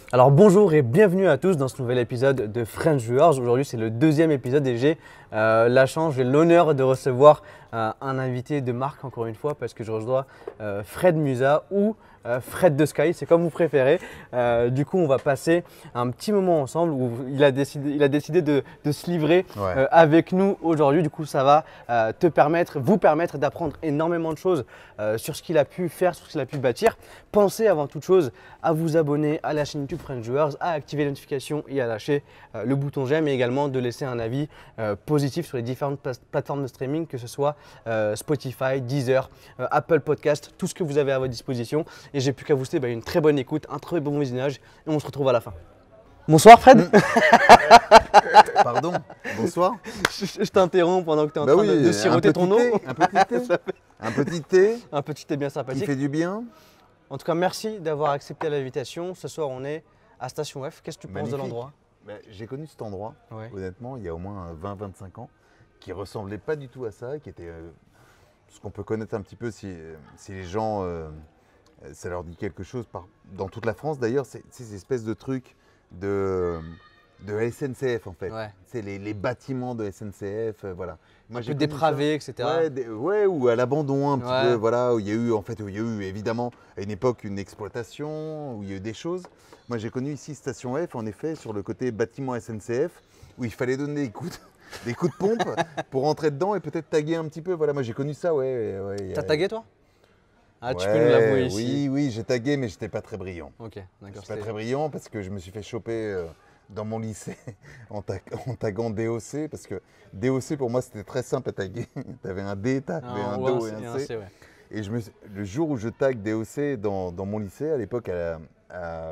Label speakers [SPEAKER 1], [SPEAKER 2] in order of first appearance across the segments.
[SPEAKER 1] Alors bonjour et bienvenue à tous dans ce nouvel épisode de French Viewers. Aujourd'hui c'est le deuxième épisode et j'ai la chance, j'ai l'honneur de recevoir un invité de marque encore une fois parce que je reçois Fred Musa ou Fred de Sky, c'est comme vous préférez. Du coup on va passer un petit moment ensemble où il a décidé de se livrer avec nous aujourd'hui. Du coup ça va vous permettre d'apprendre énormément de choses sur ce qu'il a pu faire, sur ce qu'il a pu bâtir. Pensez avant toute chose à vous abonner à la chaîne YouTube French Viewers, à activer les notifications et à lâcher le bouton j'aime et également de laisser un avis positif sur les différentes plateformes de streaming, que ce soit Spotify, Deezer, Apple Podcast, tout ce que vous avez à votre disposition. Et j'ai plus qu'à vous souhaiter une très bonne écoute, un très bon visionnage et on se retrouve à la fin. Bonsoir Fred.
[SPEAKER 2] Pardon, bonsoir.
[SPEAKER 1] Je t'interromps pendant que tu es en train de siroter ton eau.
[SPEAKER 2] Un petit thé. Un petit thé.
[SPEAKER 1] Un petit thé bien sympathique.
[SPEAKER 2] Qui fait du bien.
[SPEAKER 1] En tout cas, merci d'avoir accepté l'invitation. Ce soir, on est à Station F. Qu'est-ce que tu penses de l'endroit?
[SPEAKER 2] J'ai connu cet endroit, honnêtement, il y a au moins 20-25 ans, qui ressemblait pas du tout à ça, qui était ce qu'on peut connaître un petit peu si les gens, ça leur dit quelque chose. Dans toute la France, d'ailleurs, c'est ces espèces de trucs de SNCF en fait. C'est les bâtiments de SNCF, voilà.
[SPEAKER 1] Moi, un peu dépravé, etc.
[SPEAKER 2] Ou à l'abandon un petit peu, voilà, où il y a eu évidemment à une époque une exploitation, où il y a eu des choses. Moi j'ai connu ici Station F, en effet, sur le côté bâtiment SNCF, où il fallait donner des coups de pompe pour rentrer dedans et peut-être taguer un petit peu. Voilà, moi j'ai connu ça,
[SPEAKER 1] T'as tagué toi? Ah, tu peux nous l'avouer ici.
[SPEAKER 2] Oui, j'ai tagué, mais j'étais pas très brillant.
[SPEAKER 1] Ok, d'accord.
[SPEAKER 2] Pas très brillant parce que je me suis fait choper dans mon lycée en taguant DOC, parce que DOC pour moi c'était très simple à taguer. Tu avais un D, tu avais un Do et un C. Et le jour où je tag DOC dans mon lycée, à l'époque à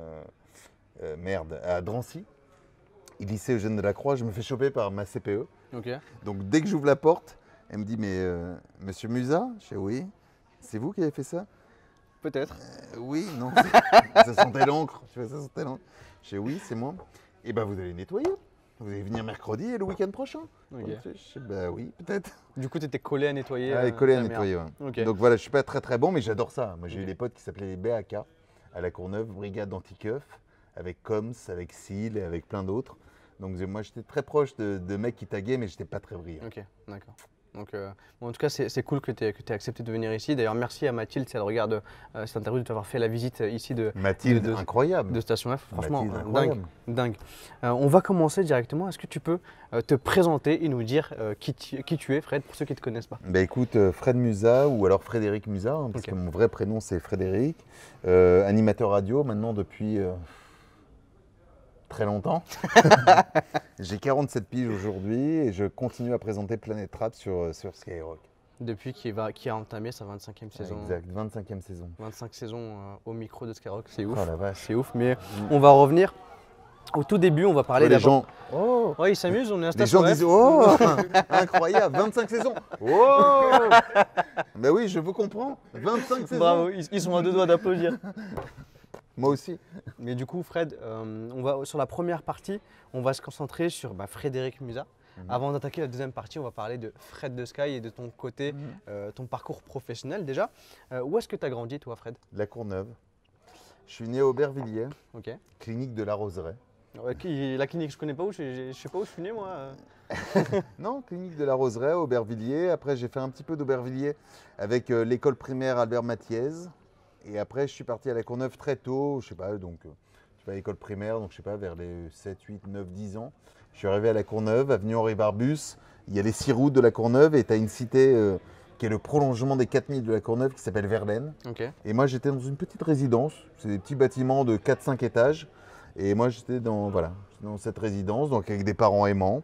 [SPEAKER 2] Drancy, lycée Eugène Delacroix, je me fais choper par ma CPE. Donc dès que j'ouvre la porte, elle me dit mais monsieur Musa? Je fais oui. C'est vous qui avez fait ça?
[SPEAKER 1] Peut-être.
[SPEAKER 2] Oui, non. Ça sentait l'encre. Je fais ça sentait l'encre. Je fais oui, c'est moi. Et ben vous allez nettoyer. Vous allez venir mercredi et le week-end prochain. Je fais, bah oui, peut-être.
[SPEAKER 1] Du coup, tu étais collé à nettoyer.
[SPEAKER 2] Collé à nettoyer, Donc voilà, je suis pas très très bon, mais j'adore ça. Moi j'ai eu des potes qui s'appelaient les BAK à La Courneuve, brigade anti-keuf, avec Coms, avec Seal et avec plein d'autres. Donc moi j'étais très proche de mecs qui taguaient, mais j'étais pas très brillant.
[SPEAKER 1] Ok, d'accord. Donc, en tout cas, c'est cool que tu aies accepté de venir ici. D'ailleurs, merci à Mathilde, si elle regarde cette interview, de t'avoir fait la visite ici de
[SPEAKER 2] incroyable.
[SPEAKER 1] De Station F. Franchement,
[SPEAKER 2] Mathilde,
[SPEAKER 1] dingue. On va commencer directement. Est-ce que tu peux te présenter et nous dire qui tu es, Fred, pour ceux qui ne te connaissent pas?
[SPEAKER 2] Écoute, Fred Musa ou alors Frédéric Musa, parce que mon vrai prénom c'est Frédéric. Animateur radio maintenant depuis très longtemps. J'ai 47 piges aujourd'hui et je continue à présenter Planète Rap sur Skyrock.
[SPEAKER 1] Depuis qui a entamé sa 25e saison.
[SPEAKER 2] Exact, 25e saison.
[SPEAKER 1] 25 saisons au micro de Skyrock, c'est ouf.
[SPEAKER 2] Oh la vache.
[SPEAKER 1] C'est ouf, mais on va revenir. Au tout début, on va parler
[SPEAKER 2] d'abord.
[SPEAKER 1] Les gens, ils s'amusent, on est à
[SPEAKER 2] Station F. Les gens disent oh, incroyable, 25 saisons. Oh. Ben oui, je vous comprends. 25 saisons.
[SPEAKER 1] Bravo, ils sont à deux doigts d'applaudir.
[SPEAKER 2] Moi aussi.
[SPEAKER 1] Mais du coup, Fred, sur la première partie, on va se concentrer sur Frédéric Musa. Avant d'attaquer la deuxième partie, on va parler de Fred de Sky et de ton côté, ton parcours professionnel déjà. Où est-ce que tu as grandi, toi, Fred?
[SPEAKER 2] La Courneuve. Je suis né à Aubervilliers, clinique de la Roseraie.
[SPEAKER 1] La clinique, je connais pas où, je sais pas où je suis né, moi.
[SPEAKER 2] Non, clinique de la Roseraie, Aubervilliers. Après, j'ai fait un petit peu d'Aubervilliers avec l'école primaire Albert Mathiez. Et après, je suis parti à La Courneuve très tôt, je sais pas, donc je suis à l'école primaire, donc je sais pas, vers les 7, 8, 9, 10 ans. Je suis arrivé à La Courneuve, avenue Henri Barbus. Il y a les 6 routes de La Courneuve et tu as une cité qui est le prolongement des 4000 de La Courneuve qui s'appelle Verlaine. Et moi, j'étais dans une petite résidence, c'est des petits bâtiments de 4-5 étages. Et moi, j'étais dans cette résidence, donc avec des parents aimants,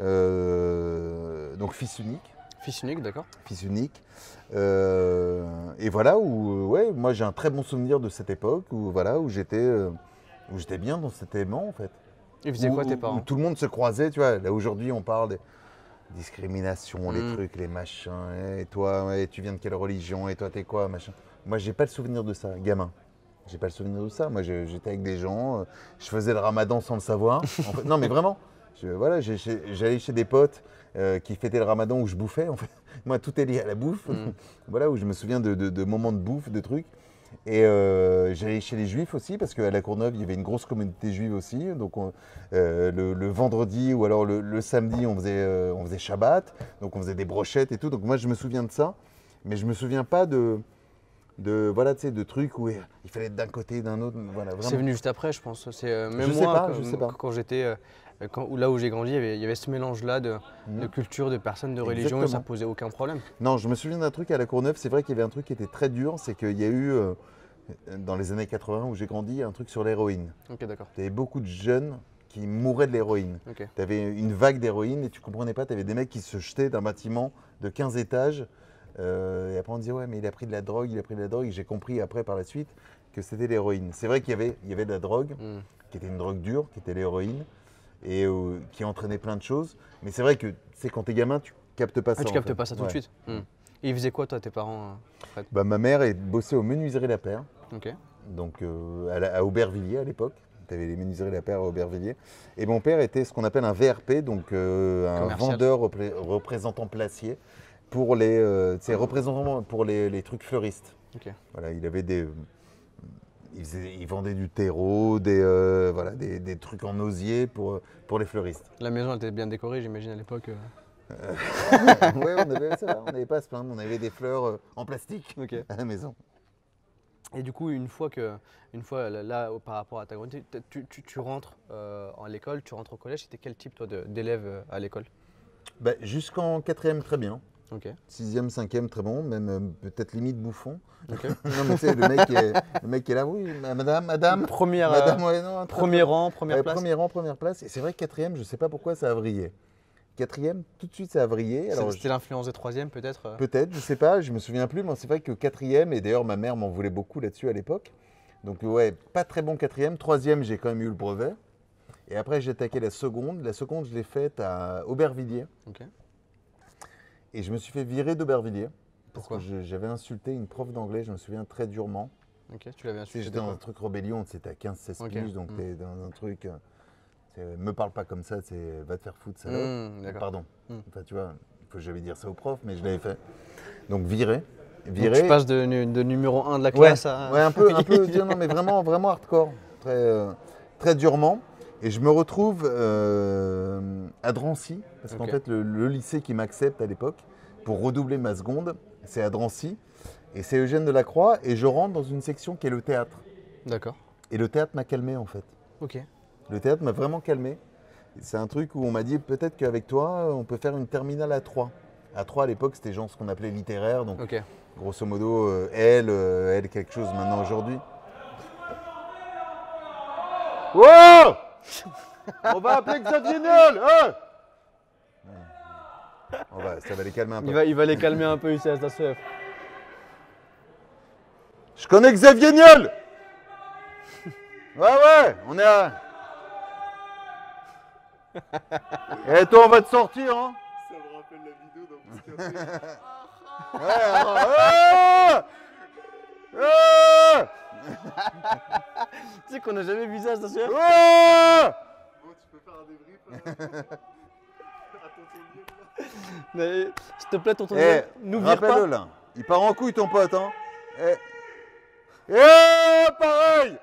[SPEAKER 2] donc fils unique.
[SPEAKER 1] Fils unique, d'accord.
[SPEAKER 2] Fils unique. Et voilà, moi j'ai un très bon souvenir de cette époque où j'étais bien dans cet aimant en fait.
[SPEAKER 1] Ils faisaient quoi tes parents?
[SPEAKER 2] Où tout le monde se croisait, tu vois. Là aujourd'hui on parle de discrimination, les trucs, les machins. Et toi, tu viens de quelle religion? Et toi t'es quoi, machin. Moi j'ai pas le souvenir de ça, gamin. J'ai pas le souvenir de ça. Moi j'étais avec des gens, je faisais le ramadan sans le savoir. En fait, non mais vraiment, j'allais chez des potes qui fêtaient le ramadan où je bouffais en fait. Moi tout est lié à la bouffe. Voilà, où je me souviens de moments de bouffe, de trucs. Et j'allais chez les Juifs aussi, parce qu'à La Courneuve, il y avait une grosse communauté juive aussi. Donc le vendredi ou alors le samedi, on faisait Shabbat. Donc on faisait des brochettes et tout. Donc moi, je me souviens de ça. Mais je me souviens pas voilà, tu sais, de trucs où il fallait être d'un côté et d'un autre. Voilà,
[SPEAKER 1] C'est
[SPEAKER 2] vraiment.
[SPEAKER 1] venu juste après, je pense. Même
[SPEAKER 2] Je sais
[SPEAKER 1] moi,
[SPEAKER 2] pas, je sais pas.
[SPEAKER 1] quand j'étais, là où j'ai grandi, il y avait ce mélange-là de culture, de personnes, de religion, et ça
[SPEAKER 2] Exactement.
[SPEAKER 1] posait aucun problème.
[SPEAKER 2] Non, je me souviens d'un truc à La Courneuve. C'est vrai qu'il y avait un truc qui était très dur. C'est qu'il y a eu, dans les années 80 où j'ai grandi, un truc sur l'héroïne.
[SPEAKER 1] Ok, d'accord.
[SPEAKER 2] Il y avait beaucoup de jeunes qui mouraient de l'héroïne.
[SPEAKER 1] Ok.
[SPEAKER 2] Tu avais une vague d'héroïne et tu comprenais pas. Tu avais des mecs qui se jetaient d'un bâtiment de 15 étages. Et après on disait ouais mais il a pris de la drogue, il a pris de la drogue. Et j'ai compris après par la suite que c'était l'héroïne. C'est vrai qu'il y avait de la drogue, qui était une drogue dure, qui était l'héroïne, et qui entraînait plein de choses. Mais c'est vrai que c'est quand t'es gamin, tu captes pas ça.
[SPEAKER 1] Tu
[SPEAKER 2] en
[SPEAKER 1] captes
[SPEAKER 2] fait.
[SPEAKER 1] pas ça tout de suite. Et ils faisaient quoi, toi, tes parents, Fred?
[SPEAKER 2] Bah, ma mère bossait aux menuiseries Lapeyre,
[SPEAKER 1] Ok.
[SPEAKER 2] donc à Aubervilliers à l'époque. Tu avais les menuiseries Lapeyre à Aubervilliers. Et mon père était ce qu'on appelle un VRP, donc un
[SPEAKER 1] Commercial.
[SPEAKER 2] vendeur représentant placier pour représentants pour les trucs fleuristes.
[SPEAKER 1] Ok.
[SPEAKER 2] Voilà, il avait il vendait du terreau, voilà, des trucs en osier pour les fleuristes.
[SPEAKER 1] La maison elle était bien décorée, j'imagine, à l'époque.
[SPEAKER 2] Ouais, on n'avait pas à se plaindre, on avait des fleurs en plastique
[SPEAKER 1] Ok.
[SPEAKER 2] à la maison.
[SPEAKER 1] Et du coup, une fois là, par rapport à ta grande, tu rentres à l'école, tu rentres au collège, c'était quel type, toi, d'élève à l'école?
[SPEAKER 2] Bah, jusqu'en 4e, très bien.
[SPEAKER 1] Ok.
[SPEAKER 2] 6e, 5e, très bon, même peut-être limite bouffon.
[SPEAKER 1] Ok.
[SPEAKER 2] Non, mais tu sais, le mec qui est là, oui, madame.
[SPEAKER 1] Première,
[SPEAKER 2] Madame, ouais, non,
[SPEAKER 1] premier rang, première
[SPEAKER 2] ouais,
[SPEAKER 1] place.
[SPEAKER 2] premier rang, première place. Et c'est vrai que 4e, je ne sais pas pourquoi ça a vrillé. 4e, tout de suite ça a vrillé. Alors,
[SPEAKER 1] C'était l'influence des troisièmes, peut-être.
[SPEAKER 2] peut-être, je sais pas, je me souviens plus, mais c'est vrai que 4e, et d'ailleurs ma mère m'en voulait beaucoup là-dessus à l'époque. Donc ouais, pas très bon 4e. 3e, j'ai quand même eu le brevet. Et après, j'ai attaqué la seconde. La seconde, je l'ai faite à Aubervilliers.
[SPEAKER 1] Ok.
[SPEAKER 2] Et je me suis fait virer d'Aubervilliers. Parce
[SPEAKER 1] Pourquoi?
[SPEAKER 2] que j'avais insulté une prof d'anglais, je me souviens très durement.
[SPEAKER 1] Ok. Tu l'avais
[SPEAKER 2] Tu sais,
[SPEAKER 1] insulté.
[SPEAKER 2] j'étais dans un truc rébellion, c'était à 15-16
[SPEAKER 1] Ok.
[SPEAKER 2] piges, donc t'es dans un truc. Me parle pas comme ça, c'est va te faire foutre, salope.
[SPEAKER 1] D'accord.
[SPEAKER 2] Pardon.
[SPEAKER 1] Hmm.
[SPEAKER 2] Enfin, tu vois, il faut que j'avais dire ça au prof, mais je l'avais fait. Donc viré.
[SPEAKER 1] Donc, tu passes de numéro 1 de la
[SPEAKER 2] Ouais,
[SPEAKER 1] classe à.
[SPEAKER 2] ouais, un peu, non, mais vraiment, vraiment hardcore, très durement. Et je me retrouve à Drancy, parce qu'en
[SPEAKER 1] Ok.
[SPEAKER 2] fait, le lycée qui m'accepte à l'époque, pour redoubler ma seconde, c'est à Drancy. Et c'est Eugène Delacroix, et je rentre dans une section qui est le théâtre.
[SPEAKER 1] D'accord.
[SPEAKER 2] Et le théâtre m'a calmé, en fait.
[SPEAKER 1] Ok.
[SPEAKER 2] Le théâtre m'a vraiment calmé. C'est un truc où on m'a dit, peut-être qu'avec toi, on peut faire une terminale à 3. À 3, à l'époque, c'était genre ce qu'on appelait littéraire, donc
[SPEAKER 1] Ok.
[SPEAKER 2] grosso modo, elle quelque chose maintenant aujourd'hui. Wow. On va appeler Xavier Niel, hein. Ça va les calmer un peu.
[SPEAKER 1] Il va les calmer un peu ici à SDASF.
[SPEAKER 2] Je connais Xavier Niel. Ouais, on est à... Et toi, on va te sortir, hein.
[SPEAKER 3] Ça me rappelle la vidéo dans Pouce Café.
[SPEAKER 1] Tu sais qu'on n'a jamais vu ça à SDASF.
[SPEAKER 3] Bon, tu peux faire un débrief à tonton Lionel, là.
[SPEAKER 1] Mais s'il te plaît, tonton,
[SPEAKER 2] Eh,
[SPEAKER 1] nous vire pas.
[SPEAKER 2] rappelle-le là. Il part en couille ton pote, hein. Pareil.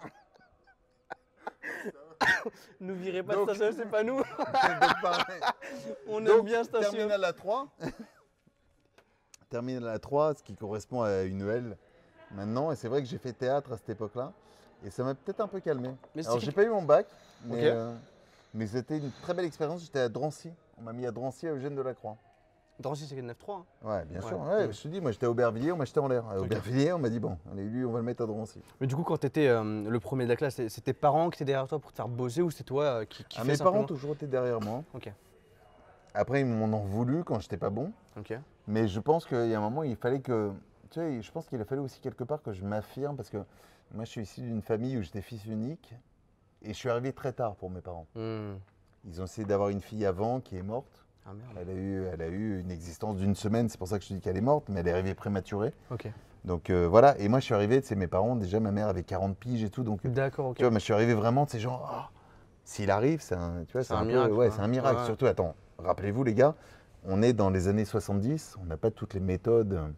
[SPEAKER 1] Nous virez pas
[SPEAKER 2] Donc-
[SPEAKER 1] de SDASF, c'est pas nous.
[SPEAKER 2] Donc, pareil.
[SPEAKER 1] On aime
[SPEAKER 2] Donc,
[SPEAKER 1] bien SDASF.
[SPEAKER 2] terminale à 3. Terminale à 3, ce qui correspond à une L maintenant. Et c'est vrai que j'ai fait théâtre à cette époque-là. Et ça m'a peut-être un peu calmé.
[SPEAKER 1] Mais
[SPEAKER 2] Alors,
[SPEAKER 1] c'est
[SPEAKER 2] j'ai pas eu mon bac, mais,
[SPEAKER 1] Ok.
[SPEAKER 2] Mais c'était une très belle expérience. J'étais à Drancy. On m'a mis à Drancy à Eugène Delacroix.
[SPEAKER 1] Drancy, c'est 9-3. Hein.
[SPEAKER 2] Ouais, bien sûr.
[SPEAKER 1] Ouais.
[SPEAKER 2] Ouais, je te dis, moi j'étais à Aubervilliers, on m'a jeté en l'air. À Aubervilliers, on m'a dit, bon, allez, lui, on va le mettre à Drancy.
[SPEAKER 1] Mais du coup, quand tu étais le premier de la classe, c'est tes parents qui étaient derrière toi pour te faire bosser ou c'est toi qui
[SPEAKER 2] Ah,
[SPEAKER 1] fais
[SPEAKER 2] mes
[SPEAKER 1] simplement
[SPEAKER 2] parents ont toujours été derrière moi.
[SPEAKER 1] Ok.
[SPEAKER 2] Après, ils m'en ont voulu quand j'étais pas bon.
[SPEAKER 1] Ok.
[SPEAKER 2] Mais je pense qu'il y a un moment, il fallait que. Tu sais, je pense qu'il a fallu aussi quelque part que je m'affirme parce que moi, je suis issu d'une famille où j'étais fils unique et je suis arrivé très tard pour mes parents.
[SPEAKER 1] Hmm.
[SPEAKER 2] Ils ont essayé d'avoir une fille avant qui est morte.
[SPEAKER 1] Ah merde.
[SPEAKER 2] Elle a eu une existence d'une semaine, c'est pour ça que je te dis qu'elle est morte, mais elle est arrivée prématurée.
[SPEAKER 1] Ok.
[SPEAKER 2] Donc voilà, et moi je suis arrivé, tu sais, mes parents, déjà ma mère avait 40 piges et tout, donc
[SPEAKER 1] D'accord, ok.
[SPEAKER 2] tu vois, moi, je suis arrivé vraiment, tu sais, genre, s'il arrive, c'est un, tu vois,
[SPEAKER 1] C'est un
[SPEAKER 2] peu-
[SPEAKER 1] miracle,
[SPEAKER 2] ouais,
[SPEAKER 1] quoi.
[SPEAKER 2] c'est un miracle.
[SPEAKER 1] Ouais.
[SPEAKER 2] Surtout, attends, rappelez-vous les gars, on est dans les années 70, on n'a pas toutes les méthodes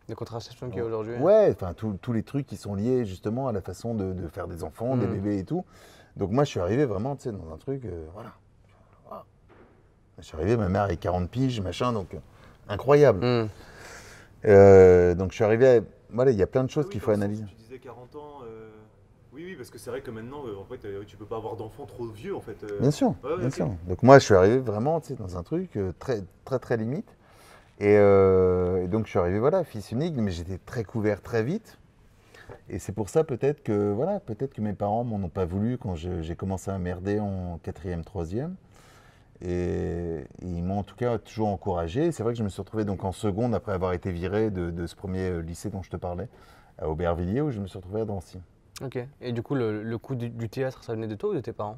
[SPEAKER 1] Les contraceptions qu'il y a aujourd'hui.
[SPEAKER 2] Ouais, enfin tous les trucs qui sont liés justement à la façon de faire des enfants, des bébés et tout. Donc moi je suis arrivé vraiment, tu sais, dans un truc, voilà. Je suis arrivé, ma mère avec 40 piges, machin, donc incroyable. Donc je suis arrivé, voilà, il y a plein de choses qu'il faut analyser.
[SPEAKER 3] Tu disais 40 ans. Oui, parce que c'est vrai que maintenant, en fait, tu peux pas avoir d'enfant trop vieux, en fait.
[SPEAKER 2] Bien sûr,
[SPEAKER 3] Ouais,
[SPEAKER 2] bien
[SPEAKER 3] ok.
[SPEAKER 2] sûr. Donc moi, je suis arrivé vraiment, tu sais, dans un truc très, très, très limite. Et donc je suis arrivé, voilà, fils unique, mais j'étais très couvert très vite. Et c'est pour ça peut-être que, voilà, peut-être que mes parents m'en ont pas voulu quand j'ai commencé à merder en 4e, 3e. Et ils m'ont en tout cas toujours encouragé. C'est vrai que je me suis retrouvé donc en seconde après avoir été viré de ce premier lycée dont je te parlais, à Aubervilliers, où je me suis retrouvé à Drancy.
[SPEAKER 1] Ok. Et du coup, le coup du théâtre, ça venait de toi ou de tes parents?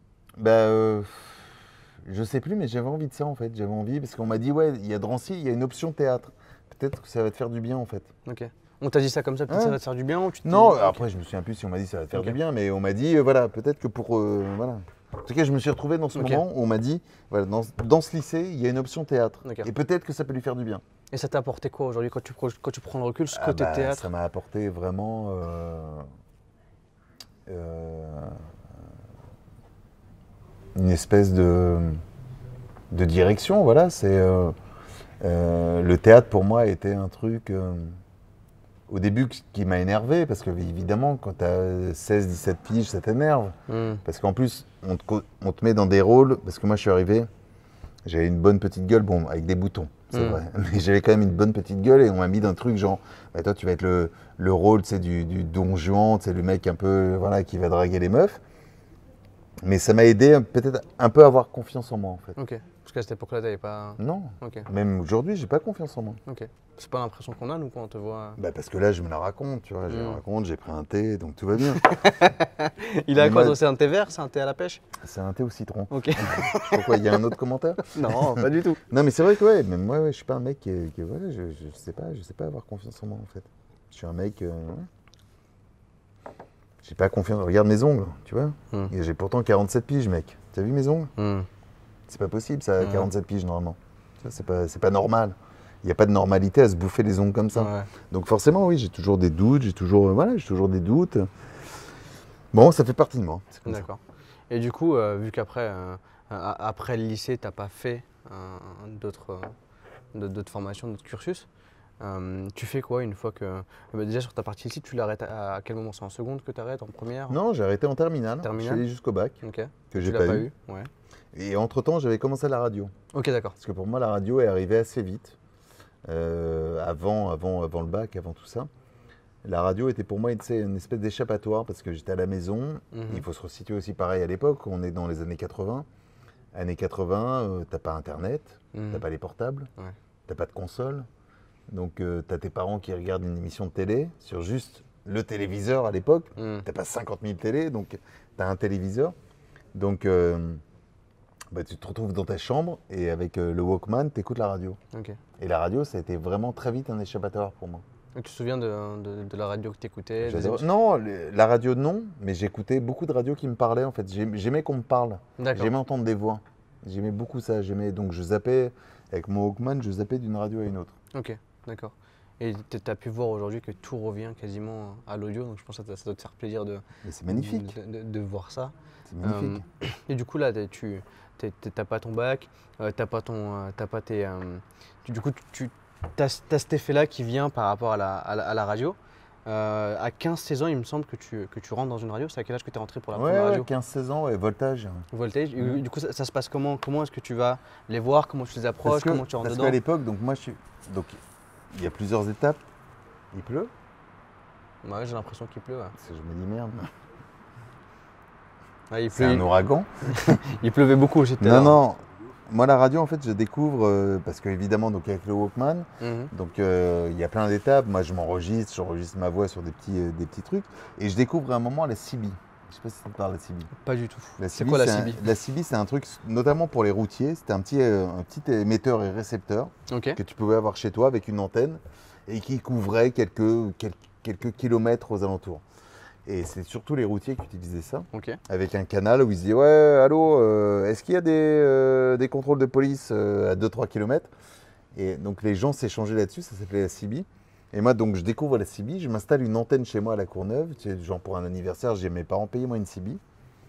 [SPEAKER 2] Je sais plus, mais j'avais envie de ça en fait. J'avais envie parce qu'on m'a dit, ouais, il y a Drancy, il y a une option théâtre. Peut-être que ça va te faire du bien en fait.
[SPEAKER 1] Ok. On t'a dit ça comme ça, peut-être
[SPEAKER 2] Ouais.
[SPEAKER 1] ça va te faire du bien ou tu t'es
[SPEAKER 2] Non,
[SPEAKER 1] dit, ok.
[SPEAKER 2] après je me souviens plus si on m'a dit ça va te faire
[SPEAKER 1] Ok.
[SPEAKER 2] du bien, mais on m'a dit, voilà, peut-être que pour. Voilà. En tout cas, je me suis retrouvé dans ce
[SPEAKER 1] Ok.
[SPEAKER 2] moment où on m'a dit, voilà, dans ce lycée, il y a une option théâtre.
[SPEAKER 1] Ok.
[SPEAKER 2] Et peut-être que ça peut lui faire du bien.
[SPEAKER 1] Et ça t'a apporté quoi aujourd'hui quand tu prends le recul, ce
[SPEAKER 2] Ah
[SPEAKER 1] côté
[SPEAKER 2] bah,
[SPEAKER 1] théâtre?
[SPEAKER 2] ça m'a apporté vraiment une espèce de direction. Voilà, le théâtre pour moi était un truc au début qui m'a énervé parce que évidemment quand tu as 16-17 piges ça t'énerve parce qu'en plus on te met dans des rôles parce que moi je suis arrivé, j'avais une bonne petite gueule, bon avec des boutons. C'est vrai, mais j'avais quand même une bonne petite gueule et on m'a mis dans un truc genre, bah, toi tu vas être le rôle du Don Juan, le mec un peu voilà, qui va draguer les meufs. Mais ça m'a aidé peut-être un peu à avoir confiance en moi en fait.
[SPEAKER 1] Ok. Parce qu'à cette époque-là, t'avais pas.
[SPEAKER 2] Non,
[SPEAKER 1] Ok.
[SPEAKER 2] même aujourd'hui j'ai pas confiance en moi.
[SPEAKER 1] Ok. C'est pas l'impression qu'on a, nous, quand on te voit.
[SPEAKER 2] Bah parce que là je me la raconte, tu vois, je me la raconte, j'ai pris un thé, donc tout va bien.
[SPEAKER 1] Il a
[SPEAKER 2] Mais
[SPEAKER 1] quoi?
[SPEAKER 2] moi-
[SPEAKER 1] C'est un thé vert? C'est un thé à la pêche?
[SPEAKER 2] C'est un thé au citron.
[SPEAKER 1] Ok.
[SPEAKER 2] Pourquoi, il y a un autre commentaire?
[SPEAKER 1] Non, pas du tout.
[SPEAKER 2] Non mais c'est vrai que ouais, même moi ouais, je suis pas un mec voilà, je sais pas avoir confiance en moi en fait. Je suis un mec ouais. J'ai pas confiance. Regarde mes ongles, tu vois. Et j'ai pourtant 47 piges, mec. T'as vu mes ongles? C'est pas possible, ça, 47 piges normalement. Ça, c'est pas normal. Il n'y a pas de normalité à se bouffer les ongles comme ça.
[SPEAKER 1] Ouais.
[SPEAKER 2] Donc forcément, oui, j'ai toujours des doutes, j'ai toujours des doutes. Bon, ça fait partie de moi. C'est comme ça.
[SPEAKER 1] D'accord. Et du coup, vu qu'après après le lycée, t'as pas fait d'autres formations, d'autres cursus, tu fais quoi une fois que. Déjà sur ta partie ici, tu l'arrêtes à quel moment? C'est en seconde que tu arrêtes? En première?
[SPEAKER 2] Non, j'ai arrêté en terminale. Je suis allé jusqu'au bac,
[SPEAKER 1] Ok.
[SPEAKER 2] que j'ai
[SPEAKER 1] Tu l'as
[SPEAKER 2] pas
[SPEAKER 1] pas
[SPEAKER 2] eu.
[SPEAKER 1] eu? Ouais.
[SPEAKER 2] Et entre-temps, j'avais commencé la radio.
[SPEAKER 1] Ok, d'accord.
[SPEAKER 2] Parce que pour moi, la radio est arrivée assez vite. Avant le bac, avant tout ça. La radio était pour moi une espèce d'échappatoire parce que j'étais à la maison. Il faut se resituer aussi pareil à l'époque. On est dans les années 80. Années 80, t'as pas Internet, t'as pas les portables,
[SPEAKER 1] Ouais.
[SPEAKER 2] t'as pas de console. Donc t'as tes parents qui regardent une émission de télé sur juste le téléviseur à l'époque. T'as pas 50 000 télés, donc t'as un téléviseur. Donc bah, tu te retrouves dans ta chambre et avec le Walkman, t'écoutes la radio.
[SPEAKER 1] Ok.
[SPEAKER 2] Et la radio, ça a été vraiment très vite un échappatoire pour moi.
[SPEAKER 1] Et tu te souviens de la radio que tu écoutais?
[SPEAKER 2] Non, la radio non, mais j'écoutais beaucoup de radios qui me parlaient en fait. J'aimais qu'on me parle.
[SPEAKER 1] D'accord.
[SPEAKER 2] J'aimais entendre des voix. J'aimais beaucoup ça. Donc je zappais, avec mon Walkman, je zappais d'une radio à une autre.
[SPEAKER 1] Ok, d'accord. Et tu as pu voir aujourd'hui que tout revient quasiment à l'audio, donc je pense que ça doit te faire plaisir
[SPEAKER 2] Mais c'est magnifique.
[SPEAKER 1] de voir ça.
[SPEAKER 2] C'est magnifique.
[SPEAKER 1] Et du coup là, tu n'as pas ton bac, t'as pas tes. Du coup, tu as cet effet-là qui vient par rapport à la radio. À 15-16 ans, il me semble que tu rentres dans une radio. C'est à quel âge que tu es rentré pour la première
[SPEAKER 2] Ouais,
[SPEAKER 1] radio?
[SPEAKER 2] 15-16 ans, ouais, voltage.
[SPEAKER 1] Voltage. Et du coup, ça se passe comment? Comment est-ce que tu vas les voir? Comment tu les approches? Comment tu rentres
[SPEAKER 2] parce
[SPEAKER 1] dedans?
[SPEAKER 2] qu'à l'époque, donc il y a plusieurs étapes. Il pleut.
[SPEAKER 1] Ouais, j'ai l'impression qu'il pleut. Ouais.
[SPEAKER 2] Parce que je me dis merde.
[SPEAKER 1] Ouais, il
[SPEAKER 2] C'est un ouragan.
[SPEAKER 1] Il pleuvait beaucoup aussi.
[SPEAKER 2] Non. Moi, la radio, en fait, je découvre parce qu'évidemment, donc avec le Walkman, donc il y a plein d'étapes. Moi, j'enregistre ma voix sur des petits trucs, et je découvre à un moment la CB. Je sais pas si ça te parle, la CB.
[SPEAKER 1] Pas du tout.
[SPEAKER 2] La
[SPEAKER 1] C'est
[SPEAKER 2] CB,
[SPEAKER 1] quoi la CB?
[SPEAKER 2] La CB, c'est un truc, notamment pour les routiers. C'était un petit émetteur et récepteur
[SPEAKER 1] Ok.
[SPEAKER 2] que tu pouvais avoir chez toi avec une antenne et qui couvrait quelques kilomètres aux alentours. Et c'est surtout les routiers qui utilisaient ça,
[SPEAKER 1] Ok.
[SPEAKER 2] avec un canal où ils se disaient « Ouais, allô, est-ce qu'il y a des contrôles de police à 2-3 km ?» Et donc les gens s'échangeaient là-dessus, ça s'appelait la CB. Et moi, donc, je découvre la CB, je m'installe une antenne chez moi à la Courneuve. Tu sais, genre pour un anniversaire, j'ai mes parents payer moi une CB.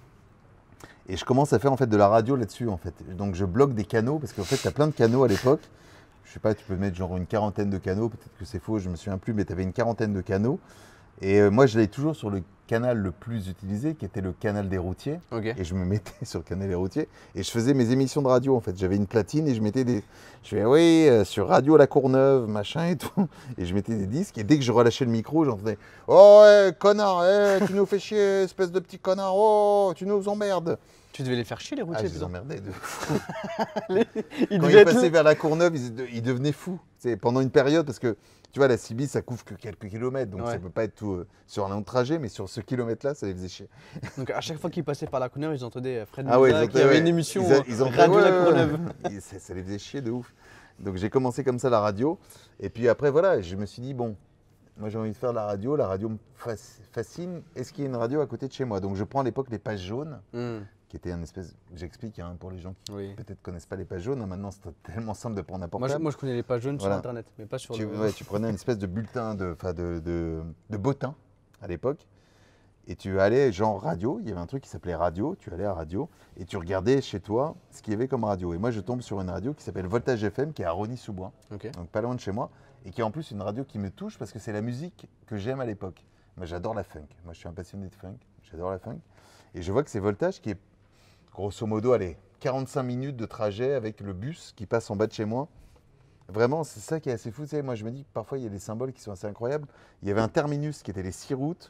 [SPEAKER 2] Et je commence à faire en fait de la radio là-dessus en fait. Donc je bloque des canaux parce qu'en fait tu as plein de canaux à l'époque. Je sais pas, tu peux mettre genre une quarantaine de canaux, peut-être que c'est faux, je me souviens plus, mais tu avais une quarantaine de canaux. Et moi je l'avais toujours sur le canal le plus utilisé qui était le canal des routiers.
[SPEAKER 1] Ok.
[SPEAKER 2] Et je me mettais sur le canal des routiers et je faisais mes émissions de radio en fait. J'avais une platine et je mettais des. Je fais oui, sur Radio La Courneuve, machin et tout. Et je mettais des disques et dès que je relâchais le micro, j'entendais oh ouais, connard, tu nous fais chier, espèce de petit connard, oh, tu nous emmerdes.
[SPEAKER 1] Tu devais les faire chier les
[SPEAKER 2] Ah,
[SPEAKER 1] routiers.
[SPEAKER 2] je les emmerdais de fou.
[SPEAKER 1] Ils
[SPEAKER 2] Quand
[SPEAKER 1] devaient
[SPEAKER 2] ils
[SPEAKER 1] être
[SPEAKER 2] passaient vers la Courneuve, ils devenaient fous. C'est pendant une période, parce que tu vois, la CB, ça couvre que quelques kilomètres, donc
[SPEAKER 1] Ouais.
[SPEAKER 2] ça peut pas être tout, sur un long trajet, mais sur ce kilomètre-là, ça les faisait chier.
[SPEAKER 1] Donc à chaque fois qu'ils passaient par la Courneuve, ils entendaient Fred
[SPEAKER 2] Ah ouais,
[SPEAKER 1] Musa,
[SPEAKER 2] ils
[SPEAKER 1] qui avait
[SPEAKER 2] entendaient-
[SPEAKER 1] une émission
[SPEAKER 2] ils entendaient-
[SPEAKER 1] Radio La
[SPEAKER 2] ouais, ouais,
[SPEAKER 1] Courneuve.
[SPEAKER 2] ouais. Ça les faisait chier de ouf. Donc j'ai commencé comme ça la radio, et puis après, voilà, je me suis dit, bon, moi j'ai envie de faire la radio me fascine. Est-ce qu'il y a une radio à côté de chez moi? Donc je prends à l'époque les pages jaunes,
[SPEAKER 1] Hmm,
[SPEAKER 2] qui étaient un espèce, j'explique hein, pour les gens qui
[SPEAKER 1] oui.
[SPEAKER 2] peut-être connaissent pas les pages jaunes, hein, maintenant c'est tellement simple de prendre un
[SPEAKER 1] Moi,
[SPEAKER 2] portable.
[SPEAKER 1] moi, je connais les pages jaunes
[SPEAKER 2] Voilà.
[SPEAKER 1] sur internet, mais pas sur
[SPEAKER 2] Tu,
[SPEAKER 1] le.
[SPEAKER 2] ouais, tu prenais une espèce de bulletin de bottin à l'époque et tu allais genre radio, il y avait un truc qui s'appelait radio, tu allais à radio et tu regardais chez toi ce qu'il y avait comme radio. Et moi je tombe sur une radio qui s'appelle Voltage FM qui est à Rosny-sous-Bois,
[SPEAKER 1] Ok.
[SPEAKER 2] donc pas loin de chez moi et qui est en plus une radio qui me touche parce que c'est la musique que j'aime à l'époque. Moi j'adore la funk, moi je suis un passionné de funk, j'adore la funk et je vois que c'est Voltage qui est grosso modo, allez, 45 minutes de trajet avec le bus qui passe en bas de chez moi. Vraiment, c'est ça qui est assez fou. Tu sais, moi, je me dis que parfois, il y a des symboles qui sont assez incroyables. Il y avait un terminus qui était les 6 routes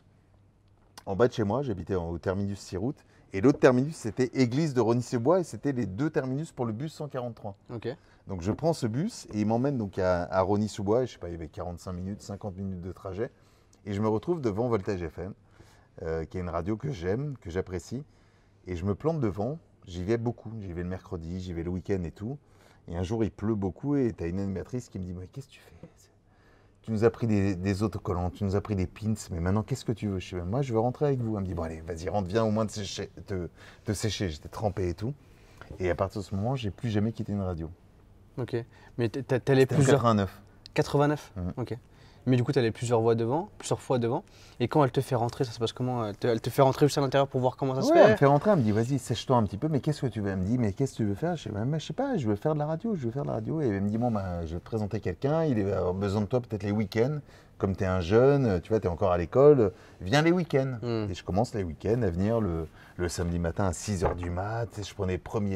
[SPEAKER 2] en bas de chez moi. J'habitais au terminus 6 routes. Et l'autre terminus, c'était Église de Rosny-sous-Bois. Et c'était les deux terminus pour le bus 143.
[SPEAKER 1] Ok.
[SPEAKER 2] Donc, je prends ce bus et il m'emmène donc à Rosny-sous-Bois. Et je sais pas, il y avait 45 minutes, 50 minutes de trajet. Et je me retrouve devant Voltage FM, qui est une radio que j'aime, que j'apprécie. Et je me plante devant. J'y vais beaucoup. J'y vais le mercredi, j'y vais le week-end et tout. Et un jour, il pleut beaucoup et tu as une animatrice qui me dit mais qu'est-ce que tu fais? Tu nous as pris des autocollants, tu nous as pris des pins, mais maintenant, qu'est-ce que tu veux? Je dis moi, je veux rentrer avec vous. Elle me dit bon, allez, vas-y, rentre, viens au moins te sécher. J'étais trempé et tout. Et à partir de ce moment, j'ai plus jamais quitté une radio.
[SPEAKER 1] Ok. Mais t'allais
[SPEAKER 2] C'était en
[SPEAKER 1] plusieurs.
[SPEAKER 2] 89.
[SPEAKER 1] 89.
[SPEAKER 2] Mhm.
[SPEAKER 1] Ok. Mais du coup, t'allais plusieurs fois devant. Et quand elle te fait rentrer, ça se passe comment? Elle te fait rentrer juste à l'intérieur pour voir comment ça se
[SPEAKER 2] Ouais, elle me
[SPEAKER 1] fait?
[SPEAKER 2] fait rentrer, elle me dit vas-y, sèche-toi un petit peu, mais qu'est-ce que tu veux? Elle me dit mais qu'est-ce que tu veux faire? Je dis je sais pas, je veux faire de la radio, Et elle me dit bon, ben, je vais te présenter quelqu'un, il va avoir besoin de toi peut-être les week-ends. Comme tu es un jeune, tu vois, tu es encore à l'école, viens les week-ends.
[SPEAKER 1] Mm.
[SPEAKER 2] Et je commence les week-ends à venir le samedi matin à 6h du mat. Je prenais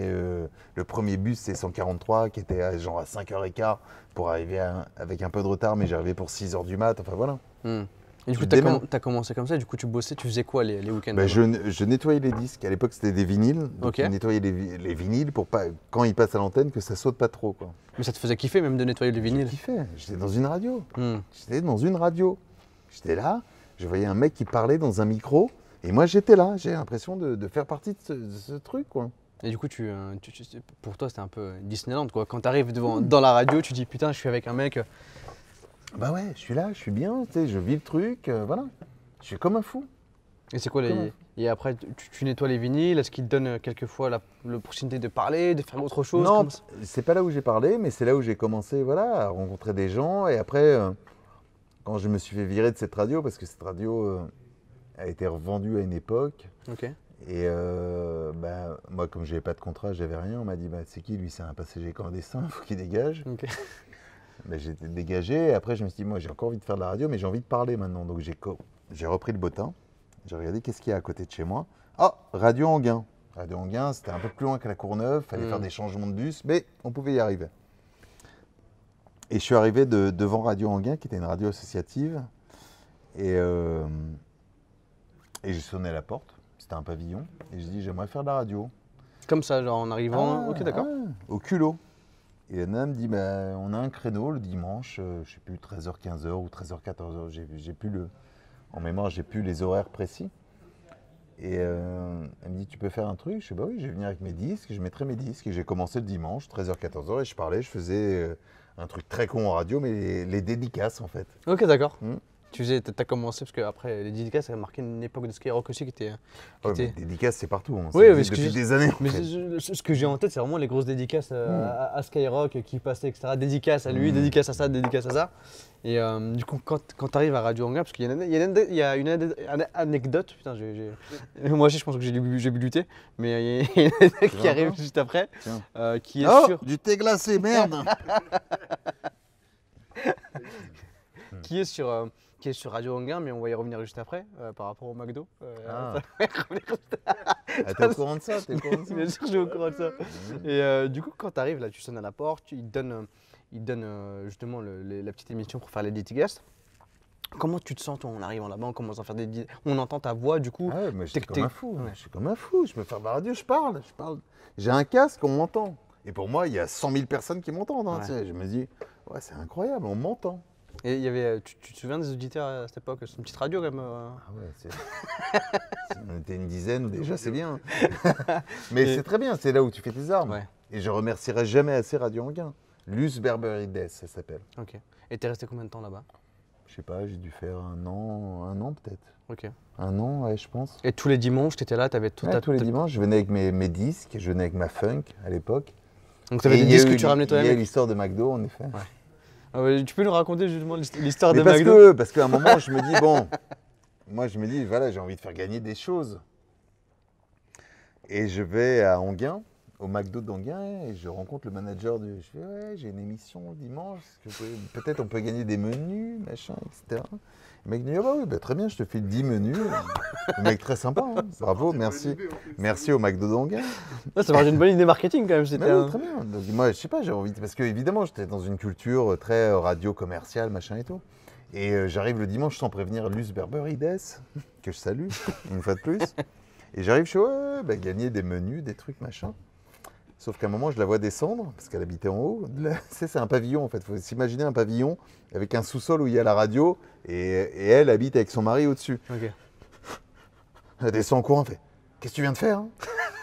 [SPEAKER 2] le premier bus, c'est 143, qui était genre à 5h15 pour arriver avec un peu de retard, mais j'arrivais pour 6h du mat. Enfin voilà.
[SPEAKER 1] Hmm. Et du
[SPEAKER 2] Tu
[SPEAKER 1] coup,
[SPEAKER 2] te démerdes.
[SPEAKER 1] t'as commencé comme ça, du coup, tu bossais, tu faisais quoi les week-ends?
[SPEAKER 2] Ben, je nettoyais les disques. À l'époque, c'était des vinyles. Donc,
[SPEAKER 1] Ok.
[SPEAKER 2] je nettoyais les vinyles pour pas, quand ils passent à l'antenne, que ça saute pas trop. Quoi.
[SPEAKER 1] Mais ça te faisait kiffer même de nettoyer le vinyle?
[SPEAKER 2] J'ai kiffé. J'étais dans une radio.
[SPEAKER 1] Hmm.
[SPEAKER 2] J'étais là, je voyais un mec qui parlait dans un micro, et moi j'étais là. J'ai l'impression de faire partie de ce truc, quoi.
[SPEAKER 1] Et du coup, pour toi, c'était un peu Disneyland, quoi. Quand t'arrives dans la radio, tu dis putain, je suis avec un mec.
[SPEAKER 2] Bah ouais, je suis là, je suis bien, tu sais, je vis le truc, voilà. Je suis comme un fou.
[SPEAKER 1] Et c'est quoi
[SPEAKER 2] Comment?
[SPEAKER 1] Et après, tu nettoies les vinyles. Est-ce qu'ils te donnent quelquefois l'opportunité de parler, de faire autre chose?
[SPEAKER 2] Non,
[SPEAKER 1] Comment ça-
[SPEAKER 2] c'est pas là où j'ai parlé, mais c'est là où j'ai commencé, voilà, à rencontrer des gens. Et après, quand je me suis fait virer de cette radio, parce que cette radio a été revendue à une époque,
[SPEAKER 1] Ok.
[SPEAKER 2] et bah, moi, comme j'avais pas de contrat, j'avais rien, on m'a dit, bah, c'est qui lui? C'est un passager clandestin, faut qu'il dégage.
[SPEAKER 1] Ok.
[SPEAKER 2] Ben, j'ai été dégagé et après je me suis dit moi j'ai encore envie de faire de la radio mais j'ai envie de parler maintenant donc j'ai repris le bottin, j'ai regardé qu'est-ce qu'il y a à côté de chez moi. Ah, Radio Anguin. Radio Anguin c'était un peu plus loin que la Courneuve, fallait faire des changements de bus mais on pouvait y arriver. Et je suis arrivé devant Radio Anguin qui était une radio associative et j'ai sonné à la porte, c'était un pavillon et j'ai dit j'aimerais faire de la radio.
[SPEAKER 1] Comme ça, genre en arrivant. Ok, d'accord.
[SPEAKER 2] Au culot. Et la nana me dit, bah, on a un créneau le dimanche, je sais plus, 13h, 15h ou 13h, 14h, j'ai plus en mémoire, j'ai plus les horaires précis. Et elle me dit, tu peux faire un truc? Je dis, bah oui, je vais venir avec mes disques, je mettrai mes disques. Et j'ai commencé le dimanche, 13h, 14h, et je parlais, je faisais un truc très con en radio, mais les dédicaces en fait.
[SPEAKER 1] Ok, d'accord. T'as commencé parce qu'après les dédicaces, ça a marqué une époque de Skyrock aussi qui était.
[SPEAKER 2] Ouais, mais dédicaces, c'est partout. Hein.
[SPEAKER 1] Oui,
[SPEAKER 2] Ça
[SPEAKER 1] mais
[SPEAKER 2] existe depuis des années.
[SPEAKER 1] Mais ce que j'ai en tête, c'est vraiment les grosses dédicaces à Skyrock qui passaient, etc. Dédicaces à lui, dédicaces à ça, dédicaces à ça. Et du coup, quand tu arrives à Radio Anguin, parce qu'il y a une anecdote, putain, moi aussi je pense que j'ai buté, mais il y a une anecdote qui arrive juste après, qui est sur.
[SPEAKER 2] Du thé glacé, merde.
[SPEAKER 1] qui est sur Radio Anguin, mais on va y revenir juste après par rapport au McDo.
[SPEAKER 2] T'es au courant de ça,
[SPEAKER 1] Bien sûr, je suis au courant de ça. Et du coup, quand tu arrives là, tu sonnes à la porte, il te donne justement la petite émission pour faire les dédicaces. Comment tu te sens toi en arrivant là-bas, on commence à faire on entend ta voix du coup.
[SPEAKER 2] Ah ouais, moi j'étais comme un fou. Ouais. Je suis comme un fou. Je me fais la radio, je parle. J'ai un casque, on m'entend. Et pour moi, il y a 100 000 personnes qui m'entendent. Hein, tu sais. Je me dis, ouais, c'est incroyable, on m'entend.
[SPEAKER 1] Et il y avait, tu te souviens des auditeurs à cette époque? C'est une petite radio quand même.
[SPEAKER 2] Ah ouais, si on était une dizaine déjà, c'est bien. Mais c'est très bien, c'est là où tu fais tes armes.
[SPEAKER 1] Ouais.
[SPEAKER 2] Et je remercierai jamais assez Radio Anguin. Luce Berberides, ça s'appelle.
[SPEAKER 1] Ok. Et t'es resté combien de temps là-bas?
[SPEAKER 2] Je sais pas, j'ai dû faire un an peut-être.
[SPEAKER 1] Ok.
[SPEAKER 2] Un an, ouais, je pense.
[SPEAKER 1] Et tous les dimanches, t'étais là, t'avais tout
[SPEAKER 2] tous les dimanches, je venais avec mes disques, je venais avec ma funk à l'époque.
[SPEAKER 1] Donc t'avais des disques que tu ramenais toi-même?
[SPEAKER 2] Il y a l'histoire de McDo, en effet.
[SPEAKER 1] Ouais. Tu peux nous raconter justement l'histoire de McDo?
[SPEAKER 2] Parce qu'à un moment, je me dis, bon, moi je me dis, voilà, j'ai envie de faire gagner des choses. Et je vais à Anguin, au McDo d'Anguin, et je rencontre le manager je fais, ouais, j'ai une émission le dimanche, peut-être on peut gagner des menus, machin, etc. Le mec dit, ah bah oui, bah, très bien, je te file 10 menus. Le mec très sympa, hein. Bravo, merci. Merci au McDo d'Anguin.
[SPEAKER 1] Ça marche une bonne idée marketing quand même.
[SPEAKER 2] Oui, très bien. Donc, moi, je sais pas, j'ai envie, parce que évidemment, j'étais dans une culture très radio commerciale, machin et tout. Et j'arrive le dimanche sans prévenir Luce Berberides, que je salue, une fois de plus. Et j'arrive chez gagner des menus, des trucs, machin. Sauf qu'à un moment, je la vois descendre, parce qu'elle habitait en haut. C'est un pavillon, en fait. Il faut s'imaginer un pavillon avec un sous-sol où il y a la radio, et elle habite avec son mari au-dessus.
[SPEAKER 1] Okay.
[SPEAKER 2] Elle descend en courant, elle fait « Qu'est-ce que tu viens de faire hein ?»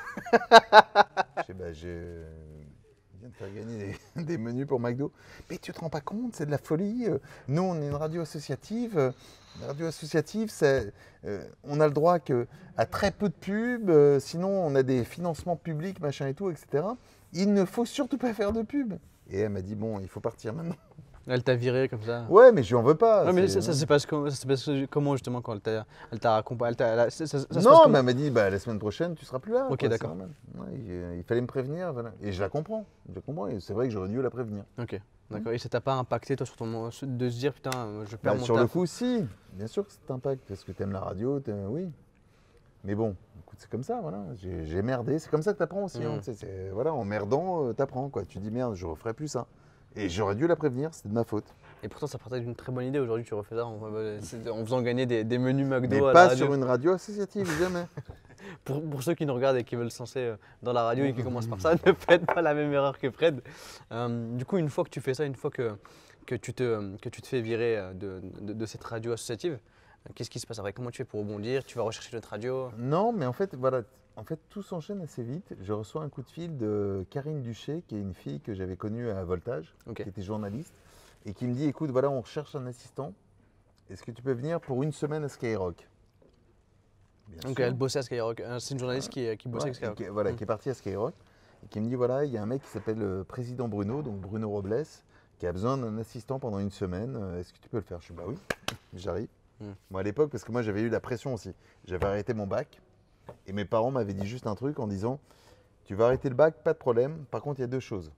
[SPEAKER 2] Je viens de faire gagner des menus pour McDo. « Mais tu te rends pas compte, c'est de la folie. Nous, on est une radio associative. Une radio associative, on a le droit à très peu de pubs. Sinon, on a des financements publics, machin et tout, etc. Il ne faut surtout pas faire de pub. » Et elle m'a dit « Bon, il faut partir maintenant. »
[SPEAKER 1] Elle t'a viré comme ça?
[SPEAKER 2] Ouais, mais je lui en veux pas.
[SPEAKER 1] Ouais, mais ça se passe comment justement quand elle t'a accompagné?
[SPEAKER 2] Non, mais elle m'a dit la semaine prochaine, tu seras plus là.
[SPEAKER 1] Ok, d'accord.
[SPEAKER 2] Ouais, il fallait me prévenir. Voilà. Et je la comprends. Et c'est vrai que j'aurais dû la prévenir.
[SPEAKER 1] Ok, d'accord. Et ça t'a pas impacté, toi, sur ton de se dire putain, je perds mon
[SPEAKER 2] sur
[SPEAKER 1] taf?
[SPEAKER 2] Le coup, si. Bien sûr que ça t'impacte parce que t'aimes la radio, oui. Mais bon, écoute, c'est comme ça, voilà. J'ai merdé. C'est comme ça que t'apprends aussi. Hein. Voilà, en merdant, t'apprends, quoi. Tu dis merde, je referai plus ça. Et j'aurais dû la prévenir, c'était de ma faute.
[SPEAKER 1] Et pourtant, ça partait d'une très bonne idée. Aujourd'hui, tu refais ça en faisant gagner des menus McDo
[SPEAKER 2] mais
[SPEAKER 1] à la
[SPEAKER 2] pas
[SPEAKER 1] radio.
[SPEAKER 2] sur une radio associative, jamais.
[SPEAKER 1] Pour ceux qui nous regardent et qui veulent se lancer dans la radio et qui commencent par ça, ne faites pas la même erreur que Fred. Du coup, une fois que tu fais ça, une fois que tu te fais virer de cette radio associative, qu'est-ce qui se passe après? Comment tu fais pour rebondir? Tu vas rechercher notre radio?
[SPEAKER 2] Non, mais en fait, voilà. En fait, tout s'enchaîne assez vite. Je reçois un coup de fil de Karine Duché, qui est une fille que j'avais connue à Voltage, qui était journaliste, et qui me dit, écoute, voilà, on recherche un assistant. Est-ce que tu peux venir pour une semaine à Skyrock?
[SPEAKER 1] Donc elle bossait à Skyrock. C'est une journaliste qui bossait avec Skyrock.
[SPEAKER 2] Qui est partie à Skyrock, et qui me dit, voilà, il y a un mec qui s'appelle Président Bruno, donc Bruno Robles, qui a besoin d'un assistant pendant une semaine. Est-ce que tu peux le faire? Je dis, bah oui, j'arrive. Moi, à l'époque, parce que moi, j'avais eu la pression aussi. J'avais arrêté mon bac. Et mes parents m'avaient dit juste un truc en disant « Tu vas arrêter le bac, pas de problème. Par contre, il y a deux choses.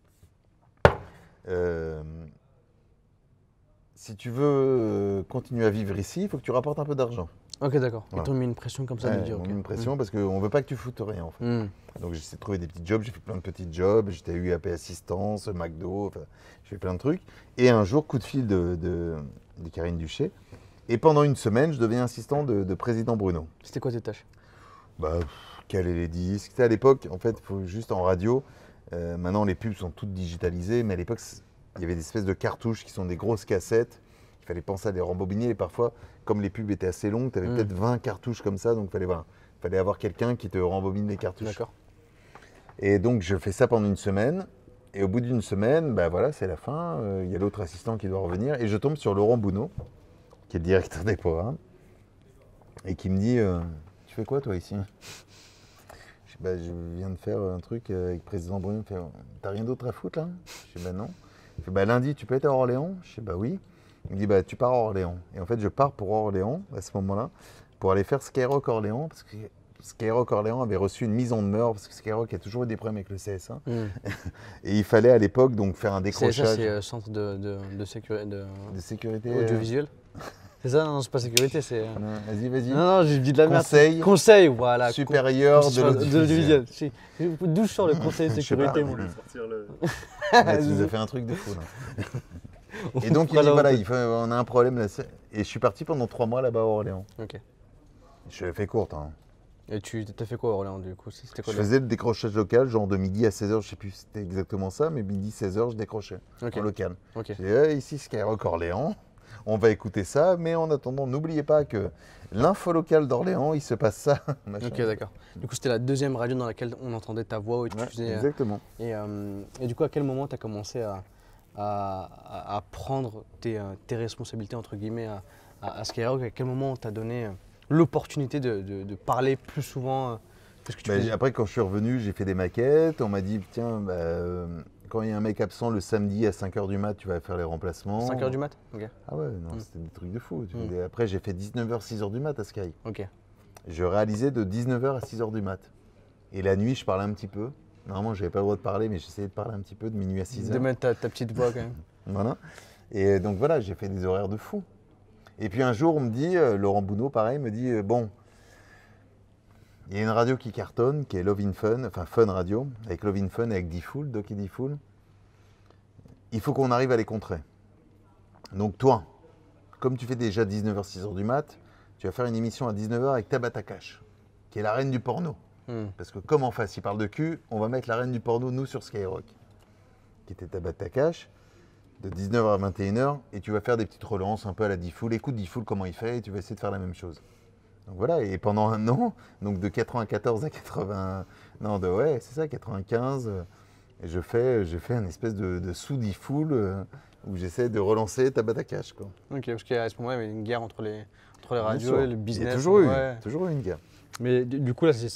[SPEAKER 2] Si tu veux continuer à vivre ici, il faut que tu rapportes un peu d'argent. »
[SPEAKER 1] Ok, d'accord.
[SPEAKER 2] Voilà.
[SPEAKER 1] Ils t'ont mis une pression comme ça de dire.
[SPEAKER 2] Ils m'ont mis une pression parce qu'on ne veut pas que tu foutes rien en fait. Donc j'ai essayé de trouver des petits jobs, j'ai fait plein de petits jobs, j'étais UAP assistance, McDo, j'ai fait plein de trucs. Et un jour, coup de fil de Karine Duché. Et pendant une semaine, je deviens assistant de Président Bruno.
[SPEAKER 1] C'était quoi tes tâches?
[SPEAKER 2] Caler les disques. C'était à l'époque, en fait, il faut juste en radio. Maintenant, les pubs sont toutes digitalisées, mais à l'époque, il y avait des espèces de cartouches qui sont des grosses cassettes. Il fallait penser à les rembobiner. Et parfois, comme les pubs étaient assez longues, tu avais peut-être 20 cartouches comme ça. Donc, il fallait avoir quelqu'un qui te rembobine les cartouches.
[SPEAKER 1] D'accord.
[SPEAKER 2] Et donc, je fais ça pendant une semaine. Et au bout d'une semaine, c'est la fin. Il y a l'autre assistant qui doit revenir. Et je tombe sur Laurent Bounot, qui est le directeur des programmes, et qui me dit tu fais quoi toi ici? Je dis, bah, je viens de faire un truc avec le président Bruno. Il me fait, t'as rien d'autre à foutre là? Je dis bah non. Il fait, bah lundi tu peux être à Orléans? Je dis bah oui. Il me dit bah tu pars à Orléans. Et en fait je pars pour Orléans à ce moment-là, pour aller faire Skyrock Orléans, parce que Skyrock Orléans avait reçu une mise en demeure, parce que Skyrock a toujours eu des problèmes avec le CSA. Et il fallait à l'époque donc faire un décrochage.
[SPEAKER 1] C'est Centre de sécurité
[SPEAKER 2] De sécurité.
[SPEAKER 1] audiovisuelle. C'est ça? Non, c'est pas sécurité, c'est.
[SPEAKER 2] Vas-y, vas-y.
[SPEAKER 1] Non, j'ai dit de la merde.
[SPEAKER 2] Conseil
[SPEAKER 1] voilà.
[SPEAKER 2] supérieur de l'audiovisuel.
[SPEAKER 1] D'où je sors le conseil de
[SPEAKER 2] Je sais
[SPEAKER 1] sécurité,
[SPEAKER 2] pas.
[SPEAKER 1] moi.
[SPEAKER 3] Sortir le...
[SPEAKER 2] Ouais, tu nous as fait un truc de fou là. Et donc il dit voilà, on a un problème là. Et je suis parti pendant 3 mois là-bas à Orléans.
[SPEAKER 1] Ok.
[SPEAKER 2] Je l'ai fait courte. Hein.
[SPEAKER 1] Et tu t'as fait quoi à Orléans du coup? C'était quoi
[SPEAKER 2] Je faisais le décrochage local, genre de midi à 16h, je sais plus si c'était exactement ça, mais midi 16h, je décrochais en local.
[SPEAKER 1] Ok.
[SPEAKER 2] Je dis, ici Skyrock Orléans, on va écouter ça, mais en attendant, n'oubliez pas que l'info locale d'Orléans, il se passe ça. Machin.
[SPEAKER 1] Ok, d'accord. Du coup, c'était la deuxième radio dans laquelle on entendait ta voix où tu
[SPEAKER 2] Ouais,
[SPEAKER 1] faisais.
[SPEAKER 2] exactement.
[SPEAKER 1] Et du coup, à quel moment tu as commencé à prendre tes responsabilités, entre guillemets, à Skyrock? À quel moment on t'a donné l'opportunité de parler plus souvent de ce que tu faisais?
[SPEAKER 2] Après, quand je suis revenu, j'ai fait des maquettes. On m'a dit, tiens, quand il y a un mec absent le samedi à 5h du mat, tu vas faire les remplacements.
[SPEAKER 1] 5h du mat? Ok.
[SPEAKER 2] Ah ouais, non, c'était des trucs de fou. Et après, j'ai fait 19h, 6h du mat à Sky.
[SPEAKER 1] Ok.
[SPEAKER 2] Je réalisais de 19h à 6h du mat. Et la nuit, je parlais un petit peu. Normalement, je n'avais pas le droit de parler, mais j'essayais de parler un petit peu de minuit à 6h.
[SPEAKER 1] De mettre ta petite voix quand même.
[SPEAKER 2] Voilà. Et donc voilà, j'ai fait des horaires de fou. Et puis un jour, on me dit, Laurent Bounot, pareil, me dit, bon, il y a une radio qui cartonne, qui est Love in Fun, enfin Fun Radio, avec Love in Fun, avec Diffoul, Doc et Diffoul. Il faut qu'on arrive à les contrer. Donc toi, comme tu fais déjà 19h, 6h du mat, tu vas faire une émission à 19h avec Tabata Cash, qui est la reine du porno. Parce que comme en face, il parle de cul, on va mettre la reine du porno, nous, sur Skyrock, qui était Tabata Cash, de 19h à 21h, et tu vas faire des petites relances un peu à la Diffoul. Écoute Diffoul comment il fait, et tu vas essayer de faire la même chose. Donc voilà, et pendant un an, donc de 94 à 80, non, ouais, c'est ça, 95, et je fais un espèce de sous-Diffoul où j'essaie de relancer Tabata Cash, quoi.
[SPEAKER 1] Ok, parce qu'à ce moment-là, il y avait une guerre entre les radios et le business.
[SPEAKER 2] Il y a toujours eu une guerre.
[SPEAKER 1] Mais du coup, là, ça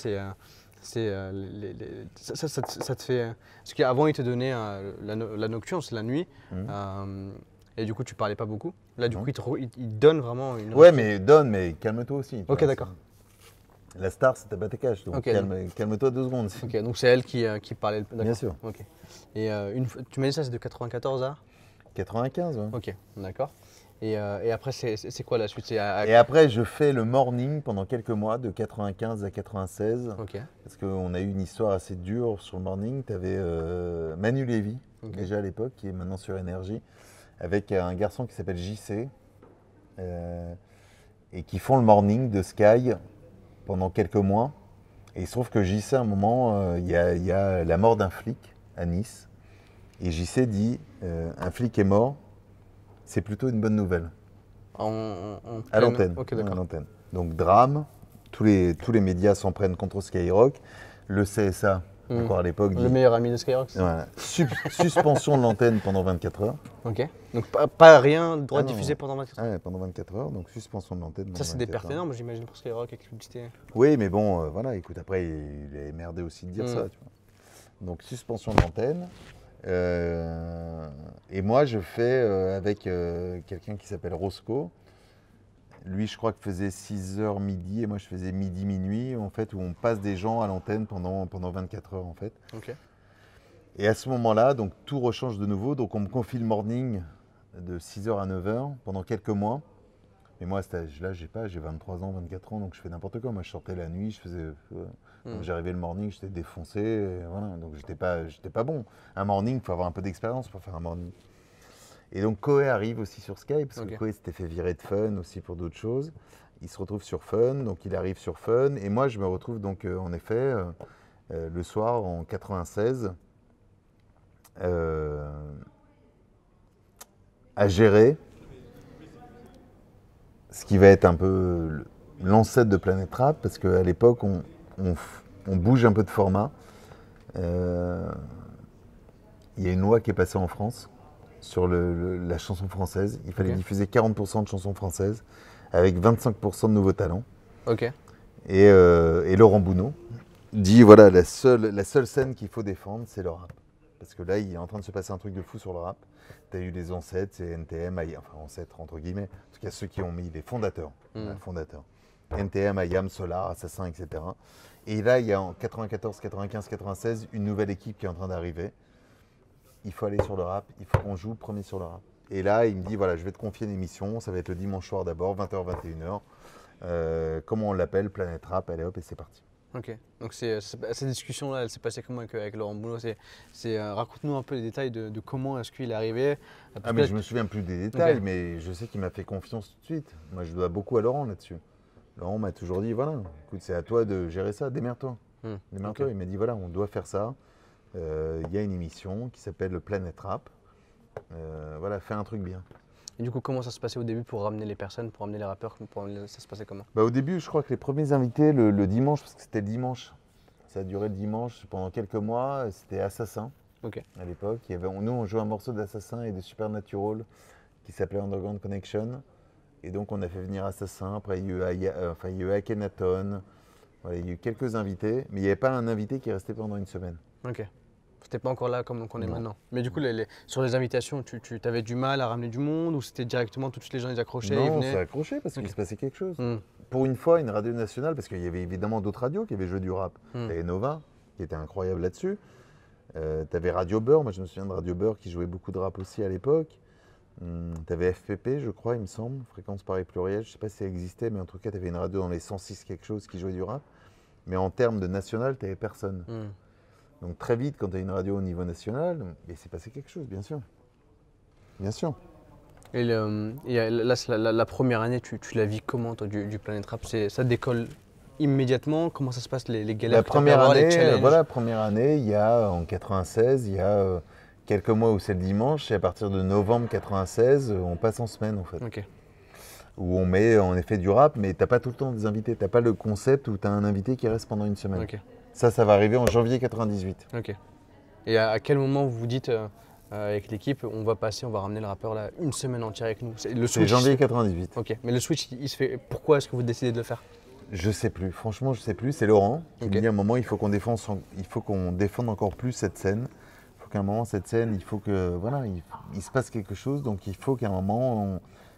[SPEAKER 1] te fait. Parce qu'avant, ils te donnaient la nocturne, c'est la nuit. Et du coup, tu parlais pas beaucoup. Là, du coup, ils te donnent vraiment une.
[SPEAKER 2] Ouais, mais calme-toi aussi.
[SPEAKER 1] Ok, d'accord.
[SPEAKER 2] La star, c'est Tabata Cash, donc
[SPEAKER 1] okay,
[SPEAKER 2] calme-toi 2 secondes.
[SPEAKER 1] Ok, donc c'est elle qui parlait.
[SPEAKER 2] Bien sûr.
[SPEAKER 1] Ok. Et tu m'as dit ça, c'est de 94 à
[SPEAKER 2] 95, ouais.
[SPEAKER 1] Ok, d'accord. Et après, c'est quoi la suite?
[SPEAKER 2] Et après, je fais le morning pendant quelques mois, de 95 à 96.
[SPEAKER 1] Ok.
[SPEAKER 2] Parce qu'on a eu une histoire assez dure sur le morning. Tu avais Manu Lévy, déjà à l'époque, qui est maintenant sur Énergie, avec un garçon qui s'appelle JC, et qui font le morning de Sky pendant quelques mois. Et il se trouve que JC, à un moment, il y a la mort d'un flic à Nice. Et JC dit, un flic est mort, c'est plutôt une bonne nouvelle. À l'antenne.
[SPEAKER 1] Ok, d'accord.
[SPEAKER 2] À l'antenne. Donc drame, tous les médias s'en prennent contre Skyrock. Le CSA, encore à l'époque, dit...
[SPEAKER 1] Le meilleur ami de Skyrock.
[SPEAKER 2] Voilà. Suspension de l'antenne pendant 24 heures.
[SPEAKER 1] Ok. Donc pas rien, droit de diffuser pendant 24 heures.
[SPEAKER 2] Ouais, pendant 24 heures, donc suspension de l'antenne.
[SPEAKER 1] Ça, c'est des pertes énormes, j'imagine, pour Skyrock avec la publicité.
[SPEAKER 2] Oui, mais bon, voilà, écoute, après, il est merdé aussi de dire ça. Tu vois. Donc suspension de l'antenne. Et moi, je fais avec quelqu'un qui s'appelle Roscoe. Lui, je crois que faisait 6h midi et moi, je faisais midi, minuit, en fait, où on passe des gens à l'antenne pendant 24 heures, en fait.
[SPEAKER 1] Ok.
[SPEAKER 2] Et à ce moment-là, donc tout rechange de nouveau. Donc, on me confie le morning de 6h à 9h pendant quelques mois. Mais moi, à cet âge-là, j'ai 23 ans, 24 ans, donc je fais n'importe quoi. Moi, je sortais la nuit, je faisais... Quand j'arrivais le morning, j'étais défoncé, et voilà, donc j'étais pas bon. Un morning, il faut avoir un peu d'expérience pour faire un morning. Et donc Koé arrive aussi sur Sky, parce que Koé s'était fait virer de Fun aussi pour d'autres choses. Il se retrouve sur Fun, donc il arrive sur Fun, et moi je me retrouve donc en effet le soir en 96 à gérer ce qui va être un peu l'ancêtre de Planète Rap, parce qu'à l'époque on bouge un peu de format. Il y a une loi qui est passée en France sur la chanson française. Il fallait
[SPEAKER 1] Ok.
[SPEAKER 2] diffuser 40% de chansons françaises avec 25% de nouveaux talents.
[SPEAKER 1] Ok.
[SPEAKER 2] Et Laurent Bounot dit voilà, la seule scène qu'il faut défendre, c'est le rap. Parce que là, il est en train de se passer un truc de fou sur le rap. Tu as eu les ancêtres, c'est NTM, enfin ancêtres entre guillemets, en tout cas ceux qui ont mis les fondateurs. Voilà, fondateurs. NTM, IAM, Solar, Assassin, etc. Et là, il y a en 94, 95, 96 une nouvelle équipe qui est en train d'arriver. Il faut aller sur le rap, il faut qu'on joue premier sur le rap. Et là, il me dit voilà, je vais te confier une émission, ça va être le dimanche soir d'abord, 20h, 21h. Comment on l'appelle, Planète Rap, allez hop, et c'est parti.
[SPEAKER 1] Ok. Donc cette discussion-là, elle s'est passée comment avec Laurent Bounot? Raconte-nous un peu les détails de comment est-ce qu'il est arrivé.
[SPEAKER 2] Ah mais je me souviens plus des détails, mais je sais qu'il m'a fait confiance tout de suite. Moi, je dois beaucoup à Laurent là-dessus. Laurent m'a toujours dit, voilà, écoute, c'est à toi de gérer ça, démerde-toi. Démerde-toi.
[SPEAKER 1] Ok.
[SPEAKER 2] Il m'a dit, voilà, on doit faire ça. Il y a une émission qui s'appelle Planète Rap. Voilà, fais un truc bien.
[SPEAKER 1] Et du coup, comment ça se passait au début pour ramener les personnes, pour ramener les rappeurs, ça se passait comment?
[SPEAKER 2] Bah, au début, je crois que les premiers invités, le dimanche, parce que c'était le dimanche, ça a duré le dimanche pendant quelques mois, c'était Assassin.
[SPEAKER 1] Ok.
[SPEAKER 2] À l'époque, nous, on jouait un morceau d'Assassin et de Supernatural qui s'appelait Underground Connection. Et donc, on a fait venir Assassin. Après, il y a eu Akhenaton. Voilà, il y a eu quelques invités, mais il n'y avait pas un invité qui est resté pendant une semaine.
[SPEAKER 1] Ok. C'était pas encore là comme on est
[SPEAKER 2] Non.
[SPEAKER 1] maintenant. Mais du coup, sur les invitations, tu avais du mal à ramener du monde ou c'était directement tous les gens ils accrochaient, ils
[SPEAKER 2] Non,
[SPEAKER 1] venaient?
[SPEAKER 2] ça a accroché parce qu'il
[SPEAKER 1] Ok.
[SPEAKER 2] se passait quelque chose.
[SPEAKER 1] Hmm.
[SPEAKER 2] Pour une fois, une radio nationale, parce qu'il y avait évidemment d'autres radios qui avaient joué du rap.
[SPEAKER 1] Hmm.
[SPEAKER 2] T'avais Nova, qui était incroyable là-dessus. T'avais Radio Beurre, moi je me souviens de Radio Beurre qui jouait beaucoup de rap aussi à l'époque. T'avais FPP, je crois, il me semble, Fréquence Paris Pluriel, je sais pas si ça existait, mais en tout cas, t'avais une radio dans les 106 quelque chose qui jouait du rap. Mais en termes de national, t'avais personne. Donc très vite, quand t'as une radio au niveau national, il s'est passé quelque chose, bien sûr. Bien sûr.
[SPEAKER 1] Et là, c'est la première année, tu la vis comment, toi, du Planet Rap? Ça décolle immédiatement? Comment ça se passe, les galères
[SPEAKER 2] La
[SPEAKER 1] que tu as pu
[SPEAKER 2] première
[SPEAKER 1] avoir, les
[SPEAKER 2] année,
[SPEAKER 1] challenges?
[SPEAKER 2] première année, il y a en 96, il y a quelques mois où c'est le dimanche, et à partir de novembre 96, on passe en semaine en fait.
[SPEAKER 1] Ok.
[SPEAKER 2] Où on met en effet du rap, mais t'as pas tout le temps des invités. T'as pas le concept où t'as un invité qui reste pendant une semaine.
[SPEAKER 1] Ok.
[SPEAKER 2] Ça va arriver en janvier 98.
[SPEAKER 1] Ok. Et à quel moment vous vous dites avec l'équipe, on va ramener le rappeur là une semaine entière avec nous? Le
[SPEAKER 2] C'est
[SPEAKER 1] switch.
[SPEAKER 2] janvier 98.
[SPEAKER 1] Ok. Mais le switch, il se fait. Pourquoi est-ce que vous décidez de le faire?
[SPEAKER 2] Je sais plus, franchement je sais plus. C'est Laurent qui
[SPEAKER 1] Ok.
[SPEAKER 2] me dit à un moment il faut qu'on défende encore plus cette scène. Il faut qu'à un moment cette scène, il faut que voilà, il se passe quelque chose. Donc il faut qu'à un moment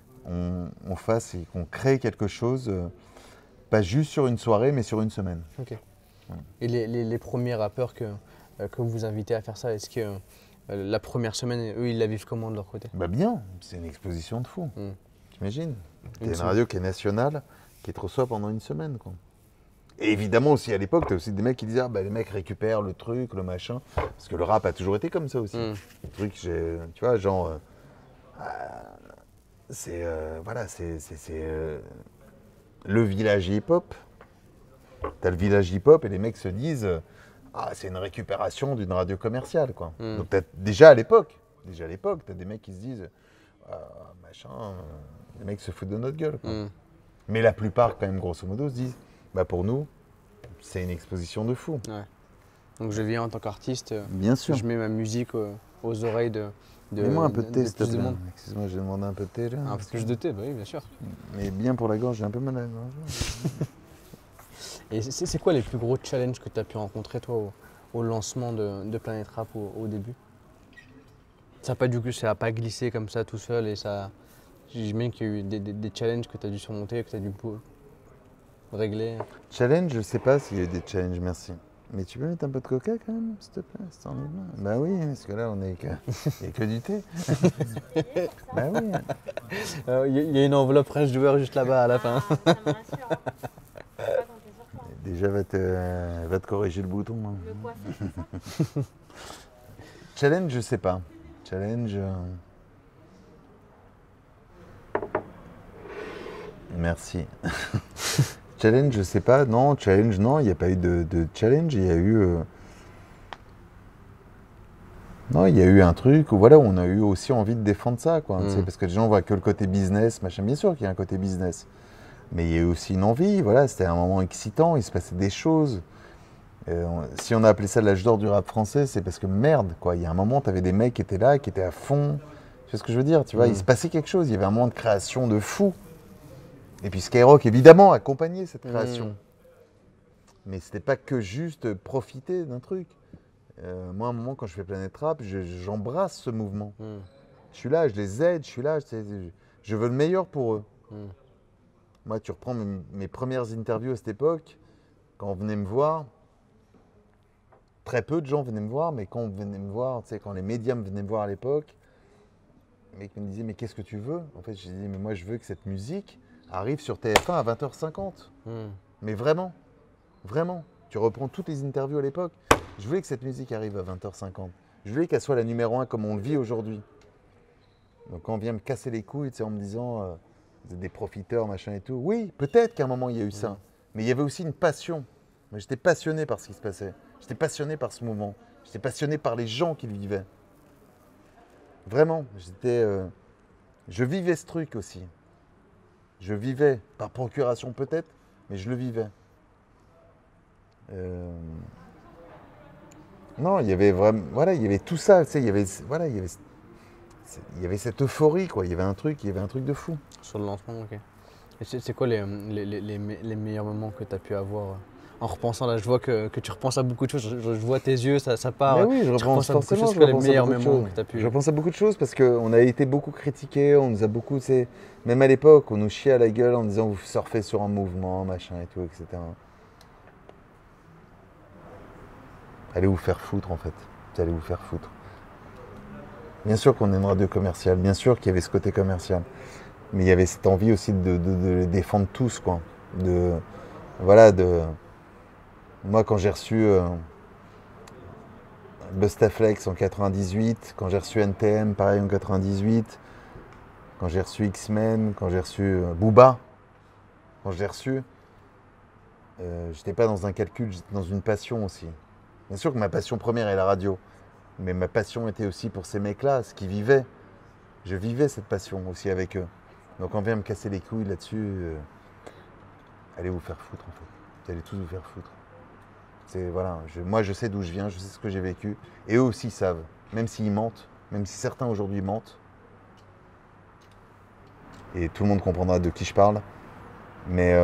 [SPEAKER 2] on fasse et qu'on crée quelque chose, pas juste sur une soirée, mais sur une semaine.
[SPEAKER 1] Ok. Et les premiers rappeurs que vous invitez à faire ça, est-ce que la première semaine, eux, ils la vivent comment de leur côté?
[SPEAKER 2] Bah bien, c'est une exposition de fou. T'imagines?
[SPEAKER 1] Une
[SPEAKER 2] T'as une
[SPEAKER 1] semaine.
[SPEAKER 2] radio qui est nationale, qui te reçoit pendant une semaine, quoi. Et évidemment aussi à l'époque, t'as aussi des mecs qui disaient les mecs récupèrent le truc, le machin, parce que le rap a toujours été comme ça aussi. Le truc, tu vois, genre, c'est le village hip-hop. T'as le village hip-hop et les mecs se disent c'est une récupération d'une radio commerciale, quoi. Donc déjà à l'époque, t'as des mecs qui se disent machin, les mecs se foutent de notre gueule, quoi. Mais la plupart, quand même, grosso modo, se disent pour nous, c'est une exposition de fou.
[SPEAKER 1] Ouais. Donc je viens en tant qu'artiste,
[SPEAKER 2] Bien sûr.
[SPEAKER 1] je mets ma musique aux oreilles de
[SPEAKER 2] Mets-moi un peu de thé, s'il te
[SPEAKER 1] plus de
[SPEAKER 2] plaît.
[SPEAKER 1] monde.
[SPEAKER 2] Excuse-moi, j'ai demandé un peu de thé, là.
[SPEAKER 1] Un peu plus de thé, bah oui, bien sûr.
[SPEAKER 2] Mais bien pour la gorge, j'ai un peu mal à la gorge.
[SPEAKER 1] Et c'est quoi les plus gros challenges que tu as pu rencontrer, toi, au lancement de Planet Rap au début? Ça n'a pas glissé comme ça tout seul et ça. J'imagine qu'il y a eu des challenges que tu as dû surmonter, que tu as dû régler.
[SPEAKER 2] Challenge, je sais pas s'il y a eu des challenges, merci. Mais tu peux mettre un peu de coca quand même, s'il te plaît, si t'en es bien. Bah oui, parce que là, il n'y a que du thé. Bah oui.
[SPEAKER 1] Il y a une enveloppe French Joueur juste là-bas à la fin.
[SPEAKER 4] Ça me rassure. Faut pas compter sur toi.
[SPEAKER 2] Déjà, va te corriger le bouton. Hein.
[SPEAKER 4] Le coiffer, c'est ça?
[SPEAKER 2] Challenge, je sais pas. Challenge. Merci. Challenge, je sais pas. Non, challenge, non, il n'y a pas eu de challenge. Il y a eu. Non, il y a eu un truc où voilà, on a eu aussi envie de défendre ça, quoi. Tu sais, parce que les gens voient que le côté business, machin. Bien sûr qu'il y a un côté business. Mais il y a eu aussi une envie, voilà, c'était un moment excitant, il se passait des choses. Si on a appelé ça l'âge d'or du rap français, c'est parce que merde, quoi. Il y a un moment, tu avais des mecs qui étaient là, qui étaient à fond, vois ce que je veux dire, tu vois, il se passait quelque chose, il y avait un moment de création de fou. Et puis Skyrock, évidemment, accompagnait cette création. Mais c'était pas que juste profiter d'un truc. Moi, à un moment, quand je fais Planète Rap, j'embrasse ce mouvement. Je suis là, je les aide, je suis là, je veux le meilleur pour eux. Moi, tu reprends mes premières interviews à cette époque, quand on venait me voir, très peu de gens venaient me voir, mais quand on venait me voir, tu sais, quand les médias venaient me voir à l'époque, les mecs me disaient, mais qu'est-ce que tu veux? En fait, je disais, mais moi, je veux que cette musique arrive sur TF1 à 20h50. Mais vraiment, vraiment. Tu reprends toutes les interviews à l'époque. Je voulais que cette musique arrive à 20h50. Je voulais qu'elle soit la numéro 1 comme on le vit aujourd'hui. Donc quand on vient me casser les couilles, tu sais, en me disant vous êtes des profiteurs, machin et tout. Oui, peut-être qu'à un moment il y a eu ça. Mais il y avait aussi une passion. Moi, j'étais passionné par ce qui se passait. J'étais passionné par ce mouvement. J'étais passionné par les gens qui le vivaient. Vraiment, je vivais ce truc aussi. Je vivais, par procuration peut-être, mais je le vivais. Non, il y avait vraiment, voilà, il y avait tout ça, tu sais, il y avait cette euphorie, quoi. Il y avait un truc de fou.
[SPEAKER 1] Sur le lancement, ok. Et c'est quoi les meilleurs moments que tu as pu avoir en repensant là? Je vois que tu repenses à beaucoup de choses, je vois tes yeux, ça part.
[SPEAKER 2] Mais oui, je
[SPEAKER 1] tu
[SPEAKER 2] repense
[SPEAKER 1] repenses à beaucoup de
[SPEAKER 2] forcément.
[SPEAKER 1] choses. C'est quoi les meilleurs moments que tu as pu.
[SPEAKER 2] Je repense à beaucoup de choses parce qu'on a été beaucoup critiqués, on nous a beaucoup, tu sais, même à l'époque, on nous chiait à la gueule en disant vous surfez sur un mouvement, machin et tout, etc. Allez vous faire foutre en fait. Allez vous faire foutre. Bien sûr qu'on est une radio commerciale, bien sûr qu'il y avait ce côté commercial. Mais il y avait cette envie aussi de les défendre tous, quoi. Moi, quand j'ai reçu Bustaflex en 98, quand j'ai reçu NTM, pareil en 98, quand j'ai reçu X-Men, quand j'ai reçu Booba, quand j'ai reçu, j'étais pas dans un calcul, j'étais dans une passion aussi. Bien sûr que ma passion première est la radio, mais ma passion était aussi pour ces mecs-là, ce qu'ils vivaient. Je vivais cette passion aussi avec eux. Donc on vient me casser les couilles là-dessus, allez vous faire foutre en fait. Vous allez tous vous faire foutre. Voilà, moi je sais d'où je viens, je sais ce que j'ai vécu. Et eux aussi savent, même s'ils mentent, même si certains aujourd'hui mentent. Et tout le monde comprendra de qui je parle. Mais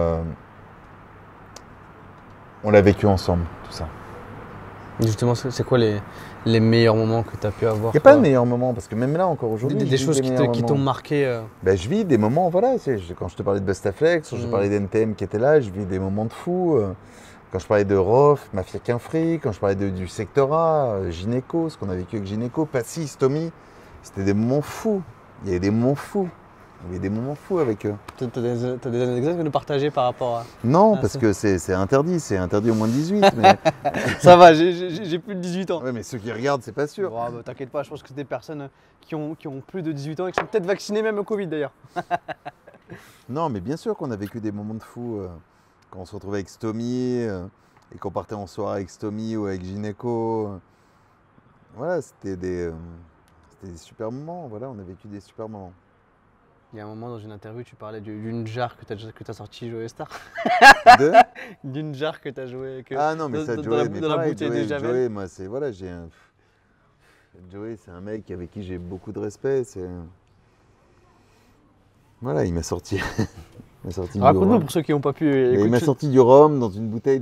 [SPEAKER 2] on l'a vécu ensemble, tout ça.
[SPEAKER 1] Justement, c'est quoi les meilleurs moments que tu as pu avoir?
[SPEAKER 2] Il n'y a pas de meilleurs moments, parce que même là, encore aujourd'hui,
[SPEAKER 1] des choses qui t'ont marqué.
[SPEAKER 2] Ben, je vis des moments, voilà, quand je te parlais de Bustaflex, quand je parlais d'NTM qui était là, je vis des moments de fou. Quand je parlais de Rof, Mafia Quinfri, quand je parlais du Secteur A, Gynéco, ce qu'on a vécu avec Gynéco, Passy, Stomy, c'était des moments fous. Il y avait des moments fous. Il y avait des moments fous avec eux.
[SPEAKER 1] T'as des anecdotes à nous partager par rapport à...
[SPEAKER 2] Non, parce que c'est interdit au moins de 18. Mais...
[SPEAKER 1] Ça va, j'ai plus de 18 ans.
[SPEAKER 2] Ouais, mais ceux qui regardent, c'est pas sûr.
[SPEAKER 1] Bon, bah, t'inquiète pas, je pense que c'est des personnes qui ont plus de 18 ans et qui sont peut-être vaccinées même au Covid d'ailleurs.
[SPEAKER 2] Non, mais bien sûr qu'on a vécu des moments de fou quand on se retrouvait avec Stomy et qu'on partait en soirée avec Stomy ou avec Gynéco. Voilà, c'était des super moments. Voilà, on a vécu des super moments.
[SPEAKER 1] Il y a un moment dans une interview, tu parlais d'une jarre que tu as sorti Joey Star. D'une jarre que tu as joué.
[SPEAKER 2] Ah non, mais ça, Joey,
[SPEAKER 1] dans la bouteille de Javel.
[SPEAKER 2] Joey, moi, Joey, c'est un mec avec qui j'ai beaucoup de respect. Voilà, il m'a sorti.
[SPEAKER 1] Raconte-nous pour ceux qui n'ont pas pu écouter.
[SPEAKER 2] Il m'a sorti du rhum dans une bouteille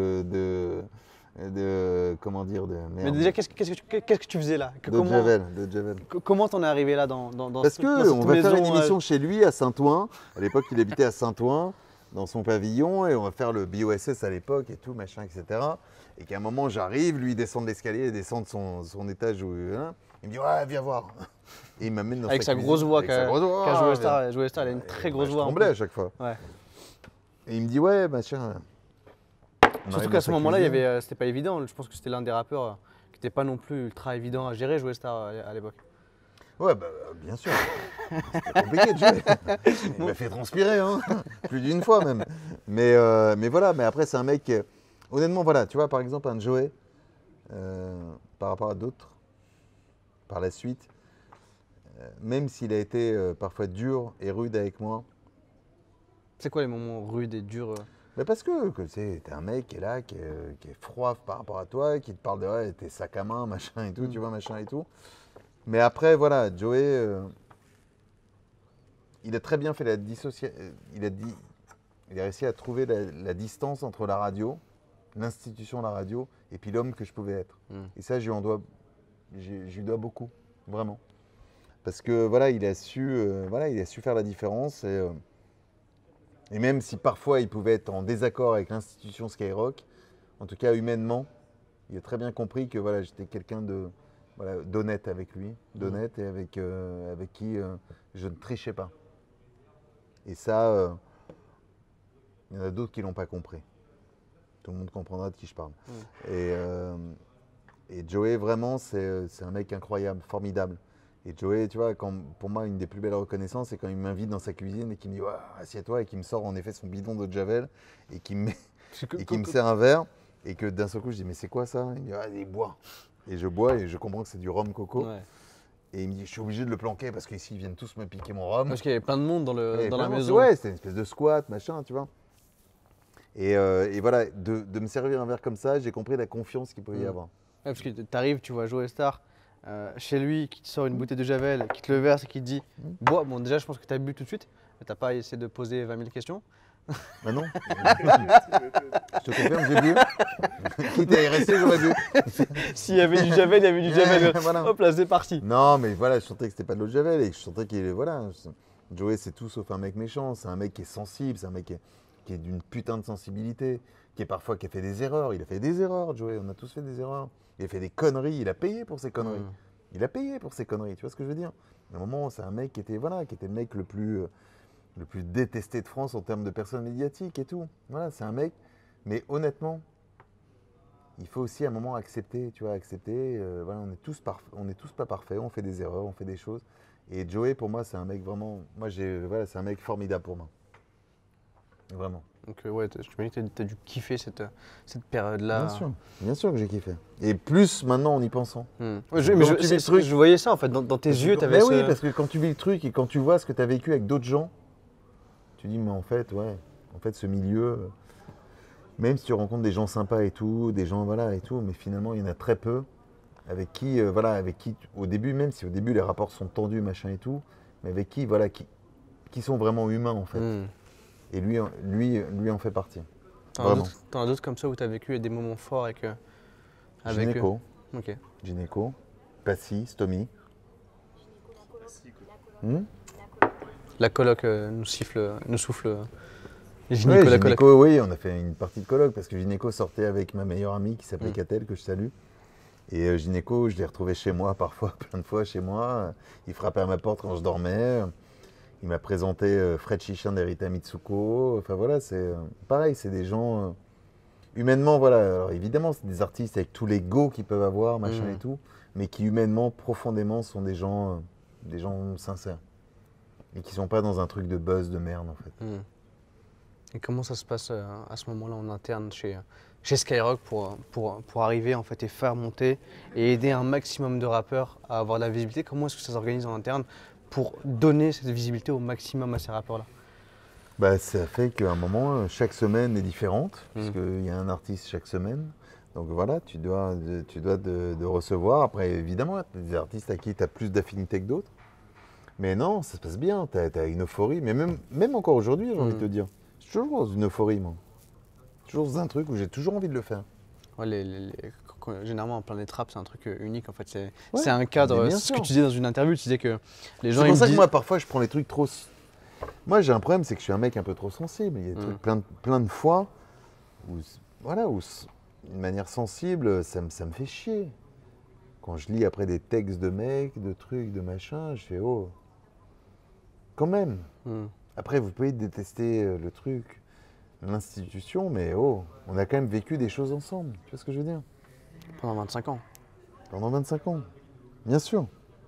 [SPEAKER 2] comment dire, de merde.
[SPEAKER 1] Mais déjà, qu'est-ce que tu faisais là?
[SPEAKER 2] De Javel.
[SPEAKER 1] Comment t'en es arrivé là dans
[SPEAKER 2] Parce qu'on va faire une émission chez lui à Saint-Ouen. À l'époque, il habitait à Saint-Ouen, dans son pavillon, et on va faire le BOSS à l'époque et tout, machin, etc. Et qu'à un moment, j'arrive, lui, il descend de l'escalier, il descend de son étage, il me dit, ouais, viens voir. Et il m'amène dans
[SPEAKER 1] avec sa grosse voix qu'a Joey Star, elle a une très grosse voix.
[SPEAKER 2] Je tremblais à chaque fois.
[SPEAKER 1] Ouais.
[SPEAKER 2] Et il me dit, ouais, machin.
[SPEAKER 1] Surtout qu'à ce moment-là, c'était pas évident. Je pense que c'était l'un des rappeurs qui n'était pas non plus ultra évident à gérer, Joey Star, à l'époque.
[SPEAKER 2] Ouais, bah, bien sûr. C'était compliqué de jouer. Il m'a fait transpirer, hein. Plus d'une fois même. Mais voilà, mais après, c'est un mec. Honnêtement, voilà, tu vois, par exemple, un Joey, par rapport à d'autres, par la suite, même s'il a été parfois dur et rude avec moi.
[SPEAKER 1] C'est quoi les moments rudes et durs
[SPEAKER 2] Mais parce que t'es un mec qui est là, qui est froid par rapport à toi, qui te parle de ouais, tes sacs à main, machin et tout, tu vois, machin et tout. Mais après, voilà, Joey, il a très bien fait la dissociation. Il a réussi à trouver la distance entre la radio, l'institution de la radio, et puis l'homme que je pouvais être. Et ça, je lui dois beaucoup, vraiment. Parce que voilà, il a su faire la différence. Et même si parfois il pouvait être en désaccord avec l'institution Skyrock, en tout cas humainement, il a très bien compris que voilà, j'étais quelqu'un d'honnête avec lui, d'honnête et avec qui je ne trichais pas. Et ça, il y en a d'autres qui ne l'ont pas compris. Tout le monde comprendra de qui je parle. Et Joey, vraiment, c'est un mec incroyable, formidable. Et Joey, tu vois, pour moi, une des plus belles reconnaissances, c'est quand il m'invite dans sa cuisine et qu'il me dit assieds-toi, et qu'il me sort en effet son bidon d'eau de Javel et qu'il me sert un verre. Et que d'un seul coup, je dis mais c'est quoi ça? Il me dit il boit. Et je bois et je comprends que c'est du rhum coco. Ouais. Et il me dit je suis obligé de le planquer parce qu'ici ils viennent tous me piquer mon rhum.
[SPEAKER 1] Parce qu'il y avait plein de monde dans la maison.
[SPEAKER 2] Ouais, c'était une espèce de squat, machin, tu vois. Et voilà, de me servir un verre comme ça, j'ai compris la confiance qu'il pouvait y avoir.
[SPEAKER 1] Ouais, parce que tu arrives, tu vois Joey Star chez lui, qui te sort une bouteille de Javel, qui te le verse et qui te dit bois. Bon, déjà, je pense que tu as bu tout de suite, mais tu n'as pas essayé de poser 20 000 questions.
[SPEAKER 2] Bah non. Je te confirme, j'ai bu. Quitte à y rester, j'aurais bu.
[SPEAKER 1] S'il y avait du Javel, il y avait du Javel.
[SPEAKER 2] Voilà.
[SPEAKER 1] Hop là, c'est parti.
[SPEAKER 2] Non, mais voilà, je sentais que c'était pas de l'eau de Javel et que je sentais qu'il est. Voilà. Joey, c'est tout sauf un mec méchant. C'est un mec qui est sensible, c'est un mec qui est d'une putain de sensibilité, qui a fait des erreurs. Il a fait des erreurs, Joey. On a tous fait des erreurs. Il a fait des conneries. Il a payé pour ses conneries. Il a payé pour ses conneries. Tu vois ce que je veux dire? À un moment, c'est un mec qui était le mec le plus détesté de France en termes de personnes médiatiques et tout. Voilà, c'est un mec. Mais honnêtement, il faut aussi à un moment accepter, tu vois, voilà, on est tous pas parfaits, on fait des erreurs, on fait des choses. Et Joey, pour moi, c'est un mec vraiment, c'est un mec formidable pour moi. Vraiment.
[SPEAKER 1] Donc ouais, je me dis que tu as dû kiffer cette période-là.
[SPEAKER 2] Bien sûr que j'ai kiffé. Et plus maintenant en y pensant.
[SPEAKER 1] Ouais, je voyais ça en fait, dans tes yeux, tu avais
[SPEAKER 2] oui, parce que quand tu vis le truc et quand tu vois ce que tu as vécu avec d'autres gens, tu dis, mais en fait, ce milieu, même si tu rencontres des gens sympas et tout, des gens, voilà, et tout, mais finalement, il y en a très peu avec qui, au début, même si au début les rapports sont tendus, machin et tout, mais avec qui, voilà, qui sont vraiment humains, en fait. Et lui en fait partie.
[SPEAKER 1] T'en as d'autres comme ça où tu as vécu des moments forts avec
[SPEAKER 2] Gynéco.
[SPEAKER 1] Ok.
[SPEAKER 2] Gynéco, Passy, Stomy.
[SPEAKER 1] La coloc nous souffle.
[SPEAKER 2] Gynéco, ouais, Gynéco, oui, on a fait une partie de coloc parce que Gynéco sortait avec ma meilleure amie qui s'appelait Catel, que je salue. Et Gynéco, je l'ai retrouvé chez moi parfois, plein de fois chez moi. Il frappait à ma porte quand je dormais. Il m'a présenté Fred Chichin d'Erita Mitsuko. Enfin voilà, c'est pareil, c'est des gens humainement, voilà. Alors évidemment, c'est des artistes avec tout l'ego qu'ils peuvent avoir, machin et tout, mais qui humainement, profondément, sont des gens sincères. Et qui sont pas dans un truc de buzz de merde en fait.
[SPEAKER 1] Et comment ça se passe à ce moment-là en interne chez Skyrock pour arriver en fait et faire monter et aider un maximum de rappeurs à avoir de la visibilité? Comment est-ce que ça s'organise en interne pour donner cette visibilité au maximum à ces rappeurs-là?
[SPEAKER 2] Bah, ça fait qu'à un moment, chaque semaine est différente, puisqu'il y a un artiste chaque semaine. Donc voilà, tu dois de recevoir. Après, évidemment, tu as des artistes à qui tu as plus d'affinité que d'autres. Mais non, ça se passe bien, tu as une euphorie. Mais même encore aujourd'hui, j'ai envie de te dire, je suis toujours dans une euphorie, moi. Toujours dans un truc où j'ai toujours envie de le faire.
[SPEAKER 1] Ouais, généralement, en plein des trappes, c'est un truc unique. En fait, c'est un cadre. Ce que tu disais dans une interview, tu disais que les gens.
[SPEAKER 2] C'est pour ça que moi, parfois, je prends les trucs trop. Moi, j'ai un problème, c'est que je suis un mec un peu trop sensible. Il y a des trucs plein de fois où, d'une manière sensible, ça me fait chier. Quand je lis après des textes de mecs, de trucs, de machin, je fais oh. Quand même. Après, vous pouvez détester le truc, l'institution, mais oh, on a quand même vécu des choses ensemble. Tu vois ce que je veux dire?
[SPEAKER 1] Pendant 25 ans.
[SPEAKER 2] Pendant 25 ans, bien sûr.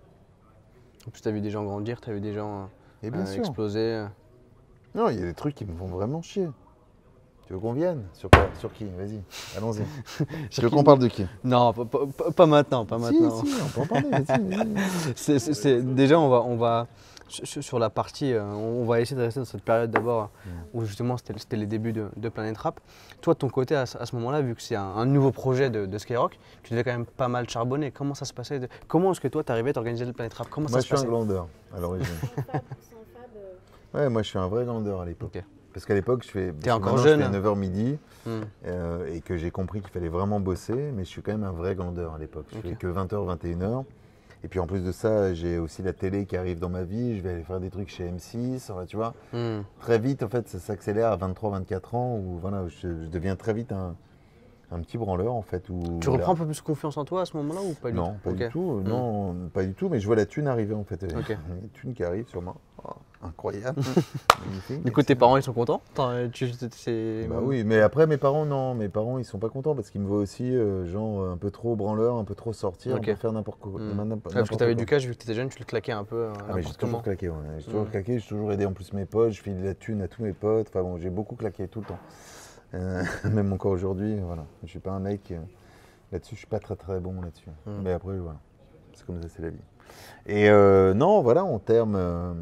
[SPEAKER 1] En plus, tu as vu des gens grandir, tu as vu des gens exploser.
[SPEAKER 2] Non, il y a des trucs qui me font vraiment chier. Tu veux qu'on vienne? Sur quoi? Sur qui? Vas-y, allons-y. Tu veux qu'on parle de qui?
[SPEAKER 1] Non, pas maintenant, pas maintenant.
[SPEAKER 2] Si, on peut en parler, vas-y.
[SPEAKER 1] Déjà, on va Sur la partie, on va essayer de rester dans cette période d'abord où justement c'était les débuts de Planet Rap. Toi, de ton côté, à ce moment-là, vu que c'est un nouveau projet de Skyrock, tu devais quand même pas mal charbonner. Comment ça se passait Comment est-ce que toi, tu arrivais à t'organiser le Planet Rap? Comment
[SPEAKER 2] Moi,
[SPEAKER 1] ça
[SPEAKER 2] je
[SPEAKER 1] se
[SPEAKER 2] suis un
[SPEAKER 1] passait?
[SPEAKER 2] glandeur à l'origine.
[SPEAKER 4] Sans fab,
[SPEAKER 2] Ouais, moi, je suis un vrai glandeur à l'époque.
[SPEAKER 1] Ok.
[SPEAKER 2] Parce qu'à l'époque, je fais.
[SPEAKER 1] T'es encore
[SPEAKER 2] maintenant,
[SPEAKER 1] jeune,
[SPEAKER 2] je
[SPEAKER 1] hein.
[SPEAKER 2] fais 9h midi
[SPEAKER 1] Hmm.
[SPEAKER 2] et que j'ai compris qu'il fallait vraiment bosser, mais je suis quand même un vrai glandeur à l'époque. Je
[SPEAKER 1] Ok.
[SPEAKER 2] fais que 20h, 21h. Et puis en plus de ça, j'ai aussi la télé qui arrive dans ma vie. Je vais aller faire des trucs chez M6. Enfin, tu vois,
[SPEAKER 1] Hmm.
[SPEAKER 2] très vite, en fait, ça s'accélère à 23, 24 ans où voilà, je deviens très vite un petit branleur, en fait. Où,
[SPEAKER 1] Tu reprends un peu plus confiance en toi à ce moment-là ou pas du
[SPEAKER 2] Non,
[SPEAKER 1] tout?
[SPEAKER 2] pas
[SPEAKER 1] Ok.
[SPEAKER 2] du tout. Non, pas du tout. Mais je vois la thune arriver, en fait.
[SPEAKER 1] Ok.
[SPEAKER 2] Une thune qui arrive sur moi. Oh, incroyable. Magnifique.
[SPEAKER 1] Du coup, tes parents, ils sont contents?
[SPEAKER 2] Bah oui, mais après mes parents, non, mes parents ils sont pas contents parce qu'ils me voient aussi genre un peu trop branleur, un peu trop sortir,
[SPEAKER 1] Ok.
[SPEAKER 2] un peu faire n'importe quoi.
[SPEAKER 1] Parce que tu avais du cash, vu que tu étais jeune, tu le claquais un peu
[SPEAKER 2] Ah mais j'ai
[SPEAKER 1] n'importe
[SPEAKER 2] toujours
[SPEAKER 1] comment.
[SPEAKER 2] claqué, ouais. J'ai toujours claqué, j'ai toujours aidé en plus mes potes, je file de la thune à tous mes potes, enfin bon, j'ai beaucoup claqué tout le temps. Même encore aujourd'hui, voilà. Je suis pas un mec, là-dessus je suis pas très très bon là-dessus. Mais après voilà, c'est comme ça, c'est la vie. Et non, voilà, en termes...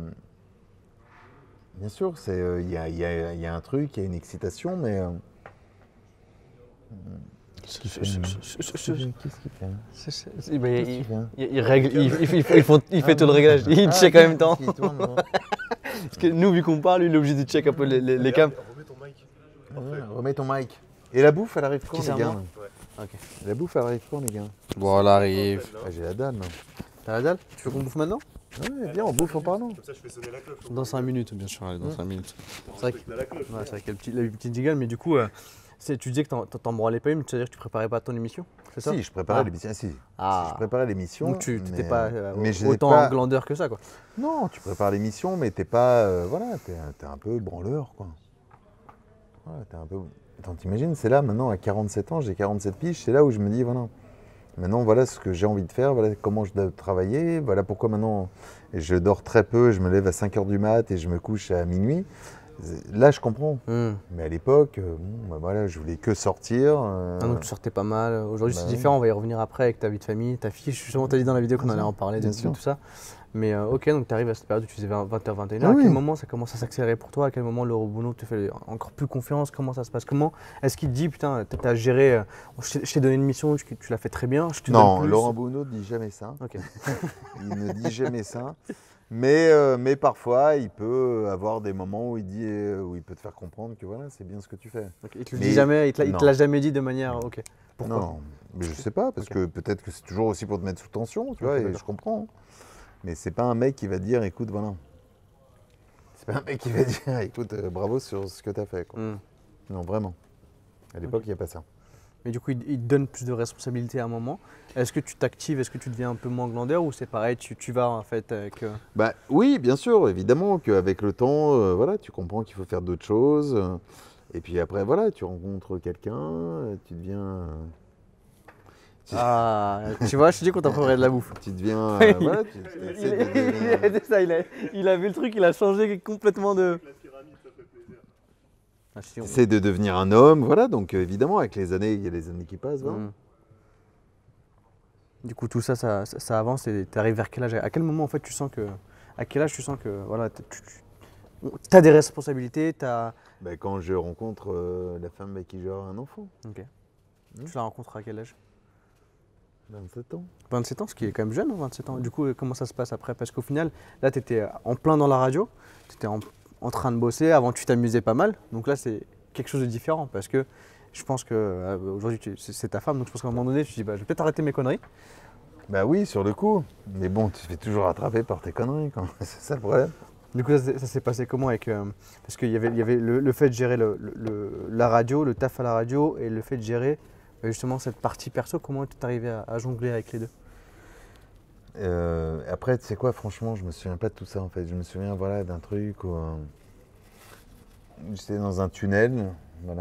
[SPEAKER 2] bien sûr, il y a un truc, il y a une excitation, mais... Qu'est-ce qu'il fait
[SPEAKER 1] Il règle, il fait tout le réglage, il check en même temps. Parce que nous, vu qu'on parle, lui, il est obligé de check un peu les cams.
[SPEAKER 3] Remets ton mic.
[SPEAKER 2] Remets ton mic. Et la bouffe, elle arrive quand,
[SPEAKER 1] Qui
[SPEAKER 2] les
[SPEAKER 1] c'est à
[SPEAKER 2] gars?
[SPEAKER 1] moi Ok.
[SPEAKER 2] La bouffe, elle arrive quand, les gars?
[SPEAKER 1] Bon, elle arrive.
[SPEAKER 2] Ah, j'ai la dalle, là.
[SPEAKER 1] T'as la dalle? Tu veux qu'on bouffe maintenant?
[SPEAKER 2] Ouais, viens, on bouffe en parlant.
[SPEAKER 3] Comme ça, je fais sonner la cloche.
[SPEAKER 1] Dans 5 minutes, bien sûr, allez, dans 5 minutes. C'est vrai que,
[SPEAKER 3] T'as la cloche.
[SPEAKER 1] ouais, c'est vrai qu'il y a le petit jiggle, mais du coup, tu disais que t'en branlais pas une, c'est-à-dire que tu préparais pas ton émission? C'est ça?
[SPEAKER 2] Si, je préparais
[SPEAKER 1] Ah.
[SPEAKER 2] l'émission. Si,
[SPEAKER 1] Ah.
[SPEAKER 2] si, je préparais l'émission.
[SPEAKER 1] Donc tu t'étais
[SPEAKER 2] mais,
[SPEAKER 1] pas
[SPEAKER 2] mais j'étais
[SPEAKER 1] autant
[SPEAKER 2] pas-
[SPEAKER 1] un glandeur que ça, quoi.
[SPEAKER 2] Non, tu prépares l'émission, mais t'es pas. Voilà, t'es un peu branleur, quoi. Voilà, t'es un peu. Attends, t'imagines, c'est là, maintenant, à 47 ans, j'ai 47 piges, c'est là où je me dis, voilà. Maintenant, voilà ce que j'ai envie de faire, voilà comment je dois travailler, voilà pourquoi maintenant je dors très peu, je me lève à 5h du mat et je me couche à minuit. Là, je comprends. Mais à l'époque, bon, bah voilà, je voulais que sortir.
[SPEAKER 1] Ah, donc tu sortais pas mal. Aujourd'hui,
[SPEAKER 2] bah
[SPEAKER 1] c'est
[SPEAKER 2] oui.
[SPEAKER 1] différent, on va y revenir après avec ta vie de famille, ta fille. Justement, tu as dit dans la vidéo qu'on
[SPEAKER 2] Bien
[SPEAKER 1] allait
[SPEAKER 2] sûr,
[SPEAKER 1] en parler de
[SPEAKER 2] bien sûr.
[SPEAKER 1] tout ça. Mais ok, donc tu arrives à cette période où tu faisais 20h, 21h.
[SPEAKER 2] Ah
[SPEAKER 1] À
[SPEAKER 2] oui.
[SPEAKER 1] quel moment ça commence à s'accélérer pour toi? À quel moment Laurent Bounot te fait encore plus confiance? Comment ça se passe? Comment est-ce qu'il te dit, putain, t'as géré, je t'ai donné une mission, tu l'as fait très bien, je te donne
[SPEAKER 2] Non,
[SPEAKER 1] plus.
[SPEAKER 2] Laurent Bounot ne dit jamais ça.
[SPEAKER 1] Ok.
[SPEAKER 2] Il ne dit jamais ça. Mais parfois, il peut avoir des moments où il peut te faire comprendre que voilà, c'est bien ce que tu fais.
[SPEAKER 1] Ok, il te le
[SPEAKER 2] Mais-
[SPEAKER 1] dit jamais, il te
[SPEAKER 2] non.
[SPEAKER 1] l'a jamais dit de manière. Ok. Pourquoi?
[SPEAKER 2] Non, mais je sais pas, parce
[SPEAKER 1] Ok.
[SPEAKER 2] que peut-être que c'est toujours aussi pour te mettre sous tension, tu vois,
[SPEAKER 1] Ok,
[SPEAKER 2] et
[SPEAKER 1] d'accord.
[SPEAKER 2] je comprends. Mais c'est pas un mec qui va te dire, écoute, voilà. C'est pas un mec qui va dire, écoute, bravo sur ce que tu as fait, quoi. Non, vraiment. À l'époque, il n'y a pas ça.
[SPEAKER 1] Mais du coup, il te donne plus de responsabilités à un moment. Est-ce que tu t'actives, est-ce que tu deviens un peu moins glandeur ou c'est pareil, tu vas en fait avec.
[SPEAKER 2] Bah oui, bien sûr, évidemment qu'avec le temps, voilà, tu comprends qu'il faut faire d'autres choses. Et puis après, voilà, tu rencontres quelqu'un, tu deviens.
[SPEAKER 1] Ah, tu vois, je te dis qu'on t'a préparé de la bouffe.
[SPEAKER 2] Tu deviens. voilà, tu essaies de devenir-
[SPEAKER 1] C'est ça, il a vu le truc, il a changé complètement de.
[SPEAKER 3] La pyramide, ça fait plaisir.
[SPEAKER 1] Ah, si, on-
[SPEAKER 2] T'essaies de devenir un homme, voilà, donc évidemment, avec les années, il y a les années qui passent, voilà.
[SPEAKER 1] Du coup, tout ça, ça avance et tu arrives vers quel âge? À quel moment en fait tu sens que. À quel âge tu sens que voilà, tu as des responsabilités,
[SPEAKER 2] Bah, quand je rencontre la femme avec qui j'aurai un enfant,
[SPEAKER 1] Ok. Tu la rencontres à quel âge?
[SPEAKER 2] 27 ans.
[SPEAKER 1] 27 ans, ce qui est quand même jeune, hein, 27 ans. Du coup, comment ça se passe après? Parce qu'au final, là, tu étais en plein dans la radio, tu étais en train de bosser, avant tu t'amusais pas mal. Donc là, c'est quelque chose de différent parce que je pense que aujourd'hui, c'est ta femme, donc je pense qu'à un moment donné, tu te dis, bah, je vais peut-être arrêter mes conneries.
[SPEAKER 2] Bah oui, sur le coup. Mais bon, tu te fais toujours rattraper par tes conneries, quoi. C'est ça le problème.
[SPEAKER 1] Du coup, ça s'est passé comment avec. Parce qu'il y avait le fait de gérer la radio, le taf à la radio et le fait de gérer justement cette partie perso. Comment tu es arrivé à jongler avec les deux?
[SPEAKER 2] Après, tu sais quoi, franchement, je me souviens pas de tout ça en fait. Je me souviens voilà, d'un truc où j'étais dans un tunnel, voilà,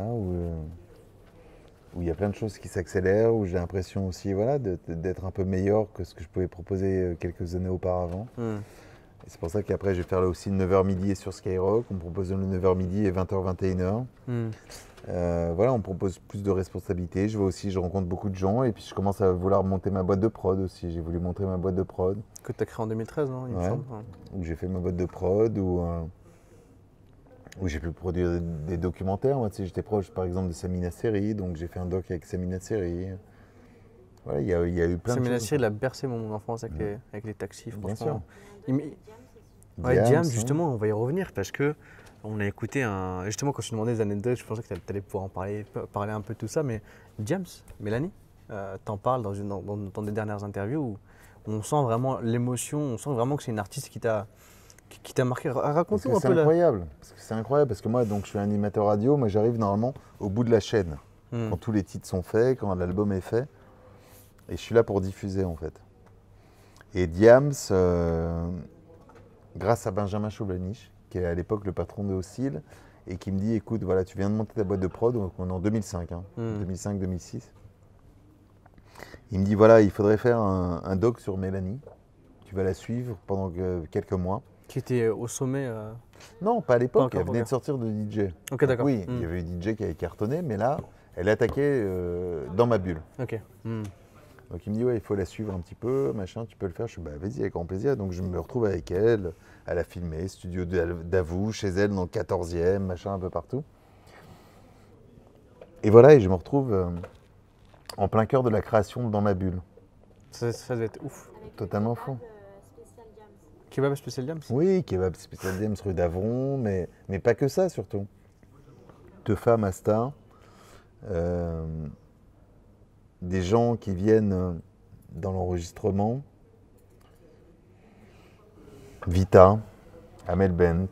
[SPEAKER 2] où il y a plein de choses qui s'accélèrent, où j'ai l'impression aussi voilà, d'être un peu meilleur que ce que je pouvais proposer quelques années auparavant. Et c'est pour ça qu'après, je vais faire là aussi 9h midi sur Skyrock. On me propose le 9h midi et 20h, 21h. Voilà, on me propose plus de responsabilités. Je vais aussi, je rencontre beaucoup de gens et puis je commence à vouloir monter ma boîte de prod aussi. J'ai voulu monter ma boîte de prod.
[SPEAKER 1] Que tu as créé en 2013, non, il me
[SPEAKER 2] Ouais.
[SPEAKER 1] semble.
[SPEAKER 2] Où j'ai fait ma boîte de prod, où j'ai pu produire des documentaires. Moi, tu sais, j'étais proche par exemple de Samina Seri, donc j'ai fait un doc avec Samina Seri. Voilà, il y a eu plein de
[SPEAKER 1] Samina
[SPEAKER 2] choses.
[SPEAKER 1] Seri, il a bercé mon enfance avec les taxis,
[SPEAKER 2] Bien
[SPEAKER 1] franchement.
[SPEAKER 4] Diams aussi.
[SPEAKER 1] Ouais, Diams,
[SPEAKER 2] hein.
[SPEAKER 1] justement, on va y revenir parce que on a écouté un. Justement, quand je te demandais des anecdotes, je pensais que tu allais pouvoir en parler un peu de tout ça, mais Diams, Mélanie, t'en parles dans des dernières interviews où on sent vraiment l'émotion, on sent vraiment que c'est une artiste qui t'a marqué.
[SPEAKER 2] Parce
[SPEAKER 1] Raconte-nous
[SPEAKER 2] que
[SPEAKER 1] un
[SPEAKER 2] c'est
[SPEAKER 1] peu là.
[SPEAKER 2] incroyable. C'est incroyable parce que moi, donc, je suis animateur radio. Moi, j'arrive normalement au bout de la chaîne.
[SPEAKER 1] Hmm.
[SPEAKER 2] Quand tous les titres sont faits, quand l'album est fait. Et je suis là pour diffuser en fait. Et Diams, grâce à Benjamin Chaublaniche, qui est à l'époque le patron de Hostile, et qui me dit, écoute, voilà, tu viens de monter ta boîte de prod, donc on est en 2005, 2005-2006. Il me dit, voilà, il faudrait faire un doc sur Mélanie. Tu vas la suivre pendant quelques mois.
[SPEAKER 1] Qui était au sommet.
[SPEAKER 2] Non, pas à l'époque,
[SPEAKER 1] Pas
[SPEAKER 2] elle
[SPEAKER 1] encore,
[SPEAKER 2] venait
[SPEAKER 1] ok.
[SPEAKER 2] de sortir de DJ.
[SPEAKER 1] Ok, d'accord.
[SPEAKER 2] Oui, il y avait eu DJ qui avait cartonné, mais là, elle attaquait dans ma bulle.
[SPEAKER 1] Ok.
[SPEAKER 2] Donc il me dit, ouais, il faut la suivre un petit peu, machin, tu peux le faire. Je suis, bah vas-y, avec grand plaisir. Donc je me retrouve avec elle, elle a filmé, studio d'Avou, chez elle, dans le 14e, machin, un peu partout. Et voilà, et je me retrouve en plein cœur de la création dans ma bulle.
[SPEAKER 1] Ça devait être ouf.
[SPEAKER 4] Avec le
[SPEAKER 2] Totalement
[SPEAKER 4] kebab,
[SPEAKER 2] fou.
[SPEAKER 4] Spécial Diams.
[SPEAKER 1] Kebab spécial Diams.
[SPEAKER 2] Oui, kebab spécial Diams rue d'Avron, mais pas que ça surtout. Teufa, Masta, des gens qui viennent dans l'enregistrement, Vita, Amel Bent,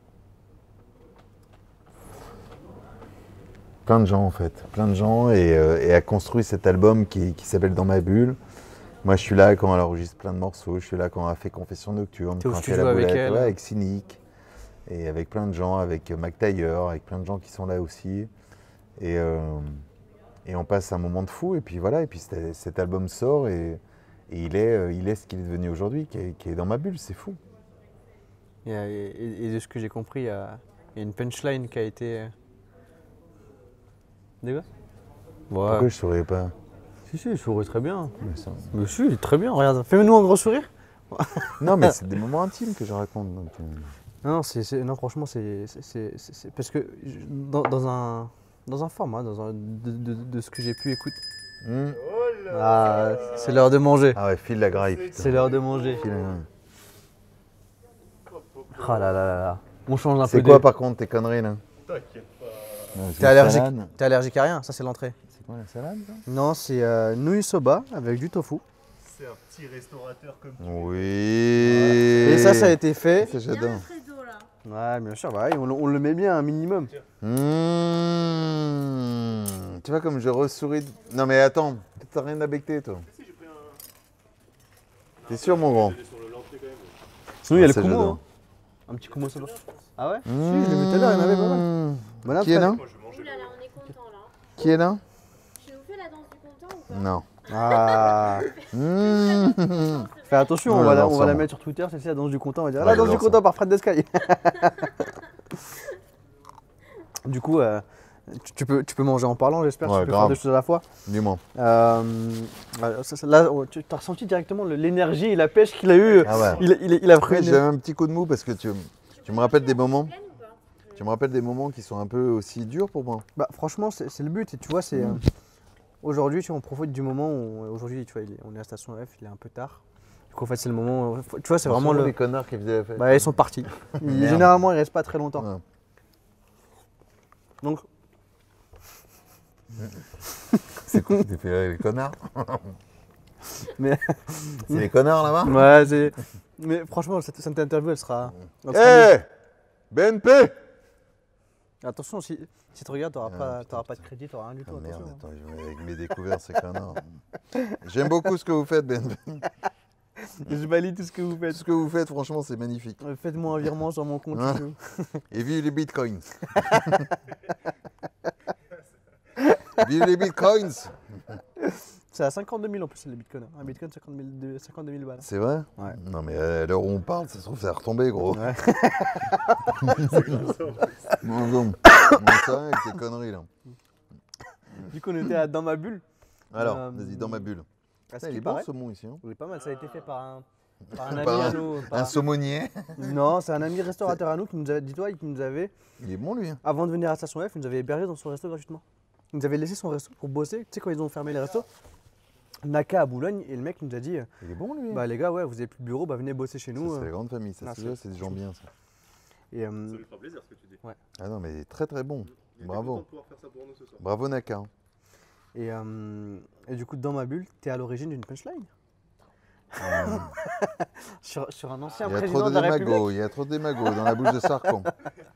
[SPEAKER 2] plein de gens en fait, plein de gens et a construit cet album qui s'appelle Dans ma bulle. Moi je suis là quand elle enregistre plein de morceaux, je suis là quand elle a fait Confession Nocturne,
[SPEAKER 1] T'es au
[SPEAKER 2] quand elle fait
[SPEAKER 1] studio
[SPEAKER 2] La
[SPEAKER 1] avec
[SPEAKER 2] Boulette,
[SPEAKER 1] elle.
[SPEAKER 2] ouais, avec Cynic, et avec plein de gens, avec Mac Taylor, avec plein de gens qui sont là aussi. Et on passe un moment de fou, et puis voilà, et puis cet album sort et il est ce qu'il est devenu aujourd'hui, qui est dans ma bulle, c'est fou.
[SPEAKER 1] Et de ce que j'ai compris, il y a une punchline qui a été. Des gars.
[SPEAKER 2] Pourquoi je ne saurais pas?
[SPEAKER 1] Si, je souris très bien.
[SPEAKER 2] Mais ça-
[SPEAKER 1] Mais si, très bien, regarde. Fais-nous un gros sourire.
[SPEAKER 2] Non, mais c'est des moments intimes que je raconte. Donc,
[SPEAKER 1] Non, non, franchement, c'est parce que dans un format, de ce que j'ai pu écouter. Ah, c'est l'heure de manger.
[SPEAKER 2] Ah ouais, file la graille, putain.
[SPEAKER 1] C'est l'heure de manger.
[SPEAKER 2] File la graille.
[SPEAKER 1] Ah là là là là. On change un peu.
[SPEAKER 2] C'est quoi par contre tes conneries là?
[SPEAKER 3] T'inquiète pas.
[SPEAKER 2] Non, c'est
[SPEAKER 1] T'es
[SPEAKER 2] une
[SPEAKER 1] allergique.
[SPEAKER 2] salade.
[SPEAKER 1] T'es allergique à rien, ça c'est l'entrée.
[SPEAKER 2] C'est quoi la salade ça?
[SPEAKER 1] Non, c'est nouilles soba avec du tofu.
[SPEAKER 3] C'est un petit restaurateur comme tu
[SPEAKER 2] Oui.
[SPEAKER 1] Et ça a été fait.
[SPEAKER 2] Ça j'adore.
[SPEAKER 1] Ouais, bien sûr, bah, on le met bien un minimum.
[SPEAKER 2] Tu vois comme je ressouris. Non mais attends, t'as rien à becter toi.
[SPEAKER 3] sais, j'ai pris un.
[SPEAKER 2] T'es sûr mon grand?
[SPEAKER 3] Sur le lancer quand même.
[SPEAKER 1] Sinon, il y a le
[SPEAKER 2] Ça,
[SPEAKER 1] kumo.
[SPEAKER 2] j'adore.
[SPEAKER 1] Hein. Un petit kumo soba. Ah ouais Si, je l'ai vu tout à l'heure, il y en avait pas mal. Bon
[SPEAKER 2] Qui est
[SPEAKER 1] après.
[SPEAKER 2] là?
[SPEAKER 3] Moi, je vais manger.
[SPEAKER 4] Ouh là là, on est content là.
[SPEAKER 2] Qui est là?
[SPEAKER 4] Tu nous fais la danse du content ou pas?
[SPEAKER 2] Non.
[SPEAKER 1] Ah. Fais attention,
[SPEAKER 2] Ouais,
[SPEAKER 1] on va la
[SPEAKER 2] ensemble.
[SPEAKER 1] mettre sur Twitter, c'est la danse du content, on va dire
[SPEAKER 2] Ouais,
[SPEAKER 1] la danse du
[SPEAKER 2] j'adore
[SPEAKER 1] content par Fred Descaille. Du coup, tu peux manger en parlant, j'espère,
[SPEAKER 2] Ouais,
[SPEAKER 1] tu peux
[SPEAKER 2] grave.
[SPEAKER 1] faire deux choses à la fois.
[SPEAKER 2] Dis-moi.
[SPEAKER 1] Là, tu as ressenti directement l'énergie et la pêche qu'il a eu.
[SPEAKER 2] Ah ouais.
[SPEAKER 1] Il a pris
[SPEAKER 2] Ouais, j'ai un petit coup de mou parce que tu me rappelles des moments.
[SPEAKER 4] Pleine ou pas?
[SPEAKER 2] Tu me rappelles des moments qui sont un peu aussi durs pour moi.
[SPEAKER 1] Bah, franchement, c'est le but. Et tu vois, c'est aujourd'hui, tu vois, on profite du moment où aujourd'hui, tu vois, on est à la station F, il est un peu tard. Du coup, en fait, c'est le moment. Tu vois, c'est vraiment le.
[SPEAKER 2] les connards qui faisaient la fête.
[SPEAKER 1] Bah, ils sont partis.
[SPEAKER 2] Merde.
[SPEAKER 1] Généralement, ils restent pas très longtemps.
[SPEAKER 2] Ouais.
[SPEAKER 1] Donc,
[SPEAKER 2] C'est quoi t'es fait les connards?
[SPEAKER 1] mais
[SPEAKER 2] C'est les connards là-bas?
[SPEAKER 1] ouais, mais franchement, cette interview, elle sera.
[SPEAKER 2] Hé BNP!
[SPEAKER 1] Attention, si tu regardes, t'auras pas de crédit, t'auras rien du tout.
[SPEAKER 2] Ah merde,
[SPEAKER 1] attention.
[SPEAKER 2] attends, je vais avec mes découvertes, ces connards. J'aime beaucoup ce que vous faites, BNP.
[SPEAKER 1] Je valide tout ce que vous
[SPEAKER 2] Tout
[SPEAKER 1] faites.
[SPEAKER 2] ce que vous faites, franchement, c'est magnifique.
[SPEAKER 1] Faites-moi un virement sur mon compte.
[SPEAKER 2] Hein
[SPEAKER 1] et tout.
[SPEAKER 2] Et vive les bitcoins! Vive les bitcoins!
[SPEAKER 1] C'est à 52 000 en plus, les bitcoins. Un bitcoin, 52 000 balles.
[SPEAKER 2] C'est vrai?
[SPEAKER 1] Ouais.
[SPEAKER 2] Non, mais à l'heure où on parle, ça se trouve, ça va retomber, gros.
[SPEAKER 1] Ouais.
[SPEAKER 2] Bon, ça avec tes conneries, là.
[SPEAKER 1] Du coup, on était dans ma bulle.
[SPEAKER 2] Alors, vas-y, dans ma bulle.
[SPEAKER 1] À ce
[SPEAKER 2] Il
[SPEAKER 1] qui
[SPEAKER 2] est bon,
[SPEAKER 1] paraît.
[SPEAKER 2] ce saumon, ici. Hein.
[SPEAKER 1] Oui, pas mal. Ça a été fait par un ami
[SPEAKER 2] Par
[SPEAKER 1] à nous.
[SPEAKER 2] un saumonier.
[SPEAKER 1] Non, c'est un ami restaurateur à nous qui nous avait, dis-toi, qui nous avait,
[SPEAKER 2] Il est bon, lui. Hein.
[SPEAKER 1] avant de venir à Station F, il nous avait hébergé dans son resto gratuitement. Il nous avait laissé son resto pour bosser. Tu sais, quand ils ont fermé les restos, Naka à Boulogne, et le mec nous a dit
[SPEAKER 2] Il est bon, lui.
[SPEAKER 1] bah les gars, ouais, vous avez plus de bureau, bah venez bosser chez
[SPEAKER 2] Ça,
[SPEAKER 1] nous.
[SPEAKER 2] c'est la grande famille. Ça,
[SPEAKER 1] Ah,
[SPEAKER 2] c'est des gens bien, ça.
[SPEAKER 1] Et,
[SPEAKER 3] Ça lui fera plaisir ce que tu dis.
[SPEAKER 2] Ah non, mais très, très bon.
[SPEAKER 3] Il était
[SPEAKER 2] Bravo.
[SPEAKER 3] content de pouvoir faire ça pour nous ce soir.
[SPEAKER 2] Bravo, Naka. Hein.
[SPEAKER 1] et du coup, dans ma bulle, t'es à l'origine d'une punchline sur un ancien
[SPEAKER 2] Il y a
[SPEAKER 1] président
[SPEAKER 2] trop
[SPEAKER 1] de
[SPEAKER 2] de
[SPEAKER 1] la République.
[SPEAKER 2] démagos. Il y a trop de démagos dans la bouche de Sarko.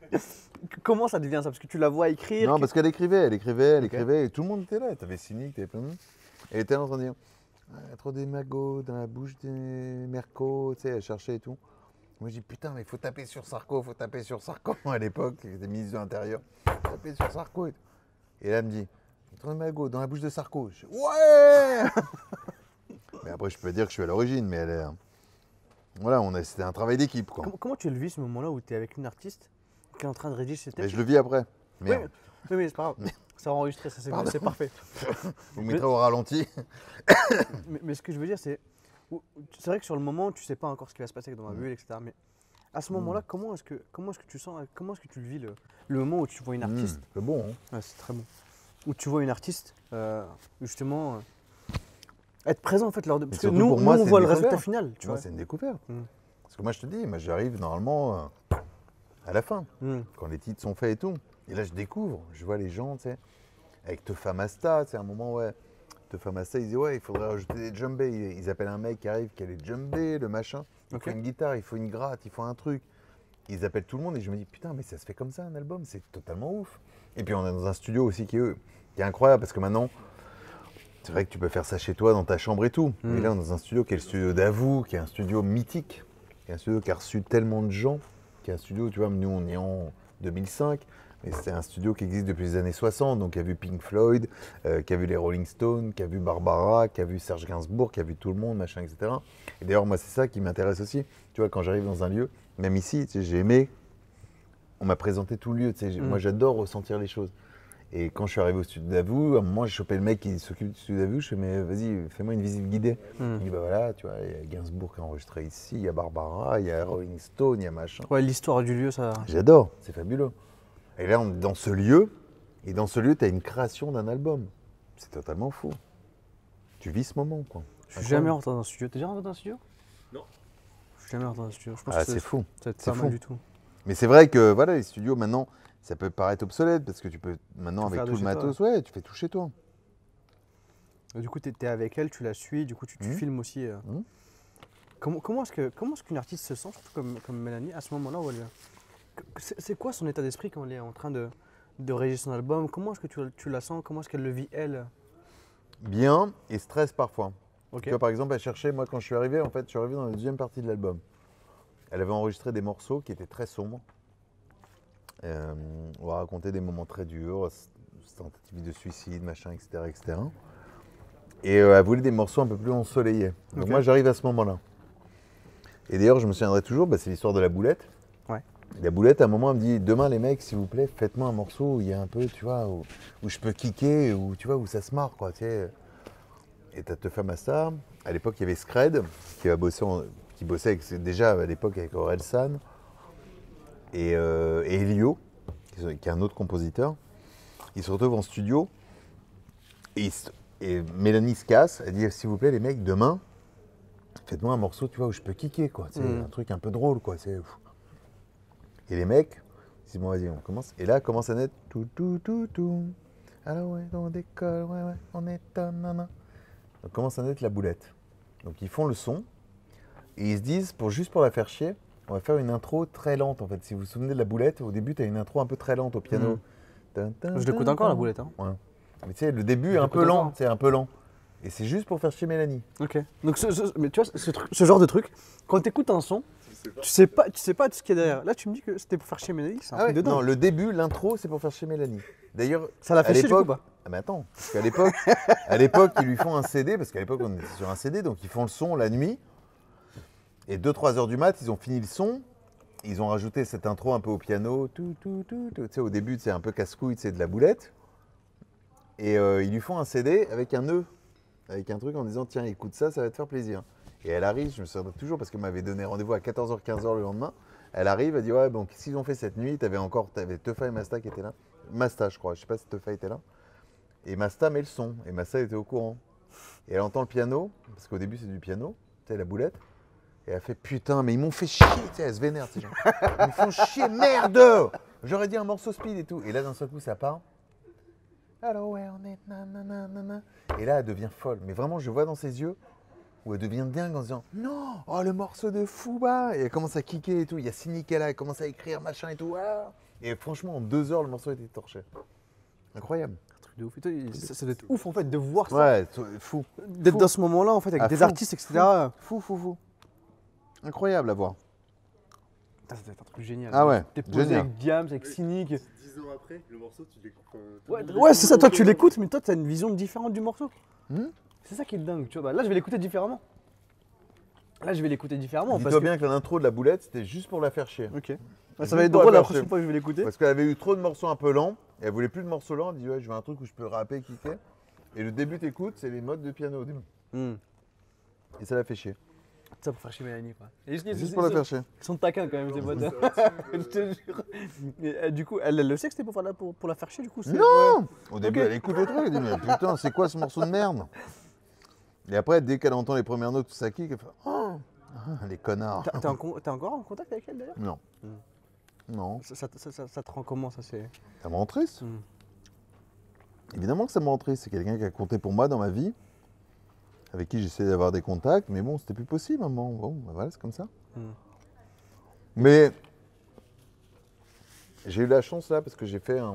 [SPEAKER 1] Comment ça devient ça? Parce que tu la vois écrire.
[SPEAKER 2] Non, parce qu'elle écrivait,
[SPEAKER 1] Ok.
[SPEAKER 2] et tout le monde était là. T'avais Cynique, t'avais plein de monde. Elle était là en train de dire il y a trop des magots dans la bouche des mercos, tu sais, elle cherchait et tout. Moi, je dis putain, mais faut taper sur Sarko, faut taper sur Sarko. À l'époque, il était ministre de l'Intérieur. Taper sur Sarko. Et là, elle me dit il y a trop de magots dans la bouche de Sarko. Je dis ouais. Mais après, je peux dire que je suis à l'origine, mais elle est. Voilà, c'était un travail d'équipe, quoi.
[SPEAKER 1] Comment tu le vis ce moment-là où tu es avec une artiste qui est en train de rédiger ses
[SPEAKER 2] Mais
[SPEAKER 1] textes?
[SPEAKER 2] je le vis après.
[SPEAKER 1] Oui,
[SPEAKER 2] Merde.
[SPEAKER 1] mais c'est pas grave. Ça va enregistrer, ça
[SPEAKER 2] Pardon.
[SPEAKER 1] c'est parfait.
[SPEAKER 2] Vous mettrez au ralenti.
[SPEAKER 1] Mais ce que je veux dire, c'est vrai que sur le moment, tu sais pas encore ce qui va se passer dans ma bulle, etc. Mais à ce moment-là, comment est-ce que tu sens, comment est-ce que tu le vis le moment où tu vois une artiste?
[SPEAKER 2] C'est bon, hein.
[SPEAKER 1] Ouais, c'est très bon. Où tu vois une artiste, justement, être présent en fait lors de. Parce que
[SPEAKER 2] surtout
[SPEAKER 1] nous,
[SPEAKER 2] pour moi,
[SPEAKER 1] on
[SPEAKER 2] c'est
[SPEAKER 1] voit
[SPEAKER 2] une
[SPEAKER 1] le résultat
[SPEAKER 2] découverte.
[SPEAKER 1] final, tu
[SPEAKER 2] Moi,
[SPEAKER 1] vois.
[SPEAKER 2] c'est une découverte.
[SPEAKER 1] Mm.
[SPEAKER 2] Parce que moi, je te dis, moi, j'arrive normalement à la fin,
[SPEAKER 1] Mm.
[SPEAKER 2] quand les titres sont faits et tout. Et là, je découvre, je vois les gens, tu sais, avec Tefamasta, tu sais, à un moment, ouais. Tefamasta, ils disent, ouais, il faudrait rajouter des djembés. Ils appellent un mec qui arrive, qui a les djembés, le machin. Il
[SPEAKER 1] Ok.
[SPEAKER 2] faut une guitare, il faut une gratte, il faut un truc. Ils appellent tout le monde et je me dis, putain, mais ça se fait comme ça, un album, c'est totalement ouf. Et puis, on est dans un studio aussi qui est incroyable, parce que maintenant, c'est vrai que tu peux faire ça chez toi, dans ta chambre et tout. Mais là, on est dans un studio qui est le studio d'Avou, qui est un studio mythique, qui est un studio qui a reçu tellement de gens, qui est un studio, tu vois, nous, on est en 2005, mais c'est un studio qui existe depuis les années 60, donc qui a vu Pink Floyd, qui a vu les Rolling Stones, qui a vu Barbara, qui a vu Serge Gainsbourg, qui a vu tout le monde, machin, etc. Et d'ailleurs, moi, c'est ça qui m'intéresse aussi. Tu vois, quand j'arrive dans un lieu, même ici, tu sais, j'ai aimé, on m'a présenté tout le lieu, tu sais, moi, j'adore ressentir les choses. Et quand je suis arrivé au studio d'Avou, à un moment, j'ai chopé le mec qui s'occupe du studio d'Avou. Je fais, mais vas-y, fais-moi une visite guidée. Il me dit, bah voilà, tu vois, il y a Gainsbourg qui a enregistré ici, il y a Barbara, il y a Rolling Stone, il y a machin.
[SPEAKER 1] Ouais, l'histoire du lieu, ça.
[SPEAKER 2] J'adore, c'est fabuleux. Et là, on est dans ce lieu, et dans ce lieu, tu as une création d'un album. C'est totalement fou. Tu vis ce moment, quoi.
[SPEAKER 1] Je suis jamais rentré dans un studio. T'es déjà rentré dans un studio?
[SPEAKER 3] Non.
[SPEAKER 1] Je suis jamais rentré dans un studio. Je pense
[SPEAKER 2] Ah,
[SPEAKER 1] que
[SPEAKER 2] c'est fou.
[SPEAKER 1] ça va être
[SPEAKER 2] C'est
[SPEAKER 1] pas
[SPEAKER 2] fou.
[SPEAKER 1] mal du tout.
[SPEAKER 2] Mais c'est vrai que, voilà, les studios, maintenant, ça peut paraître obsolète, parce que tu peux, maintenant,
[SPEAKER 1] Tout
[SPEAKER 2] avec
[SPEAKER 1] faire de
[SPEAKER 2] tout le
[SPEAKER 1] chez toi.
[SPEAKER 2] matos, ouais, tu fais tout chez toi.
[SPEAKER 1] Et du coup, tu étais avec elle, tu la suis, du coup, tu filmes aussi. Comment est-ce qu'une artiste se sent, surtout comme Mélanie, à ce moment-là où elle c'est quoi son état d'esprit quand elle est en train de réaliser son album? Comment est-ce que tu la sens? Comment est-ce qu'elle le vit, elle?
[SPEAKER 2] Bien, et stress parfois.
[SPEAKER 1] Ok.
[SPEAKER 2] Tu vois, par exemple, elle cherchait, moi quand je suis arrivé, en fait, je suis arrivé dans la deuxième partie de l'album. Elle avait enregistré des morceaux qui étaient très sombres. On va raconter des moments très durs, tentatives de suicide, machin, etc. etc. Et elle voulait des morceaux un peu plus ensoleillés. Donc
[SPEAKER 1] Ok.
[SPEAKER 2] moi, j'arrive à ce moment-là. Et d'ailleurs, je me souviendrai toujours, bah, c'est l'histoire de la boulette.
[SPEAKER 1] Ouais.
[SPEAKER 2] Et la boulette, à un moment, elle me dit, demain, les mecs, s'il vous plaît, faites-moi un morceau où il y a un peu, tu vois, où je peux kicker, où, tu vois, où ça se marre, quoi, tu sais. Et t'as Tefamasta. À l'époque, il y avait Scred, qui bossait déjà à l'époque avec Orelsan, et Elio, qui est un autre compositeur. Ils se retrouvent en studio, et Mélanie se casse, elle dit, s'il vous plaît, les mecs, demain, faites-moi un morceau, tu vois, où je peux kicker, quoi. C'est un truc un peu drôle, quoi. Et les mecs, ils disent, bon, vas-y, on commence. Et là, commence à naître tout, tout, tout, tout. Alors, ouais, on décolle, ouais, ouais, on étonne, nanana. Donc, commence à naître la boulette. Donc, ils font le son. Et ils se disent, juste pour la faire chier, on va faire une intro très lente, en fait. Si vous vous souvenez de la boulette, au début, tu as une intro un peu très lente au piano.
[SPEAKER 1] Je l'écoute encore, la boulette. Hein.
[SPEAKER 2] Ouais. Mais tu sais, le début est
[SPEAKER 1] Je
[SPEAKER 2] un peu
[SPEAKER 1] l'écoute
[SPEAKER 2] lent,
[SPEAKER 1] encore.
[SPEAKER 2] c'est un peu lent. Et c'est juste pour faire chier Mélanie.
[SPEAKER 1] Ok. Donc, mais tu vois, ce genre de truc, quand tu écoutes un son, tu sais pas ce qu'il y a derrière. Là, tu me dis que c'était pour faire chier Mélanie, c'est un truc de dingue.
[SPEAKER 2] non, le début, l'intro, c'est pour faire chier Mélanie. D'ailleurs,
[SPEAKER 1] Ça l'a
[SPEAKER 2] à
[SPEAKER 1] fait chier du coup,
[SPEAKER 2] l'époque,
[SPEAKER 1] bah.
[SPEAKER 2] Ah mais attends, parce qu'à l'époque, ils lui font un CD, parce qu'à l'époque, on était sur un CD, donc ils font le son la nuit. Et 2-3 heures du mat, ils ont fini le son. Ils ont rajouté cette intro un peu au piano. Tu sais, au début, c'est un peu casse-couille, c'est de la boulette. Et ils lui font un CD avec un nœud, avec un truc en disant tiens, écoute ça, ça va te faire plaisir. Et elle arrive, je me souviens toujours parce qu'elle m'avait donné rendez-vous à 14h, 15h le lendemain. Elle arrive, elle dit ouais, bon, qu'est-ce qu'ils ont fait cette nuit? T'avais Teufa et Masta qui étaient là. Masta, je crois, je sais pas si Teufa était là. Et Masta met le son, et Masta était au courant. Et elle entend le piano, parce qu'au début c'est du piano, tu sais, la boulette. Et elle fait putain, mais ils m'ont fait chier, tu sais, elle se vénère, ces gens. Ils me font chier, merde! J'aurais dit un morceau speed et tout. Et là, d'un seul coup, ça part. Alors, ouais, on est nanana. Et là, elle devient folle. Mais vraiment, je vois dans ses yeux où elle devient dingue en se disant non, oh, le morceau de Fouba. Et elle commence à kicker et tout. Il y a Cynic qui est là, elle commence à écrire, machin et tout. Ah. Et franchement, en 2 heures, le morceau était torché. Incroyable.
[SPEAKER 1] De ouf. Et toi, ça doit être ouf en fait de voir ça.
[SPEAKER 2] Ouais, fou.
[SPEAKER 1] D'être
[SPEAKER 2] Fou.
[SPEAKER 1] dans ce moment-là en fait avec
[SPEAKER 2] Ah,
[SPEAKER 1] des
[SPEAKER 2] fou.
[SPEAKER 1] artistes, etc.
[SPEAKER 2] Fou. Incroyable à voir.
[SPEAKER 1] Putain, ça doit être un truc génial.
[SPEAKER 2] Ah ouais,
[SPEAKER 1] T'es posé
[SPEAKER 2] génial.
[SPEAKER 1] avec Diams, avec Cynic.
[SPEAKER 3] 10 ans après, le morceau, tu l'écoutes.
[SPEAKER 1] Ouais, c'est ça, toi tu l'écoutes, mais toi t'as une vision différente du morceau.
[SPEAKER 2] Hmm.
[SPEAKER 1] C'est ça qui est dingue, tu vois. Bah, là je vais l'écouter différemment. Parce
[SPEAKER 2] Dis-toi
[SPEAKER 1] que...
[SPEAKER 2] bien que l'intro de la boulette, c'était juste pour la faire chier.
[SPEAKER 1] Ok. Bah,
[SPEAKER 2] Juste
[SPEAKER 1] ça va être
[SPEAKER 2] pour
[SPEAKER 1] drôle
[SPEAKER 2] la
[SPEAKER 1] la
[SPEAKER 2] faire
[SPEAKER 1] prochaine
[SPEAKER 2] chier.
[SPEAKER 1] fois que je vais l'écouter.
[SPEAKER 2] Parce qu'elle avait eu trop de morceaux un peu lents, et elle voulait plus de morceaux lents, elle dit ouais, je veux un truc où je peux rapper, kicker. Et le début t'écoutes, c'est les modes de piano au début. Et ça la fait chier.
[SPEAKER 1] Ça pour faire chier Mélanie quoi.
[SPEAKER 2] Juste pour la faire chier.
[SPEAKER 1] Ils sont taquins quand même, ces potes. Je te jure. Mais du coup, elle le sait que c'était pour la faire chier du coup.
[SPEAKER 2] Non. Au début,
[SPEAKER 1] Ok.
[SPEAKER 2] elle écoute le truc, elle dit mais putain, c'est quoi ce morceau de merde? Et après, dès qu'elle entend les premières notes, tout ça kick, elle fait oh, les connards.
[SPEAKER 1] T'es encore en contact avec elle d'ailleurs?
[SPEAKER 2] Non. Non.
[SPEAKER 1] Ça te rend comment ça c'est...
[SPEAKER 2] Ça me rend triste. Évidemment que ça me rend triste. C'est quelqu'un qui a compté pour moi dans ma vie, avec qui j'essayais d'avoir des contacts, mais bon, c'était plus possible à un moment. Bon, ben voilà, c'est comme ça. Mais j'ai eu la chance là parce que j'ai fait un.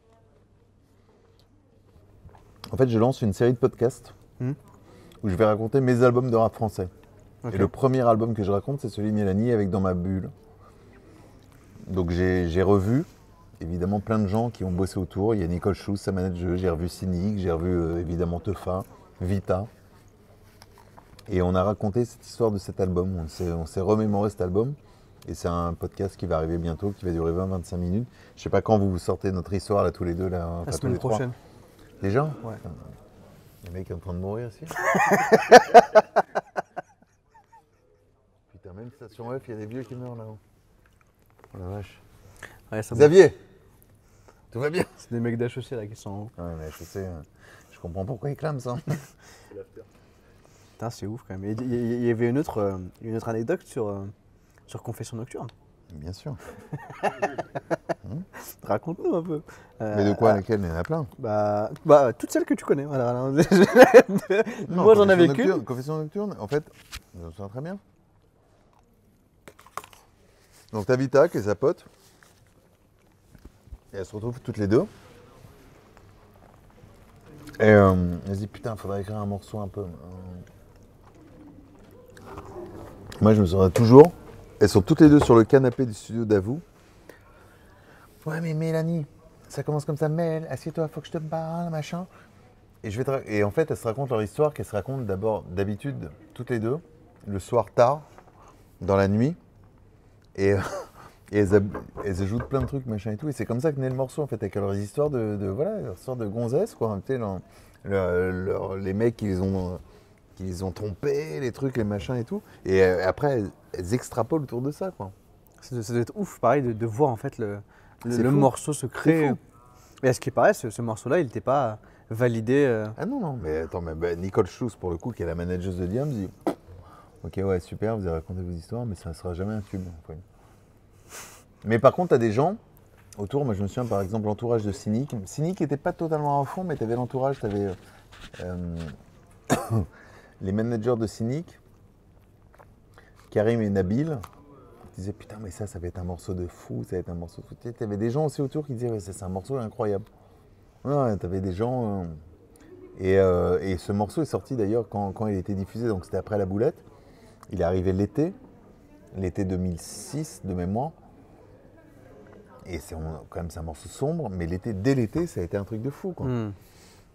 [SPEAKER 2] En fait, je lance une série de podcasts où je vais raconter mes albums de rap français.
[SPEAKER 1] Ok.
[SPEAKER 2] Et le premier album que je raconte, c'est celui de Mélanie avec Dans ma bulle. Donc j'ai revu évidemment plein de gens qui ont bossé autour. Il y a Nicole Schulz, sa manager, j'ai revu Cynic, j'ai revu évidemment Teufa, Vita. Et on a raconté cette histoire de cet album. On s'est remémoré cet album. Et c'est un podcast qui va arriver bientôt, qui va durer 20-25 minutes. Je sais pas quand vous sortez notre histoire là tous les deux. Là,
[SPEAKER 1] La
[SPEAKER 2] enfin, tous
[SPEAKER 1] semaine
[SPEAKER 2] les trois.
[SPEAKER 1] prochaine.
[SPEAKER 2] Déjà?
[SPEAKER 1] Ouais.
[SPEAKER 2] Le mec est en train de mourir ici. Putain, même station F, il y a des vieux qui meurent là-haut. Oh la vache.
[SPEAKER 1] Ouais, ça
[SPEAKER 2] Xavier, tout va bien?
[SPEAKER 1] c'est des mecs d'HEC là qui sont en haut.
[SPEAKER 2] Ouais, mais je sais, je comprends pourquoi ils clament ça.
[SPEAKER 1] Putain, c'est ouf quand même. Il y avait une autre anecdote sur Confession Nocturne.
[SPEAKER 2] Bien sûr.
[SPEAKER 1] Raconte-nous un peu.
[SPEAKER 2] Mais de quoi, laquelle? Il y en a plein.
[SPEAKER 1] Bah, toutes celles que tu connais. Voilà.
[SPEAKER 2] Non,
[SPEAKER 1] Moi, j'en avais
[SPEAKER 2] Confession
[SPEAKER 1] qu'une.
[SPEAKER 2] nocturne, Confession nocturne, en fait, je me souviens très bien. Donc t'as Vita, qui est sa pote. Et elles se retrouvent toutes les deux. Et elle se dit, putain, faudrait écrire un morceau un peu. Moi, je me souviens toujours. Elles sont toutes les deux sur le canapé du studio d'Avou. Ouais, mais Mélanie, ça commence comme ça. Mel, assieds-toi, faut que je te parle, machin. Et en fait, elles se racontent leur histoire, qu'elles se racontent d'habitude, toutes les deux, le soir tard, dans la nuit. Et elles ajoutent plein de trucs, machin et tout. Et c'est comme ça que naît le morceau, en fait, avec leurs histoires voilà, leur histoire de gonzesse, quoi. Tu sais, les mecs qui les ont trompés, les trucs, les machins et tout. Et après, elles extrapolent autour de ça, quoi.
[SPEAKER 1] Ça doit être ouf, pareil, de voir en fait le
[SPEAKER 2] C'est fou.
[SPEAKER 1] morceau se créer.
[SPEAKER 2] C'est fou.
[SPEAKER 1] Et à ce qui paraît, ce morceau-là, il n'était pas validé.
[SPEAKER 2] Ah non, mais attends, Nicole Schulz, pour le coup, qui est la manageuse de Diams, dit ok, ouais, super, vous avez raconté vos histoires, mais ça ne sera jamais un tube. En fait. Mais par contre, tu as des gens autour, moi je me souviens par exemple l'entourage de Cynic. Cynic n'était pas totalement à fond, mais tu avais l'entourage, tu avais les managers de Cynic, Karim et Nabil, qui disaient putain, mais ça va être un morceau de fou, ça va être un morceau de fou. Tu avais des gens aussi autour qui disaient ouais, c'est un morceau incroyable. Ouais, tu avais des gens. Et ce morceau est sorti d'ailleurs quand il était diffusé, donc c'était après La Boulette. Il est arrivé l'été 2006 de mémoire. Et c'est quand même c'est un morceau sombre, mais dès l'été, ça a été un truc de fou, quoi.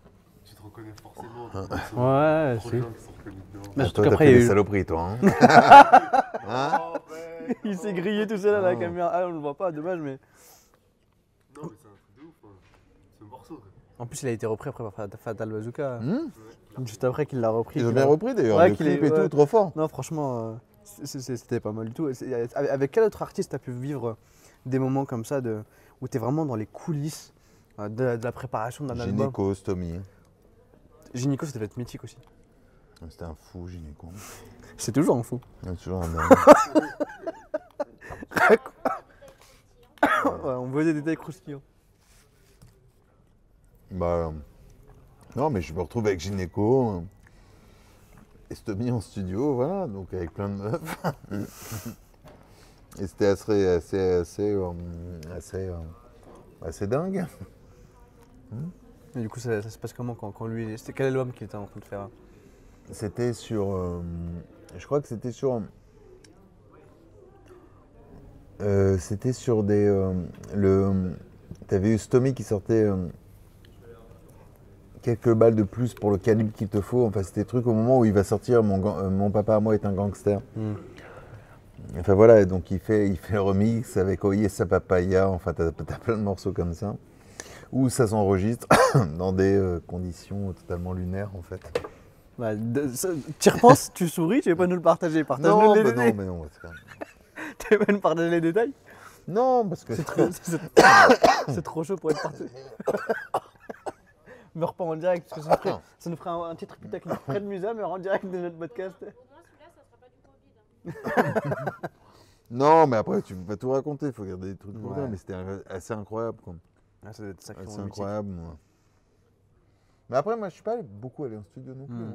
[SPEAKER 3] te reconnais forcément. dans le morceau.
[SPEAKER 1] Ouais,
[SPEAKER 3] Trop
[SPEAKER 1] si.
[SPEAKER 3] de gens qui sont reconnus dedans.
[SPEAKER 1] Mais
[SPEAKER 2] Ah,
[SPEAKER 1] surtout
[SPEAKER 2] toi, t'as
[SPEAKER 1] qu'après,
[SPEAKER 2] fait
[SPEAKER 1] il y a
[SPEAKER 2] des
[SPEAKER 1] eu-
[SPEAKER 2] saloperies, toi. Hein. Hein
[SPEAKER 3] Oh, mec,
[SPEAKER 1] Il s'est
[SPEAKER 3] oh.
[SPEAKER 1] grillé tout seul à la
[SPEAKER 2] Ah.
[SPEAKER 1] caméra. Ah, on le voit pas, dommage, mais.
[SPEAKER 3] Non, mais c'est un truc de ouf. Hein. Ce morceau. quoi.
[SPEAKER 1] En plus, il a été repris après par Fatal Bazooka.
[SPEAKER 2] Hmm
[SPEAKER 1] Juste après qu'il l'a repris.
[SPEAKER 2] Ils ont
[SPEAKER 1] qu'il
[SPEAKER 2] bien
[SPEAKER 1] a-
[SPEAKER 2] repris d'ailleurs,
[SPEAKER 1] Ouais,
[SPEAKER 2] le
[SPEAKER 1] qu'il
[SPEAKER 2] clip
[SPEAKER 1] est-
[SPEAKER 2] et
[SPEAKER 1] ouais.
[SPEAKER 2] tout, trop fort.
[SPEAKER 1] Non, franchement, c'était pas mal du tout. Avec quel autre artiste t'as pu vivre des moments comme ça où t'es vraiment dans les coulisses de la préparation d'un album?
[SPEAKER 2] Gynéco, Stomy.
[SPEAKER 1] Gynéco, ça devait être mythique aussi.
[SPEAKER 2] C'était un fou, Gynéco.
[SPEAKER 1] C'est toujours un fou.
[SPEAKER 2] Il y a toujours un
[SPEAKER 1] Ouais, on voit des détails croustillants.
[SPEAKER 2] Bah, non, mais je me retrouve avec Gynéco et Stomy en studio, voilà, donc avec plein de meufs. Et c'était assez dingue.
[SPEAKER 1] Et du coup, ça se passe comment quand lui. C'était quel album qu'il était en train de faire?
[SPEAKER 2] C'était sur. Je crois que c'était sur. C'était sur des. T'avais eu Stomy qui sortait quelques balles de plus pour le calibre qu'il te faut. Enfin, c'était des trucs au moment où il va sortir Mon papa à moi est un gangster. Enfin voilà, et donc il fait le remix avec Oye sa papaya. Enfin, t'as plein de morceaux comme ça. Où ça s'enregistre dans des conditions totalement lunaires en fait.
[SPEAKER 1] Bah, tu y repenses, tu souris, tu veux pas nous le partager? Partage-nous
[SPEAKER 2] Non,
[SPEAKER 1] les
[SPEAKER 2] mais
[SPEAKER 1] détails.
[SPEAKER 2] non, mais non.
[SPEAKER 1] Tu veux pas nous partager les détails?
[SPEAKER 2] Non, parce que
[SPEAKER 1] C'est trop chaud pour être parti. Meurs pas en direct, parce que ça nous ferait un titre putaclic. Près de Musa, mais en direct de notre podcast.
[SPEAKER 4] Au moins, celui-là, ça sera pas du Covid. Hein.
[SPEAKER 2] non, mais après tu peux pas tout raconter, il faut garder des trucs pour
[SPEAKER 1] Ouais.
[SPEAKER 2] toi, mais c'était assez incroyable quoi.
[SPEAKER 1] Ah, ça doit être sacrément
[SPEAKER 2] C'est
[SPEAKER 1] mythique.
[SPEAKER 2] incroyable. Moi. Mais après, moi, je suis pas beaucoup allé en studio non plus.
[SPEAKER 1] Hmm.
[SPEAKER 2] Hein.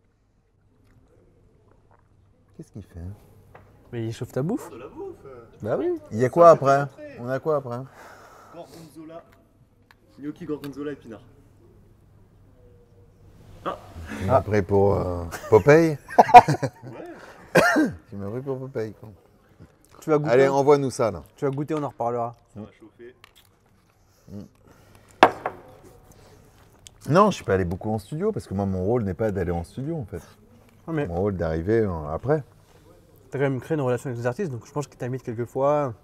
[SPEAKER 2] Qu'est-ce qu'il fait?
[SPEAKER 1] Mais il chauffe ta bouffe?
[SPEAKER 3] De la bouffe.
[SPEAKER 1] Bah oui.
[SPEAKER 2] Il y a quoi après? On a quoi après?
[SPEAKER 3] Gorgonzola. Gnocchi, gorgonzola, épinard.
[SPEAKER 2] Tu m'as pris pour Popeye?
[SPEAKER 3] Ouais.
[SPEAKER 2] Tu m'as pris pour Popeye quoi.
[SPEAKER 1] Tu vas goûter,
[SPEAKER 2] Allez, envoie-nous ça là.
[SPEAKER 1] tu vas goûter, on en reparlera.
[SPEAKER 3] Ça va chauffer.
[SPEAKER 2] Non, je suis pas allé beaucoup en studio parce que moi, mon rôle n'est pas d'aller en studio en fait.
[SPEAKER 1] Ah, mais
[SPEAKER 2] Mon rôle d'arriver après.
[SPEAKER 1] t'as quand même créé une relation avec les artistes, donc je pense qu'il t'invite quelques fois.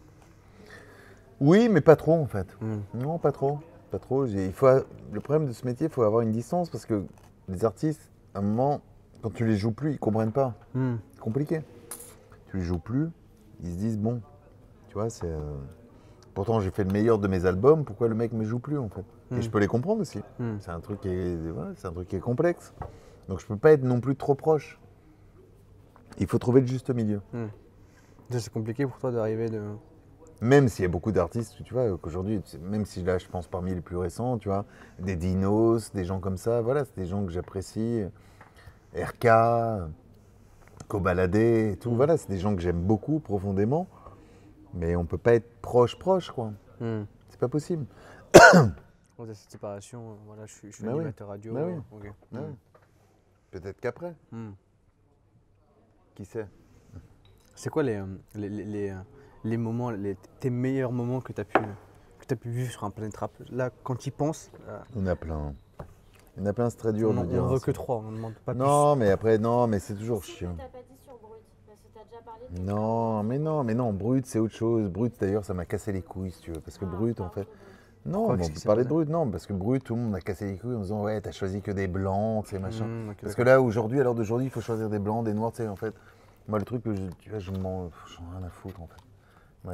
[SPEAKER 2] Oui, mais pas trop en fait.
[SPEAKER 1] Hmm.
[SPEAKER 2] Non, pas trop. Pas trop. Le problème de ce métier, il faut avoir une distance parce que les artistes, à un moment, quand tu les joues plus, ils comprennent pas.
[SPEAKER 1] Hmm.
[SPEAKER 2] C'est compliqué. Tu les joues plus, ils se disent bon, tu vois, c'est. Pourtant, j'ai fait le meilleur de mes albums, pourquoi le mec me joue plus en fait? Et je peux les comprendre aussi.
[SPEAKER 1] Hmm.
[SPEAKER 2] C'est un truc qui est complexe. Donc je peux pas être non plus trop proche. Il faut trouver le juste milieu.
[SPEAKER 1] Ça, c'est compliqué pour toi d'arriver de.
[SPEAKER 2] Même s'il y a beaucoup d'artistes, tu vois, qu'aujourd'hui, même si là, je pense parmi les plus récents, tu vois, des Dinos, des gens comme ça, voilà, c'est des gens que j'apprécie. RK, Kobalade et tout, voilà, c'est des gens que j'aime beaucoup, profondément. Mais on peut pas être proche, quoi.
[SPEAKER 1] Hmm.
[SPEAKER 2] C'est pas possible.
[SPEAKER 1] Bon, t'as cette séparation, voilà, je suis
[SPEAKER 2] Bah oui.
[SPEAKER 1] animateur radio.
[SPEAKER 2] Bah oui.
[SPEAKER 1] Ok.
[SPEAKER 2] Ouais.
[SPEAKER 1] Hmm.
[SPEAKER 2] Peut-être qu'après,
[SPEAKER 1] Hmm.
[SPEAKER 2] qui sait.
[SPEAKER 1] C'est quoi les moments, tes meilleurs moments que tu as pu vivre sur un Planet Rap? Là, quand tu y penses,
[SPEAKER 2] On a plein. Il y en a plein, c'est très dur
[SPEAKER 1] on
[SPEAKER 2] de dire.
[SPEAKER 1] ne veut
[SPEAKER 2] hein,
[SPEAKER 1] que
[SPEAKER 2] c'est-
[SPEAKER 1] 3, on ne demande pas
[SPEAKER 2] Non, mais après, non, mais c'est toujours
[SPEAKER 4] Si,
[SPEAKER 2] chiant.
[SPEAKER 4] mais t'as pas dit sur Brut, parce que t'as déjà parlé de...
[SPEAKER 2] Non, Brut, c'est autre chose. Brut, d'ailleurs, ça m'a cassé les couilles, si tu veux. Parce que Brut, en fait. Non,
[SPEAKER 1] Pourquoi,
[SPEAKER 2] mais
[SPEAKER 1] qu'est-ce
[SPEAKER 2] on
[SPEAKER 1] qui
[SPEAKER 2] peut
[SPEAKER 1] s'est
[SPEAKER 2] parler de
[SPEAKER 1] passé
[SPEAKER 2] Brut, non, parce que Brut, tout le monde a cassé les couilles en disant, ouais, t'as choisi que des blancs, tu sais, machin.
[SPEAKER 1] Hmm, ok,
[SPEAKER 2] Parce que
[SPEAKER 1] d'accord.
[SPEAKER 2] là, aujourd'hui, à l'heure d'aujourd'hui, il faut choisir des blancs, des noirs, tu sais, en fait. Moi, le truc que tu vois, j'en ai rien à foutre, en fait. Moi,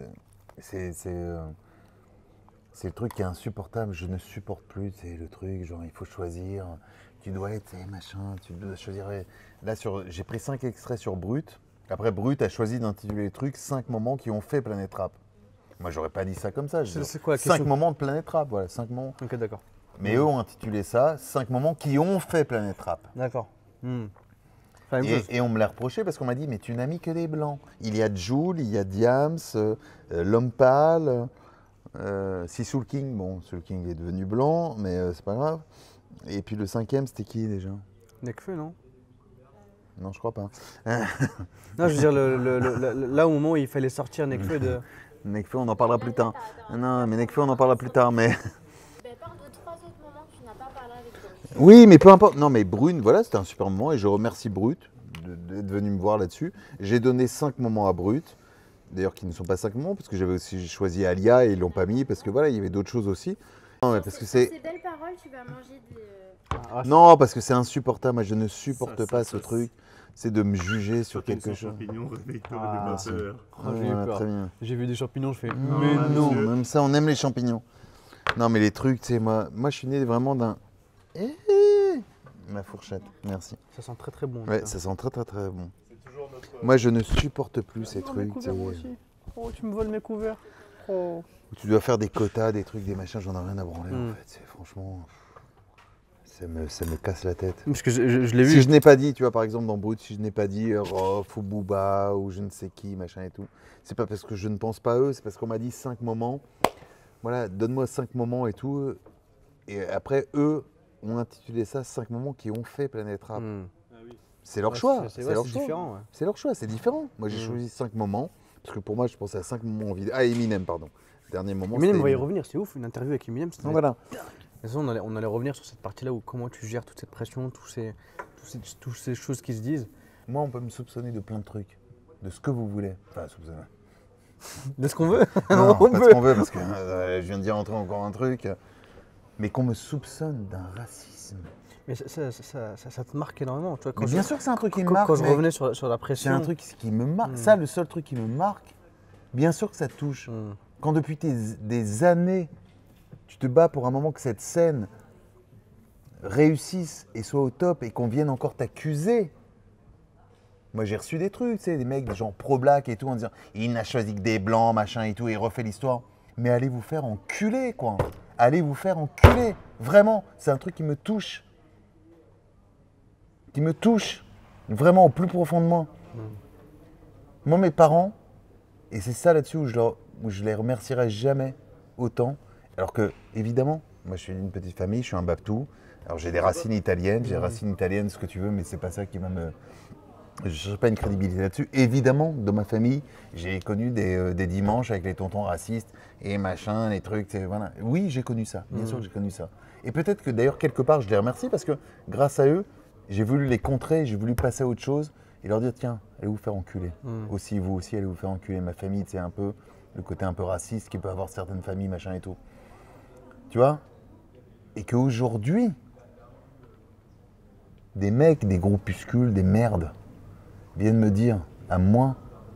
[SPEAKER 2] c'est le truc qui est insupportable, je ne supporte plus, c'est le truc, genre, il faut choisir, tu dois être, tu sais, machin, tu dois choisir. Là, j'ai pris 5 extraits sur Brut. Après, Brut a choisi d'intituler les trucs 5 moments qui ont fait Planète Rap. Moi, j'aurais pas dit ça comme ça.
[SPEAKER 1] C'est quoi la
[SPEAKER 2] 5
[SPEAKER 1] question?
[SPEAKER 2] moments de Planète Rap, voilà, 5 moments.
[SPEAKER 1] Ok, d'accord.
[SPEAKER 2] Mais eux ont intitulé ça 5 moments qui ont fait Planète Rap.
[SPEAKER 1] D'accord. Hmm. Enfin, la même chose.
[SPEAKER 2] Et on me l'a reproché parce qu'on m'a dit, mais tu n'as mis que des blancs. Il y a Jul, il y a Diams, L'Homme Pâle, si Soul King, bon, Soul King est devenu blanc, mais c'est pas grave. Et puis le 5e, c'était qui déjà?
[SPEAKER 1] Nekfeu, non?
[SPEAKER 2] Non, je crois pas.
[SPEAKER 1] Non, je veux dire, là au moment où il fallait sortir Nekfeu de.
[SPEAKER 2] Nekfeu, on en parlera plus tard. Non, mais Nekfeu, on en parlera plus tard, mais...
[SPEAKER 4] Ben, parle de 3 autres moments que tu n'as pas parlé avec Brut.
[SPEAKER 2] Oui, mais peu importe. Non, mais Brune, voilà, c'était un super moment et je remercie Brut d'être venu me voir là-dessus. J'ai donné 5 moments à Brut, d'ailleurs qui ne sont pas 5 moments parce que j'avais aussi choisi Alia et ils l'ont pas mis parce que voilà, il y avait d'autres choses aussi. Non, mais parce que c'est...
[SPEAKER 4] Ces belles paroles, tu vas manger des.
[SPEAKER 1] Ah,
[SPEAKER 2] Non, parce que c'est insupportable. Moi, je ne supporte
[SPEAKER 3] Ça,
[SPEAKER 2] pas
[SPEAKER 3] ça,
[SPEAKER 2] ce
[SPEAKER 3] ça,
[SPEAKER 2] truc. C'est de me juger sur
[SPEAKER 3] Ça tombe
[SPEAKER 2] quelque
[SPEAKER 3] sans
[SPEAKER 2] chose.
[SPEAKER 3] champignons, réveille-toi
[SPEAKER 1] Ah,
[SPEAKER 3] de 20 heures.
[SPEAKER 1] j'ai eu
[SPEAKER 2] Voilà,
[SPEAKER 1] peur.
[SPEAKER 2] très bien.
[SPEAKER 1] J'ai vu des champignons, je fais.
[SPEAKER 2] Mais
[SPEAKER 3] là,
[SPEAKER 2] non,
[SPEAKER 3] monsieur.
[SPEAKER 2] même ça, on aime les champignons. Non, mais les trucs, tu sais, moi, je suis né vraiment d'un... Ma fourchette, merci.
[SPEAKER 1] Ça sent très très bon. en
[SPEAKER 2] Ouais,
[SPEAKER 1] tout cas.
[SPEAKER 2] ça sent très très très bon.
[SPEAKER 3] C'est toujours notre.
[SPEAKER 2] Moi, je ne supporte plus ces
[SPEAKER 1] Oh, mes
[SPEAKER 2] trucs. tu sais,
[SPEAKER 1] couverts, moi
[SPEAKER 2] où
[SPEAKER 1] aussi. Oh, tu me voles mes couverts. Oh.
[SPEAKER 2] tu dois faire des quotas, des trucs, des machins, j'en ai rien à branler en
[SPEAKER 1] Mm.
[SPEAKER 2] fait. C'est franchement, ça me casse la tête.
[SPEAKER 1] Parce que je l'ai vu.
[SPEAKER 2] Si je n'ai pas dit, tu vois, par exemple dans Brut, si je n'ai pas dit Rof ou Booba ou je ne sais qui, machin et tout, c'est pas parce que je ne pense pas à eux, c'est parce qu'on m'a dit 5 moments. Voilà, donne-moi 5 moments et tout. Et après, eux ont intitulé ça 5 moments qui ont fait Planète Rap.
[SPEAKER 1] Hmm.
[SPEAKER 3] Ah oui.
[SPEAKER 2] C'est leur
[SPEAKER 1] Ouais,
[SPEAKER 2] choix.
[SPEAKER 1] C'est
[SPEAKER 2] C'est
[SPEAKER 1] ouais,
[SPEAKER 2] leur
[SPEAKER 1] c'est
[SPEAKER 2] choix.
[SPEAKER 1] différent. Ouais.
[SPEAKER 2] C'est leur choix, c'est différent. Moi, j'ai
[SPEAKER 1] Mm.
[SPEAKER 2] choisi 5 moments. Parce que pour moi, je pensais à 5 moments en vidéo. Ah, Eminem, pardon. Dernier moment.
[SPEAKER 1] Eminem,
[SPEAKER 2] c'était
[SPEAKER 1] on va y
[SPEAKER 2] Eminem.
[SPEAKER 1] revenir, c'est ouf, une interview avec Eminem.
[SPEAKER 2] Donc voilà.
[SPEAKER 1] De toute façon, on allait revenir sur cette partie-là où comment tu gères toute cette pression, toutes ces choses qui se disent.
[SPEAKER 2] Moi, on peut me soupçonner de plein de trucs. De ce que vous voulez. Enfin, soupçonner.
[SPEAKER 1] De ce qu'on veut.
[SPEAKER 2] Non,
[SPEAKER 1] On
[SPEAKER 2] pas
[SPEAKER 1] peut.
[SPEAKER 2] ce qu'on veut, parce que je viens de dire encore un truc. Mais qu'on me soupçonne d'un racisme.
[SPEAKER 1] Mais ça te marque énormément. Tu vois,
[SPEAKER 2] Mais bien sûr que c'est un truc qui me
[SPEAKER 1] quand,
[SPEAKER 2] marque.
[SPEAKER 1] quand je
[SPEAKER 2] mec.
[SPEAKER 1] revenais sur la
[SPEAKER 2] C'est
[SPEAKER 1] pression.
[SPEAKER 2] un truc qui me marque.
[SPEAKER 1] Mm.
[SPEAKER 2] Ça, le seul truc qui me marque, bien sûr que ça te touche.
[SPEAKER 1] Hmm.
[SPEAKER 2] Quand depuis des années, tu te bats pour un moment que cette scène réussisse et soit au top et qu'on vienne encore t'accuser. Moi, j'ai reçu des trucs, tu sais, des mecs, des gens pro-black et tout, en disant il n'a choisi que des blancs, machin et tout, et il refait l'histoire. Mais allez vous faire enculer, quoi. Allez vous faire enculer. Vraiment, c'est un truc qui me touche. Qui me touche. Vraiment, au plus profond de moi. Moi, mes parents, et c'est ça là-dessus où je les remercierai jamais autant. Alors que, évidemment, moi, je suis d'une petite famille, je suis un Baptou. Alors, j'ai des racines italiennes, ce que tu veux, mais c'est pas ça qui va me... Je ne cherche pas une crédibilité là-dessus. Évidemment, dans ma famille, j'ai connu des dimanches avec les tontons racistes et machin, les trucs. Voilà. Oui, j'ai connu ça. Bien sûr que j'ai connu ça. Et peut-être que d'ailleurs, quelque part, je les remercie parce que grâce à eux, j'ai voulu les contrer, j'ai voulu passer à autre chose et leur dire tiens, allez vous faire enculer. Aussi, vous aussi, allez vous faire enculer. Ma famille, c'est un peu le côté un peu raciste qui peut avoir certaines familles, machin et tout. Tu vois? Et qu'aujourd'hui, des mecs, des groupuscules, des merdes, viennent me dire à moi,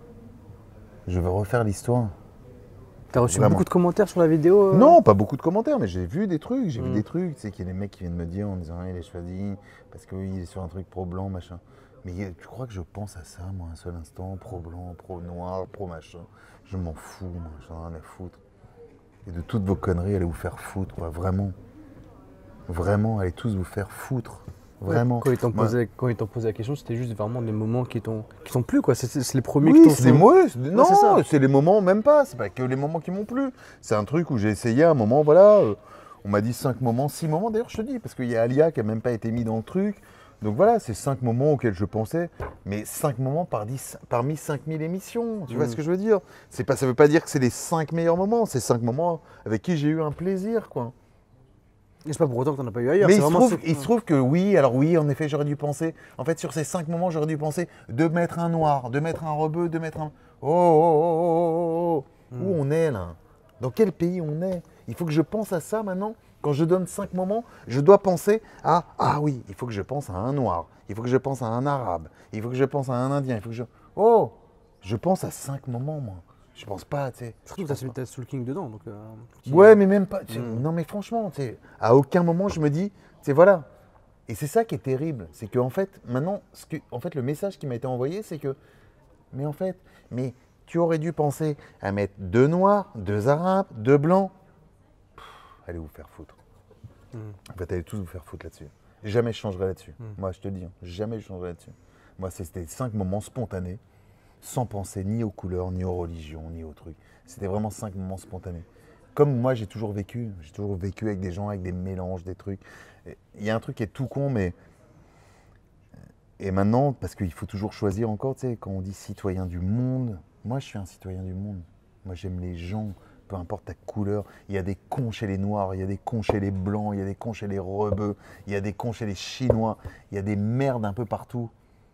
[SPEAKER 2] je veux refaire l'histoire.
[SPEAKER 1] T'as reçu
[SPEAKER 2] Vraiment.
[SPEAKER 1] beaucoup de commentaires sur la vidéo
[SPEAKER 2] Non, pas beaucoup de commentaires, mais j'ai vu des trucs,
[SPEAKER 1] Mm.
[SPEAKER 2] Tu sais, qu'il y a des mecs qui viennent me dire en disant, il est choisi parce qu'il est sur un truc pro-blanc, machin. Mais tu crois que je pense à ça, moi, un seul instant, pro-blanc, pro-noir, pro-machin. Je m'en fous, moi, j'en ai rien à foutre. Et de toutes vos conneries, allez vous faire foutre, quoi, vraiment. Vraiment, allez tous vous faire foutre. Vraiment.
[SPEAKER 1] Quand ils t'ont
[SPEAKER 2] Moi-
[SPEAKER 1] posé la question, c'était juste vraiment des moments qui t'ont plu, quoi. C'est les premiers
[SPEAKER 2] Oui,
[SPEAKER 1] qui t'ont
[SPEAKER 2] c'est non,
[SPEAKER 1] c'est ça.
[SPEAKER 2] c'est les moments, même pas, c'est pas que les moments qui m'ont plu. C'est un truc où j'ai essayé un moment, voilà, on m'a dit 5 moments, 6 moments, d'ailleurs je te dis, parce qu'il y a Alia qui a même pas été mis dans le truc. Donc voilà, c'est 5 moments auxquels je pensais, mais 5 moments parmi 5000 émissions, tu vois ce que je veux dire? Ça veut pas dire que c'est les 5 meilleurs moments, c'est 5 moments avec qui j'ai eu un plaisir, quoi.
[SPEAKER 1] Et c'est pas pour autant que t'en as pas eu ailleurs.
[SPEAKER 2] Mais
[SPEAKER 1] c'est vraiment
[SPEAKER 2] il se trouve que oui, alors oui, en effet, j'aurais dû penser, en fait, sur ces 5 moments, j'aurais dû penser de mettre un noir, de mettre un rebeu, de mettre un... Oh, oh, oh, oh, oh, oh. Où on est, là? Dans quel pays on est? Il faut que je pense à ça, maintenant. Quand je donne 5 moments, je dois penser à... Ah oui, il faut que je pense à un noir, il faut que je pense à un arabe, il faut que je pense à un indien, il faut que je... Oh! Je pense à 5 moments, moi. Je pense pas, tu sais.
[SPEAKER 1] Surtout que t'as Soul King dedans. Donc,
[SPEAKER 2] Ouais, mais même pas. Non, mais franchement, tu sais, à aucun moment je me dis, tu sais, voilà. Et c'est ça qui est terrible, c'est qu'en fait, maintenant, le message qui m'a été envoyé, c'est que, mais tu aurais dû penser à mettre 2 noirs, 2 arabes, 2 blancs. Allez vous faire foutre. En fait, allez tous vous faire foutre là-dessus. Jamais je changerai là-dessus. Moi, je te dis, hein, jamais je changerai là-dessus. Moi, c'était 5 moments spontanés, sans penser ni aux couleurs, ni aux religions, ni aux trucs. C'était vraiment 5 moments spontanés. Comme moi, j'ai toujours vécu avec des gens, avec des mélanges, des trucs. Il y a un truc qui est tout con, mais... Et maintenant, parce qu'il faut toujours choisir encore, tu sais, quand on dit citoyen du monde, moi, je suis un citoyen du monde. Moi, j'aime les gens. peu importe ta couleur. Il y a des cons chez les noirs, il y a des cons chez les blancs, il y a des cons chez les rebeux, il y a des cons chez les chinois, il y a des merdes un peu partout.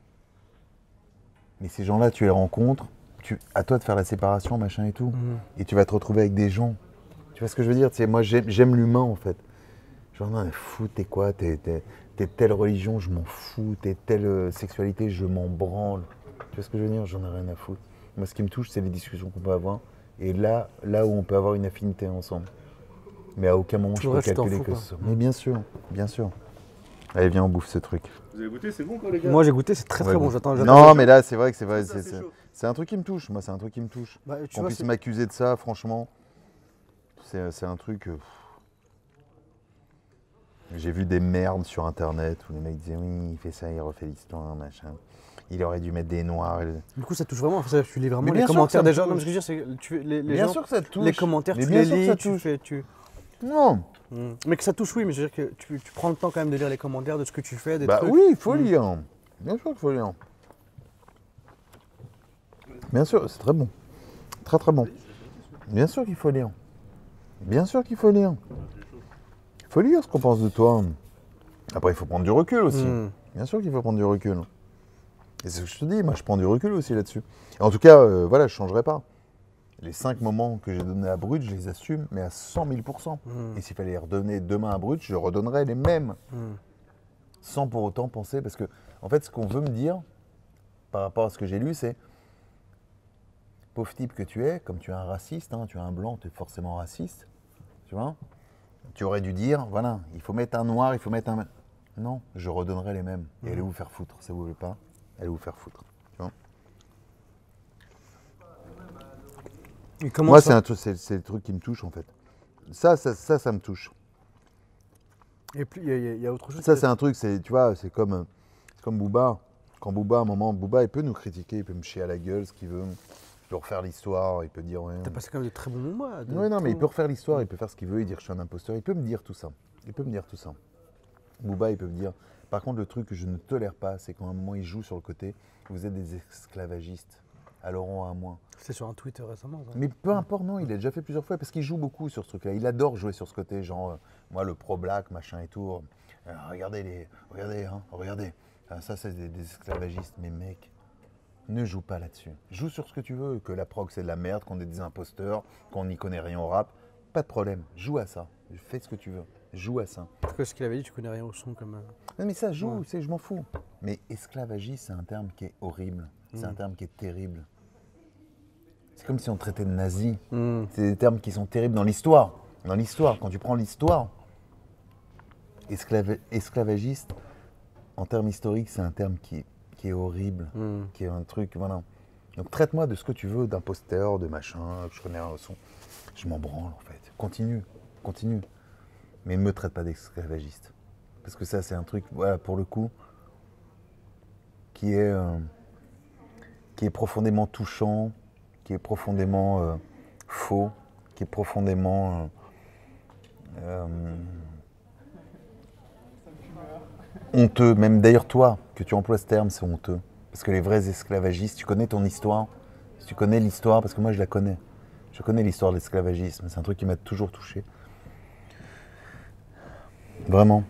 [SPEAKER 2] Mais ces gens-là, tu les rencontres, à toi de faire la séparation, machin et tout. Et tu vas te retrouver avec des gens. Tu vois ce que je veux dire? Tu sais, moi, j'aime l'humain, en fait. Genre, non, fou, t'es quoi? T'es telle religion, je m'en fous. T'es telle sexualité, je m'en branle. Tu vois ce que je veux dire? J'en ai rien à foutre. Moi, ce qui me touche, c'est les discussions qu'on peut avoir. Et là où on peut avoir une affinité ensemble. Mais à aucun moment, je peux calculer que ça. Mais bien sûr, bien sûr. Allez, viens, on bouffe ce truc.
[SPEAKER 3] Vous avez goûté, c'est bon quoi les gars?
[SPEAKER 1] Moi j'ai goûté, c'est très
[SPEAKER 2] Ouais,
[SPEAKER 1] bon.
[SPEAKER 2] bon.
[SPEAKER 1] J'attends.
[SPEAKER 2] Non, mais là, c'est vrai que c'est vrai.
[SPEAKER 3] Ça, c'est chaud.
[SPEAKER 2] C'est un truc qui me touche. Moi, c'est un truc qui me touche.
[SPEAKER 1] Bah, tu
[SPEAKER 2] Qu'on
[SPEAKER 1] vois,
[SPEAKER 2] puisse
[SPEAKER 1] c'est-
[SPEAKER 2] m'accuser de ça, franchement, c'est un truc. J'ai vu des merdes sur internet où les mecs disaient oui, il fait ça, il refait l'histoire, machin. Il aurait dû mettre des noirs.
[SPEAKER 1] Du coup, ça touche vraiment. Enfin, tu lis vraiment
[SPEAKER 2] Mais
[SPEAKER 1] les
[SPEAKER 2] bien sûr
[SPEAKER 1] commentaires
[SPEAKER 2] que ça
[SPEAKER 1] des gens.
[SPEAKER 2] me
[SPEAKER 1] Non, mais ce que je veux dire, c'est que les
[SPEAKER 2] Bien
[SPEAKER 1] gens,
[SPEAKER 2] sûr que ça te touche.
[SPEAKER 1] les commentaires,
[SPEAKER 2] Mais
[SPEAKER 1] tu
[SPEAKER 2] bien
[SPEAKER 1] les
[SPEAKER 2] sûr que
[SPEAKER 1] lis,
[SPEAKER 2] ça
[SPEAKER 1] tu
[SPEAKER 2] touche.
[SPEAKER 1] fais,
[SPEAKER 2] Non.
[SPEAKER 1] Mais que ça touche, oui. Mais je veux dire que tu prends le temps quand même de lire les commentaires de ce que tu fais, des
[SPEAKER 2] Bah
[SPEAKER 1] trucs.
[SPEAKER 2] oui, il faut lire. Bien sûr qu'il faut lire. Bien sûr, c'est très bon. Très très bon. Bien sûr qu'il faut lire. Bien sûr qu'il faut lire. Il faut lire ce qu'on pense de toi. Après, il faut prendre du recul aussi. Bien sûr qu'il faut prendre du recul. Et c'est ce que je te dis, moi je prends du recul aussi là-dessus. En tout cas, voilà, je ne changerai pas. Les 5 moments que j'ai donnés à Brut, je les assume, mais à 100 000%. Et s'il fallait les redonner demain à Brut, je redonnerais les mêmes. Sans pour autant penser, parce que, en fait, ce qu'on veut me dire, par rapport à ce que j'ai lu, c'est pauvre type que tu es, comme tu es un raciste, hein, tu es un blanc, tu es forcément raciste, tu vois. Tu aurais dû dire, voilà, il faut mettre un noir, il faut mettre un... Non, je redonnerai les mêmes. Et allez vous faire foutre, ça vous plaît pas? Allez vous faire foutre, tu vois.
[SPEAKER 1] Et comment
[SPEAKER 2] Moi,
[SPEAKER 1] ça
[SPEAKER 2] c'est le truc qui me touche, en fait. Ça me touche.
[SPEAKER 1] Et puis il y a autre chose.
[SPEAKER 2] Ça, c'est un truc, tu vois, c'est comme Booba. Quand Booba, à un moment, Booba, il peut nous critiquer, il peut me chier à la gueule, ce qu'il veut. Il peut refaire l'histoire, il peut dire... Ouais,
[SPEAKER 1] T'as passé quand même de très bons moments.
[SPEAKER 2] ouais, non, mais il peut refaire l'histoire, il peut faire ce qu'il veut, il dire que je suis un imposteur, il peut me dire tout ça. Il peut me dire tout ça. Booba, il peut me dire... Par contre, le truc que je ne tolère pas, c'est qu'à un moment, il joue sur le côté, vous êtes des esclavagistes, alors on a moins.
[SPEAKER 1] C'est sur un tweet récemment. Ça.
[SPEAKER 2] Mais peu importe, non, il a déjà fait plusieurs fois, parce qu'il joue beaucoup sur ce truc-là. Il adore jouer sur ce côté, genre, moi, le pro-black, machin et tout. Regardez, ça, c'est des esclavagistes, mais mec... Ne joue pas là-dessus. Joue sur ce que tu veux, que la prog c'est de la merde, qu'on est des imposteurs, qu'on n'y connaît rien au rap. Pas de problème, joue à ça. Fais ce que tu veux, joue à ça.
[SPEAKER 1] Parce que ce qu'il avait dit, tu connais rien au son comme.
[SPEAKER 2] Non mais ça joue,
[SPEAKER 1] Ouais.
[SPEAKER 2] tu sais, je m'en fous. Mais esclavagiste, c'est un terme qui est horrible. C'est un terme qui est terrible. C'est comme si on traitait de nazi. C'est des termes qui sont terribles dans l'histoire. Dans l'histoire, quand tu prends l'histoire, esclavagiste, en termes historiques, c'est un terme qui est horrible, qui est un truc, voilà. Donc traite-moi de ce que tu veux, d'imposteur, de machin, que je connais un son. Je m'en branle en fait. Continue. Mais ne me traite pas d'esclavagiste. Parce que ça, c'est un truc, voilà, pour le coup, qui est profondément touchant, qui est profondément faux, qui est profondément... honteux, même d'ailleurs toi, que tu emploies ce terme, c'est honteux. Parce que les vrais esclavagistes, tu connais ton histoire, si tu connais l'histoire, parce que moi je la connais. Je connais l'histoire de l'esclavagisme, c'est un truc qui m'a toujours touché. Vraiment.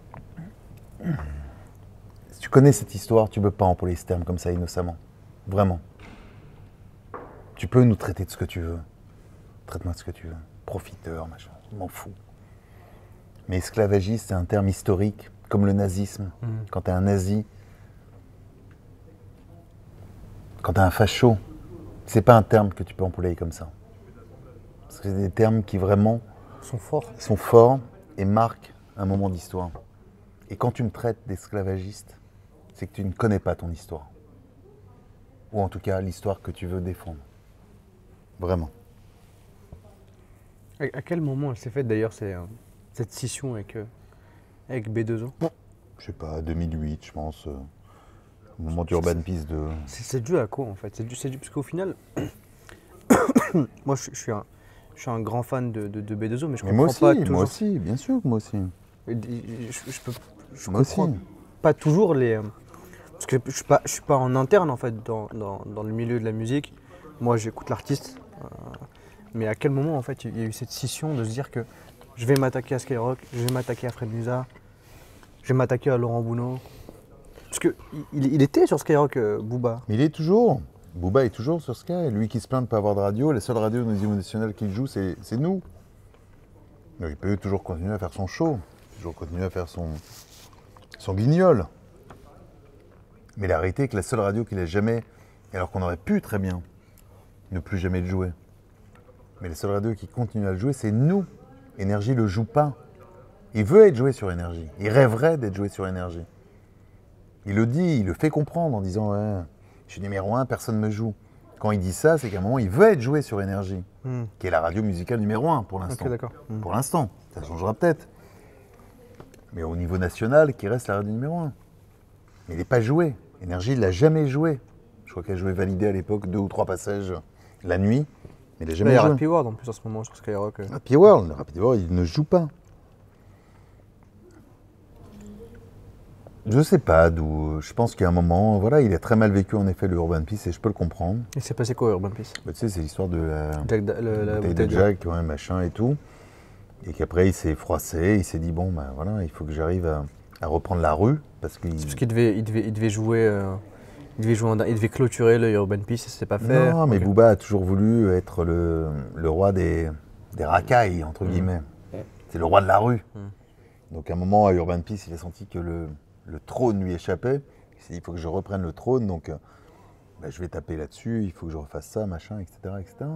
[SPEAKER 2] Si tu connais cette histoire, tu ne peux pas employer ce terme comme ça innocemment. Vraiment. Tu peux nous traiter de ce que tu veux. Traite-moi de ce que tu veux. Profiteur, machin, je m'en fous. Mais esclavagiste, c'est un terme historique. Comme le nazisme, quand tu es un nazi, quand tu es un facho, c'est pas un terme que tu peux employer comme ça. Parce que c'est des termes qui vraiment sont forts et marquent un moment d'histoire. Et quand tu me traites d'esclavagiste, c'est que tu ne connais pas ton histoire. Ou en tout cas l'histoire que tu veux défendre. Vraiment.
[SPEAKER 1] À quel moment elle s'est faite d'ailleurs cette scission avec B2O?
[SPEAKER 2] Je sais pas, 2008, je pense. Au moment d'Urban Peace 2.
[SPEAKER 1] C'est dû à quoi en fait? C'est dû parce qu'au final, moi je suis un grand fan de B2O, mais je comprends pas toujours.
[SPEAKER 2] Moi aussi, bien sûr que moi aussi.
[SPEAKER 1] Je
[SPEAKER 2] Moi aussi.
[SPEAKER 1] comprends pas toujours les. Parce que je suis pas en interne en fait dans le milieu de la musique. Moi j'écoute l'artiste. Mais à quel moment en fait il y a eu cette scission de se dire que je vais m'attaquer à Skyrock, je vais m'attaquer à Fred Musa, je vais m'attaquer à Laurent Bounot. Parce que il était sur Skyrock, Booba.
[SPEAKER 2] Mais il est toujours. Booba est toujours sur Sky. Lui qui se plaint de ne pas avoir de radio, les seules radios nationales qu'il joue, c'est nous. Donc il peut toujours continuer à faire son show, toujours continuer à faire son guignol. Mais la réalité est que la seule radio qu'il a jamais, alors qu'on aurait pu très bien ne plus jamais le jouer, mais la seule radio qui continue à le jouer, c'est nous. Énergie le joue pas. Il veut être joué sur Énergie. Il rêverait d'être joué sur Énergie. Il le dit, il le fait comprendre en disant ouais, je suis numéro 1, personne ne me joue. Quand il dit ça, c'est qu'à un moment, il veut être joué sur Énergie, qui est la radio musicale numéro 1 pour l'instant.
[SPEAKER 1] Ok, d'accord.
[SPEAKER 2] Pour l'instant, ça changera peut-être. Mais au niveau national, qui reste la radio numéro 1. Mais il n'est pas joué. Énergie, il ne l'a jamais joué. Je crois qu'elle a joué validé à l'époque 2 ou 3 passages la nuit. Mais il n'a jamais
[SPEAKER 1] Il y a
[SPEAKER 2] joué.
[SPEAKER 1] Happy World en plus en ce moment sur Skyrock.
[SPEAKER 2] Happy World, il ne joue pas. Je sais pas d'où. Je pense qu'il y a un moment, voilà, il a très mal vécu en effet le Urban Peace et je peux le comprendre.
[SPEAKER 1] Il s'est passé quoi Urban Peace?
[SPEAKER 2] Bah, tu sais, c'est l'histoire de la
[SPEAKER 1] La
[SPEAKER 2] bouteille de Jack, ouais, machin et tout. Et qu'après il s'est froissé, il s'est dit bon ben voilà, il faut que j'arrive à reprendre la rue parce qu'il.
[SPEAKER 1] C'est parce qu'il devait jouer. Il devait clôturer le Urban Peace et ça s'est pas fait.
[SPEAKER 2] Non, mais
[SPEAKER 1] Ok.
[SPEAKER 2] Booba a toujours voulu être le roi des racailles, entre guillemets. C'est le roi de la rue. Donc à un moment, à Urban Peace, il a senti que le trône lui échappait. Il s'est dit, il faut que je reprenne le trône, donc bah, je vais taper là-dessus, il faut que je refasse ça, machin, etc. etc.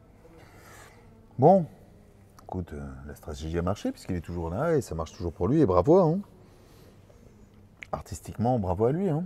[SPEAKER 2] Bon, écoute, la stratégie a marché puisqu'il est toujours là et ça marche toujours pour lui et bravo. Hein. Artistiquement, bravo à lui. Hein.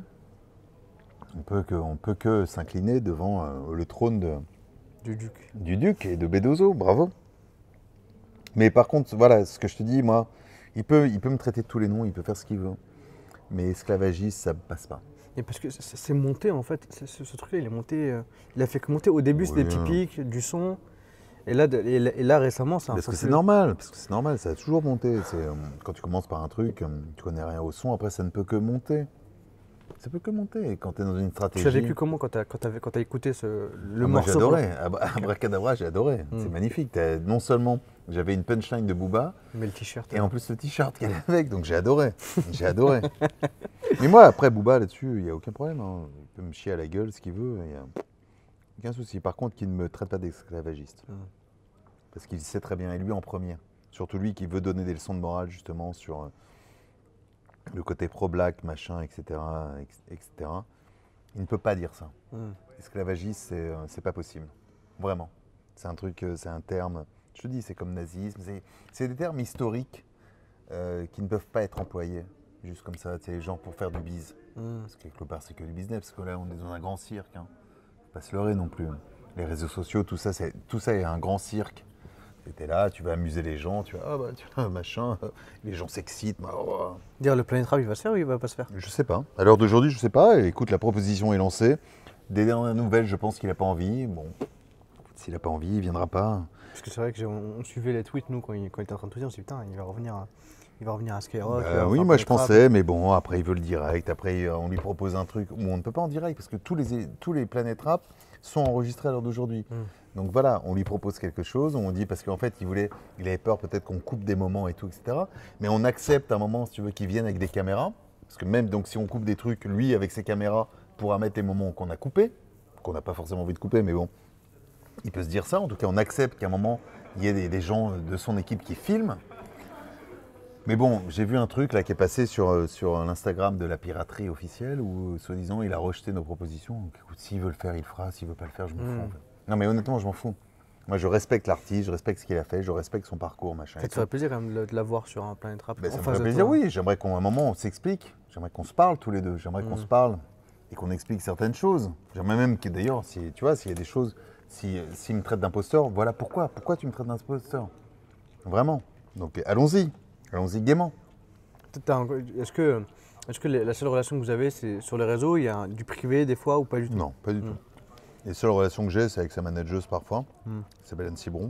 [SPEAKER 2] On peut que s'incliner devant le trône
[SPEAKER 1] Du Duc.
[SPEAKER 2] du Duc et de Bédozo, bravo. Mais par contre, voilà, ce que je te dis, moi, il peut me traiter de tous les noms, il peut faire ce qu'il veut. Mais esclavagiste, ça ne passe pas.
[SPEAKER 1] Et parce que c'est monté en fait, ce truc-là, il est monté. Il a fait que monter. Au début, c'était
[SPEAKER 2] Oui.
[SPEAKER 1] typique, du son. Et là récemment, c'est un
[SPEAKER 2] Parce
[SPEAKER 1] peu
[SPEAKER 2] que c'est
[SPEAKER 1] plus-
[SPEAKER 2] normal, ça a toujours monté. Quand tu commences par un truc, tu connais rien au son, après ça ne peut que monter. Ça peut que monter. Et quand tu es dans une stratégie.
[SPEAKER 1] Tu l'as vécu comment quand t'as écouté le
[SPEAKER 2] Moi
[SPEAKER 1] morceau?
[SPEAKER 2] j'adorais, Abracadabra j'ai adoré, c'est magnifique. Non seulement j'avais une punchline de Booba,
[SPEAKER 1] Mais le t-shirt.
[SPEAKER 2] et en plus le t-shirt qu'elle est avec, donc j'ai adoré, Mais moi après Booba là-dessus, il n'y a aucun problème, hein. Il peut me chier à la gueule ce qu'il veut, il n'y a aucun souci. Par contre qu'il ne me traite pas d'esclavagiste, parce qu'il sait très bien, et lui en premier, surtout lui qui veut donner des leçons de morale justement sur le côté pro-black, machin, etc., etc. Il ne peut pas dire ça. Esclavagiste, c'est pas possible. Vraiment. C'est un truc, c'est un terme, je te dis, c'est comme nazisme. C'est des termes historiques qui ne peuvent pas être employés juste comme ça, tu sais, genre pour faire du bise. Parce que quelque part, c'est que du business, parce que là, on est dans un grand cirque. Hein. Faut pas se leurrer non plus. Les réseaux sociaux, tout ça est un grand cirque. T'es là, tu vas amuser les gens, tu vas, ah bah, tu vois, machin, les gens s'excitent. Bah, oh.
[SPEAKER 1] Dire le Planet Rap, il va se faire ou il va pas se faire?
[SPEAKER 2] Je sais pas. À l'heure d'aujourd'hui, je sais pas. Et écoute, la proposition est lancée. Des dernières nouvelles, je pense qu'il n'a pas envie. Bon, s'il n'a pas envie, il viendra pas.
[SPEAKER 1] Parce que c'est vrai qu'on suivait les tweets, nous, quand il était en train de tweeter, on s'est dit, putain, il va revenir à Skyrock. il va
[SPEAKER 2] Oui,
[SPEAKER 1] faire
[SPEAKER 2] moi
[SPEAKER 1] un
[SPEAKER 2] je
[SPEAKER 1] Planet Rap.
[SPEAKER 2] pensais, mais bon, après il veut le direct. Après, on lui propose un truc où on ne peut pas en direct parce que tous les Planet Rap sont enregistrés à l'heure d'aujourd'hui. Donc voilà, on lui propose quelque chose, on dit parce qu'en fait il avait peur peut-être qu'on coupe des moments et tout, etc. Mais on accepte un moment, si tu veux, qu'il vienne avec des caméras. Parce que même donc si on coupe des trucs, lui avec ses caméras pourra mettre les moments qu'on a coupés, qu'on n'a pas forcément envie de couper, mais bon, il peut se dire ça. En tout cas, on accepte qu'à un moment, il y ait des gens de son équipe qui filment. Mais bon, j'ai vu un truc là qui est passé sur l'Instagram de la piraterie officielle où, soi-disant, il a rejeté nos propositions. Donc, écoute, s'il veut le faire, il le fera. S'il veut pas le faire, je m'en fous. En fait. Non, mais honnêtement, je m'en fous. Moi, je respecte l'artiste, je respecte ce qu'il a fait, je respecte son parcours, machin.
[SPEAKER 1] Ça te ferait plaisir quand même de l'avoir sur un Planet Rap.
[SPEAKER 2] Ben, ça
[SPEAKER 1] en
[SPEAKER 2] me
[SPEAKER 1] face
[SPEAKER 2] ferait
[SPEAKER 1] de
[SPEAKER 2] plaisir,
[SPEAKER 1] toi.
[SPEAKER 2] oui. J'aimerais qu'à un moment, on s'explique. J'aimerais qu'on se parle tous les deux. J'aimerais qu'on se parle et qu'on explique certaines choses. J'aimerais même que, d'ailleurs, si, tu vois, s'il y a des choses, s'il me traite d'imposteur, voilà pourquoi. Pourquoi tu me traites d'imposteur? Vraiment. Donc, allons-y. Allons-y gaiement.
[SPEAKER 1] Est-ce que la seule relation que vous avez, c'est sur les réseaux? Il y a du privé des fois ou pas du tout?
[SPEAKER 2] Non, pas du tout. Les seules relations que j'ai, c'est avec sa manageuse parfois. Elle s'appelle Anne Cibron.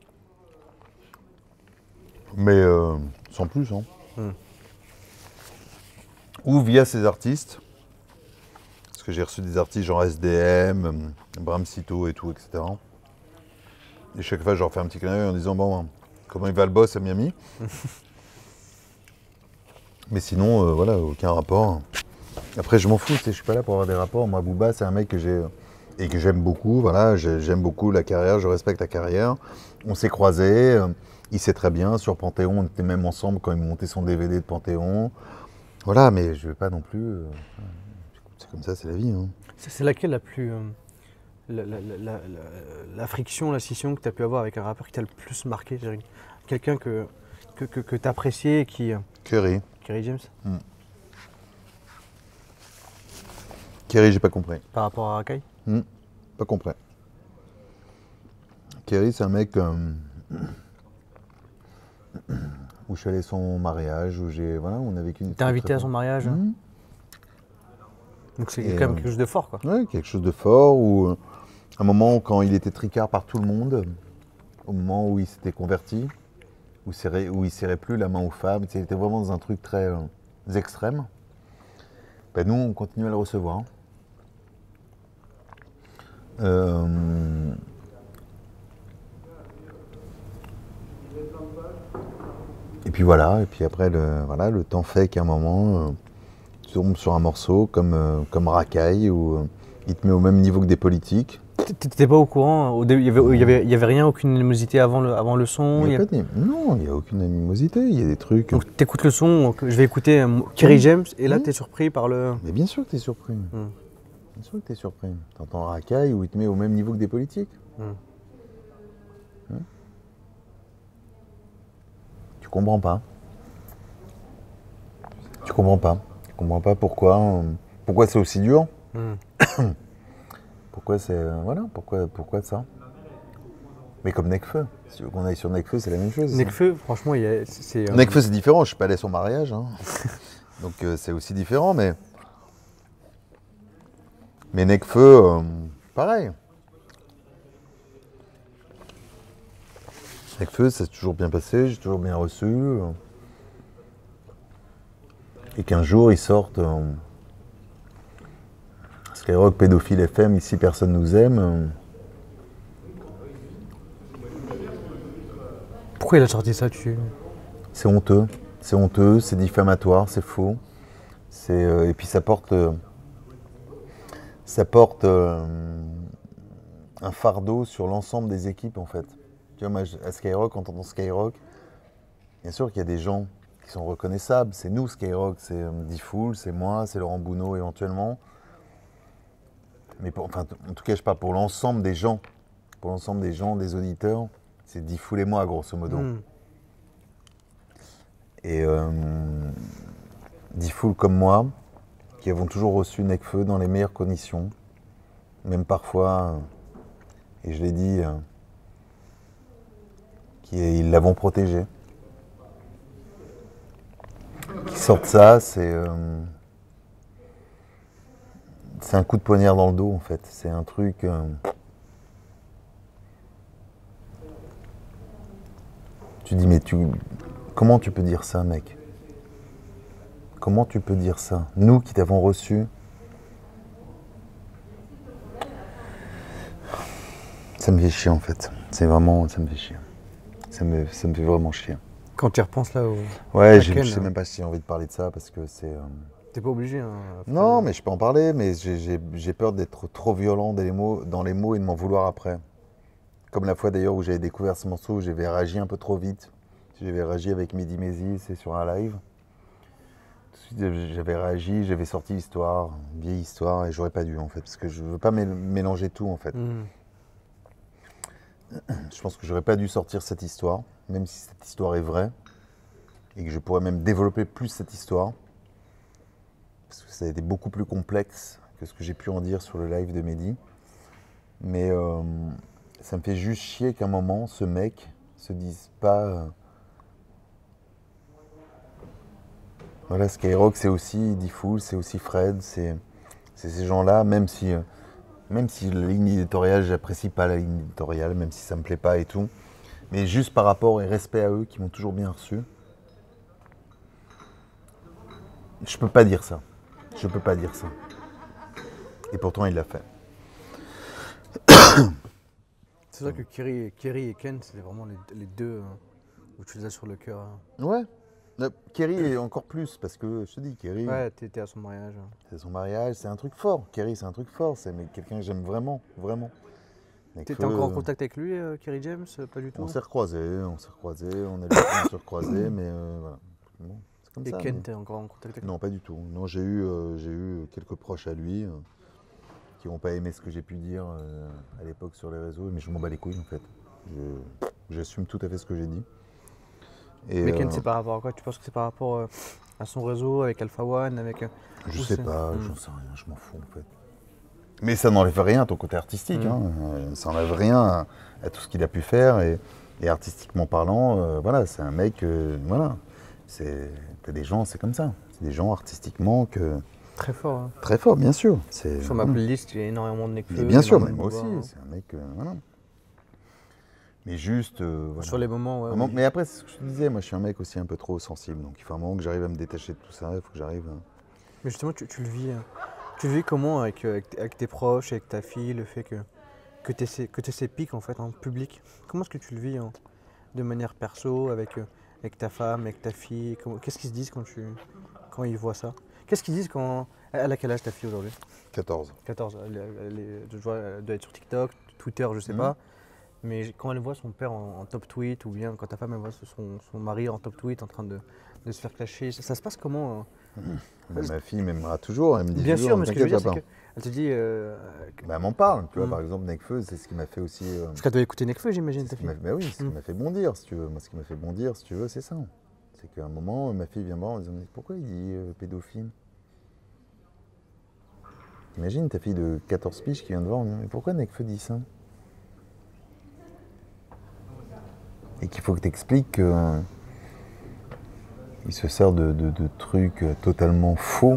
[SPEAKER 2] Mais sans plus. Hein. Ou via ses artistes. Parce que j'ai reçu des artistes genre SDM, Bram Cito et tout, etc. Et chaque fois, je leur fais un petit clin d'œil en disant bon, comment il va le boss à Miami. Mais sinon, voilà, aucun rapport. Après, je m'en fous, je suis pas là pour avoir des rapports. Moi, Booba, c'est un mec que j'ai et que j'aime beaucoup. Voilà, j'aime beaucoup la carrière, je respecte la carrière. On s'est croisés, il sait très bien. Sur Panthéon, on était même ensemble quand il montait son DVD de Panthéon. Voilà, mais je vais pas non plus. C'est comme ça, c'est la vie. Hein.
[SPEAKER 1] C'est laquelle la plus. La friction, la scission que tu as pu avoir avec un rappeur qui t'a le plus marqué? Quelqu'un que tu appréciais et qui.
[SPEAKER 2] Kerry.
[SPEAKER 1] Kerry James?
[SPEAKER 2] Kerry, j'ai pas compris.
[SPEAKER 1] Par rapport à Rakai?
[SPEAKER 2] Pas compris. Kerry, c'est un mec où je suis allé à son mariage, où on a vécu une.
[SPEAKER 1] T'es invité à son mariage? Donc c'est quand même quelque chose de fort, quoi.
[SPEAKER 2] Oui, quelque chose de fort, où un moment quand il était tricard par tout le monde, au moment où il s'était converti, où il serrait plus la main aux femmes, il était vraiment dans un truc très extrême. Ben, nous, on continue à le recevoir. Et puis voilà, et puis après, le temps fait qu'à un moment, tu tombes sur un morceau comme Rakai, où il te met au même niveau que des politiques.
[SPEAKER 1] T'étais pas au courant? Il y avait rien, aucune animosité avant le son?
[SPEAKER 2] Non, il n'y a aucune animosité, il y a des trucs.
[SPEAKER 1] Donc t'écoutes le son, je vais écouter Kerry James, et là t'es surpris par le.
[SPEAKER 2] Mais bien sûr que t'es surpris. Bien sûr que t'es surpris. T'entends Rakai où il te met au même niveau que des politiques. Tu comprends pas. Tu comprends pas pourquoi c'est aussi dur. Pourquoi c'est. Voilà, pourquoi ça. Mais comme Nekfeu. Si tu veux qu'on aille sur Nekfeu, c'est la même chose.
[SPEAKER 1] Nekfeu, franchement, c'est.
[SPEAKER 2] Nekfeu, c'est différent. Je suis pas allé à son mariage. Hein. Donc c'est aussi différent, mais. Mais Nekfeu, pareil. Nekfeu, ça s'est toujours bien passé, j'ai toujours bien reçu. Et qu'un jour, ils sortent Skyrock, pédophile FM, ici personne nous aime.
[SPEAKER 1] Pourquoi il a sorti ça,
[SPEAKER 2] C'est honteux, c'est diffamatoire, c'est faux. Et puis ça porte un fardeau sur l'ensemble des équipes en fait. Tu vois, moi, à Skyrock, quand on entend Skyrock, bien sûr qu'il y a des gens qui sont reconnaissables. C'est nous Skyrock, c'est D-Fool, c'est moi, c'est Laurent Bounot éventuellement. Mais en tout cas, je parle pour l'ensemble des gens. Pour l'ensemble des gens, des auditeurs, c'est D-Fool et moi, grosso modo. Et D-Fool comme moi, qui avons toujours reçu Nekfeu dans les meilleures conditions, même parfois, et je l'ai dit, ils l'avons protégé. Qui sortent ça, c'est un coup de poignard dans le dos en fait. C'est un truc. Tu dis mais comment tu peux dire ça, mec? Comment tu peux dire ça? Nous qui t'avons reçu. Ça me fait chier en fait. Ça me fait chier. Ça me fait vraiment chier.
[SPEAKER 1] Quand tu y repenses là
[SPEAKER 2] Ouais, je sais même pas si j'ai envie de parler de ça parce que c'est.
[SPEAKER 1] T'es pas obligé. Hein,
[SPEAKER 2] non, mais je peux en parler, mais j'ai peur d'être trop violent dans les mots et de m'en vouloir après. Comme la fois d'ailleurs où j'avais découvert ce morceau, où j'avais réagi un peu trop vite. J'avais réagi avec Mehdi Maizi, c'est sur un live. Tout de suite, j'avais réagi, j'avais sorti l'histoire, une vieille histoire, et j'aurais pas dû en fait, parce que je veux pas mélanger tout en fait. Je pense que j'aurais pas dû sortir cette histoire, même si cette histoire est vraie, et que je pourrais même développer plus cette histoire, parce que ça a été beaucoup plus complexe que ce que j'ai pu en dire sur le live de Mehdi. Mais ça me fait juste chier qu'à un moment, ce mec se dise pas... Voilà, Skyrock, c'est aussi D-Fool, c'est aussi Fred, c'est ces gens-là, même si la ligne éditoriale, j'apprécie pas la ligne éditoriale, même si ça me plaît pas et tout, mais juste par rapport et respect à eux qui m'ont toujours bien reçu, je peux pas dire ça. Je peux pas dire ça. Et pourtant, il l'a fait.
[SPEAKER 1] C'est vrai que Kerry et Ken, c'était vraiment les deux où tu les as sur le cœur.
[SPEAKER 2] Ouais. Kerry est encore plus, parce que je te dis, Kerry,
[SPEAKER 1] Ouais, t'étais à son mariage.
[SPEAKER 2] c'est son mariage, c'est un truc fort. Kerry, c'est un truc fort, c'est quelqu'un que j'aime vraiment, vraiment.
[SPEAKER 1] T'étais encore en contact avec lui, Kerry James? Pas du tout?
[SPEAKER 2] On s'est recroisés, on a eu l'occasion de se recroiser, mais voilà. Bon, c'est comme
[SPEAKER 1] Et
[SPEAKER 2] ça.
[SPEAKER 1] Ken,
[SPEAKER 2] mais-
[SPEAKER 1] t'es encore en contact avec lui?
[SPEAKER 2] Non, pas du tout. Non, j'ai eu quelques proches à lui qui n'ont pas aimé ce que j'ai pu dire à l'époque sur les réseaux, mais je m'en bats les couilles en fait. J'assume tout à fait ce que j'ai dit. Et,
[SPEAKER 1] Mais Ken, c'est par rapport à quoi? Tu penses que c'est par rapport à son réseau, avec Alpha One, avec...
[SPEAKER 2] je
[SPEAKER 1] ou
[SPEAKER 2] sais
[SPEAKER 1] c'est-
[SPEAKER 2] pas, j'en sais rien, je m'en fous en fait. Mais ça n'enlève rien à ton côté artistique, hein. Ça n'enlève rien à tout ce qu'il a pu faire et artistiquement parlant, voilà, c'est un mec, voilà, t'as des gens, c'est comme ça, c'est des gens artistiquement
[SPEAKER 1] Très fort. Hein.
[SPEAKER 2] très forts, bien sûr.
[SPEAKER 1] Sur ma playlist, il y a énormément de Nekfeu.
[SPEAKER 2] Mais bien sûr, mais
[SPEAKER 1] énormément
[SPEAKER 2] moi
[SPEAKER 1] de
[SPEAKER 2] aussi,
[SPEAKER 1] Booba,
[SPEAKER 2] c'est un mec, voilà. Mais juste,
[SPEAKER 1] hein.
[SPEAKER 2] voilà.
[SPEAKER 1] Sur les moments, ouais.
[SPEAKER 2] Vraiment,
[SPEAKER 1] oui.
[SPEAKER 2] mais après, c'est ce que je te disais, moi je suis un mec aussi un peu trop sensible, donc il faut un moment que j'arrive à me détacher de tout ça, il faut que j'arrive à...
[SPEAKER 1] Mais justement, tu le vis. Tu le vis comment avec tes proches, avec ta fille, le fait que tu aies ces pics en fait en public? Comment est-ce que tu le vis de manière perso, avec ta femme, avec ta fille? Qu'est-ce qu'ils se disent quand ils voient ça? Qu'est-ce qu'ils disent quand. Elle a quel âge ta fille aujourd'hui?
[SPEAKER 2] 14.
[SPEAKER 1] 14. Je vois, elle doit être sur TikTok, Twitter, je sais
[SPEAKER 2] Mhm.
[SPEAKER 1] pas. Mais quand elle voit son père en top tweet, ou bien quand ta femme elle voit son mari en top tweet en train de se faire clasher, ça se passe comment?
[SPEAKER 2] Mais ma fille m'aimera toujours, elle me dit
[SPEAKER 1] Bien
[SPEAKER 2] toujours,
[SPEAKER 1] sûr, mais ce que je veux dire,
[SPEAKER 2] t'inquiète,
[SPEAKER 1] c'est
[SPEAKER 2] papa.
[SPEAKER 1] qu'elle te dit.
[SPEAKER 2] Bah, elle m'en parle, tu vois,
[SPEAKER 1] Mm.
[SPEAKER 2] par exemple, Nekfeu, c'est ce qui m'a fait aussi...
[SPEAKER 1] Parce qu'elle doit écouter Nekfeu, j'imagine,
[SPEAKER 2] c'est
[SPEAKER 1] ta
[SPEAKER 2] ce qui
[SPEAKER 1] fille.
[SPEAKER 2] m'a- bah oui, c'est ce qui
[SPEAKER 1] Mm.
[SPEAKER 2] m'a fait bondir, si tu veux. Moi, ce qui m'a fait bondir, si tu veux, c'est ça. C'est qu'à un moment, ma fille vient me voir en disant, mais pourquoi il dit pédophile? Imagine ta fille de 14 piges qui vient te voir en disant, mais pourquoi Nekfeu dit ça? Et qu'il faut que tu expliques qu'il se sert de trucs totalement faux.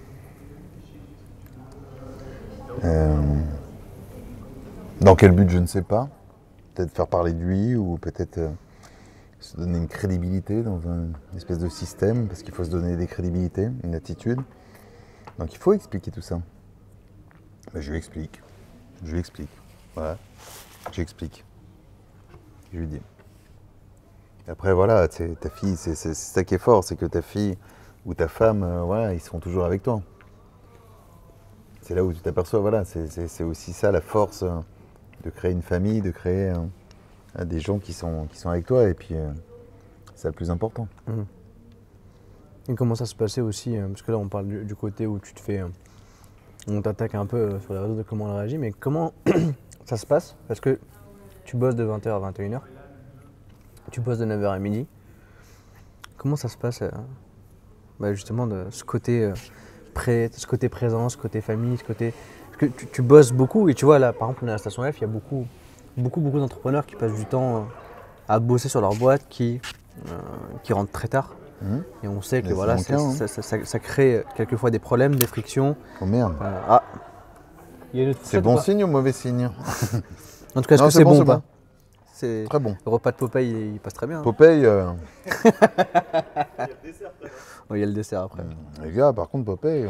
[SPEAKER 2] Dans quel but, je ne sais pas. Peut-être faire parler de lui ou peut-être se donner une crédibilité dans une espèce de système, parce qu'il faut se donner des crédibilités, une attitude. Donc il faut expliquer tout ça. Ben, je lui explique. Je lui explique. Voilà. J'explique. Je lui dis. Après, voilà, ta fille, c'est ça qui est fort, c'est que ta fille ou ta femme, voilà, ils seront toujours avec toi. C'est là où tu t'aperçois, voilà, c'est aussi ça la force de créer une famille, de créer des gens qui sont avec toi, et puis c'est le plus important.
[SPEAKER 1] Et comment ça se passait aussi, parce que là on parle du côté où tu te fais. On t'attaque un peu sur les réseaux de comment elle réagit, mais comment ça se passe? Parce que tu bosses de 20h à 21h, tu bosses de 9h à midi. Comment ça se passe justement de ce côté, ce côté présent, ce côté famille, ce côté. Parce que tu bosses beaucoup et tu vois là par exemple à la station F, il y a beaucoup d'entrepreneurs qui passent du temps à bosser sur leur boîte, qui rentrent très tard.
[SPEAKER 2] Mhm.
[SPEAKER 1] Et on sait que
[SPEAKER 2] Mais
[SPEAKER 1] voilà,
[SPEAKER 2] c'est mon cas, hein.
[SPEAKER 1] ça crée quelquefois des problèmes, des frictions.
[SPEAKER 2] Oh merde.
[SPEAKER 1] Il y a une autre
[SPEAKER 2] C'est
[SPEAKER 1] fourchette
[SPEAKER 2] bon
[SPEAKER 1] ou pas?
[SPEAKER 2] signe ou mauvais signe?
[SPEAKER 1] En tout cas, est-ce
[SPEAKER 2] Non,
[SPEAKER 1] que
[SPEAKER 2] c'est
[SPEAKER 1] c'est
[SPEAKER 2] bon,
[SPEAKER 1] bon
[SPEAKER 2] c'est
[SPEAKER 1] ou pas?
[SPEAKER 2] bon.
[SPEAKER 1] C'est
[SPEAKER 2] Très bon.
[SPEAKER 1] le repas de Popeye, il passe très bien. Hein.
[SPEAKER 2] Popeye,
[SPEAKER 1] Oh, il y a le dessert après.
[SPEAKER 2] les gars, par contre, Popeye,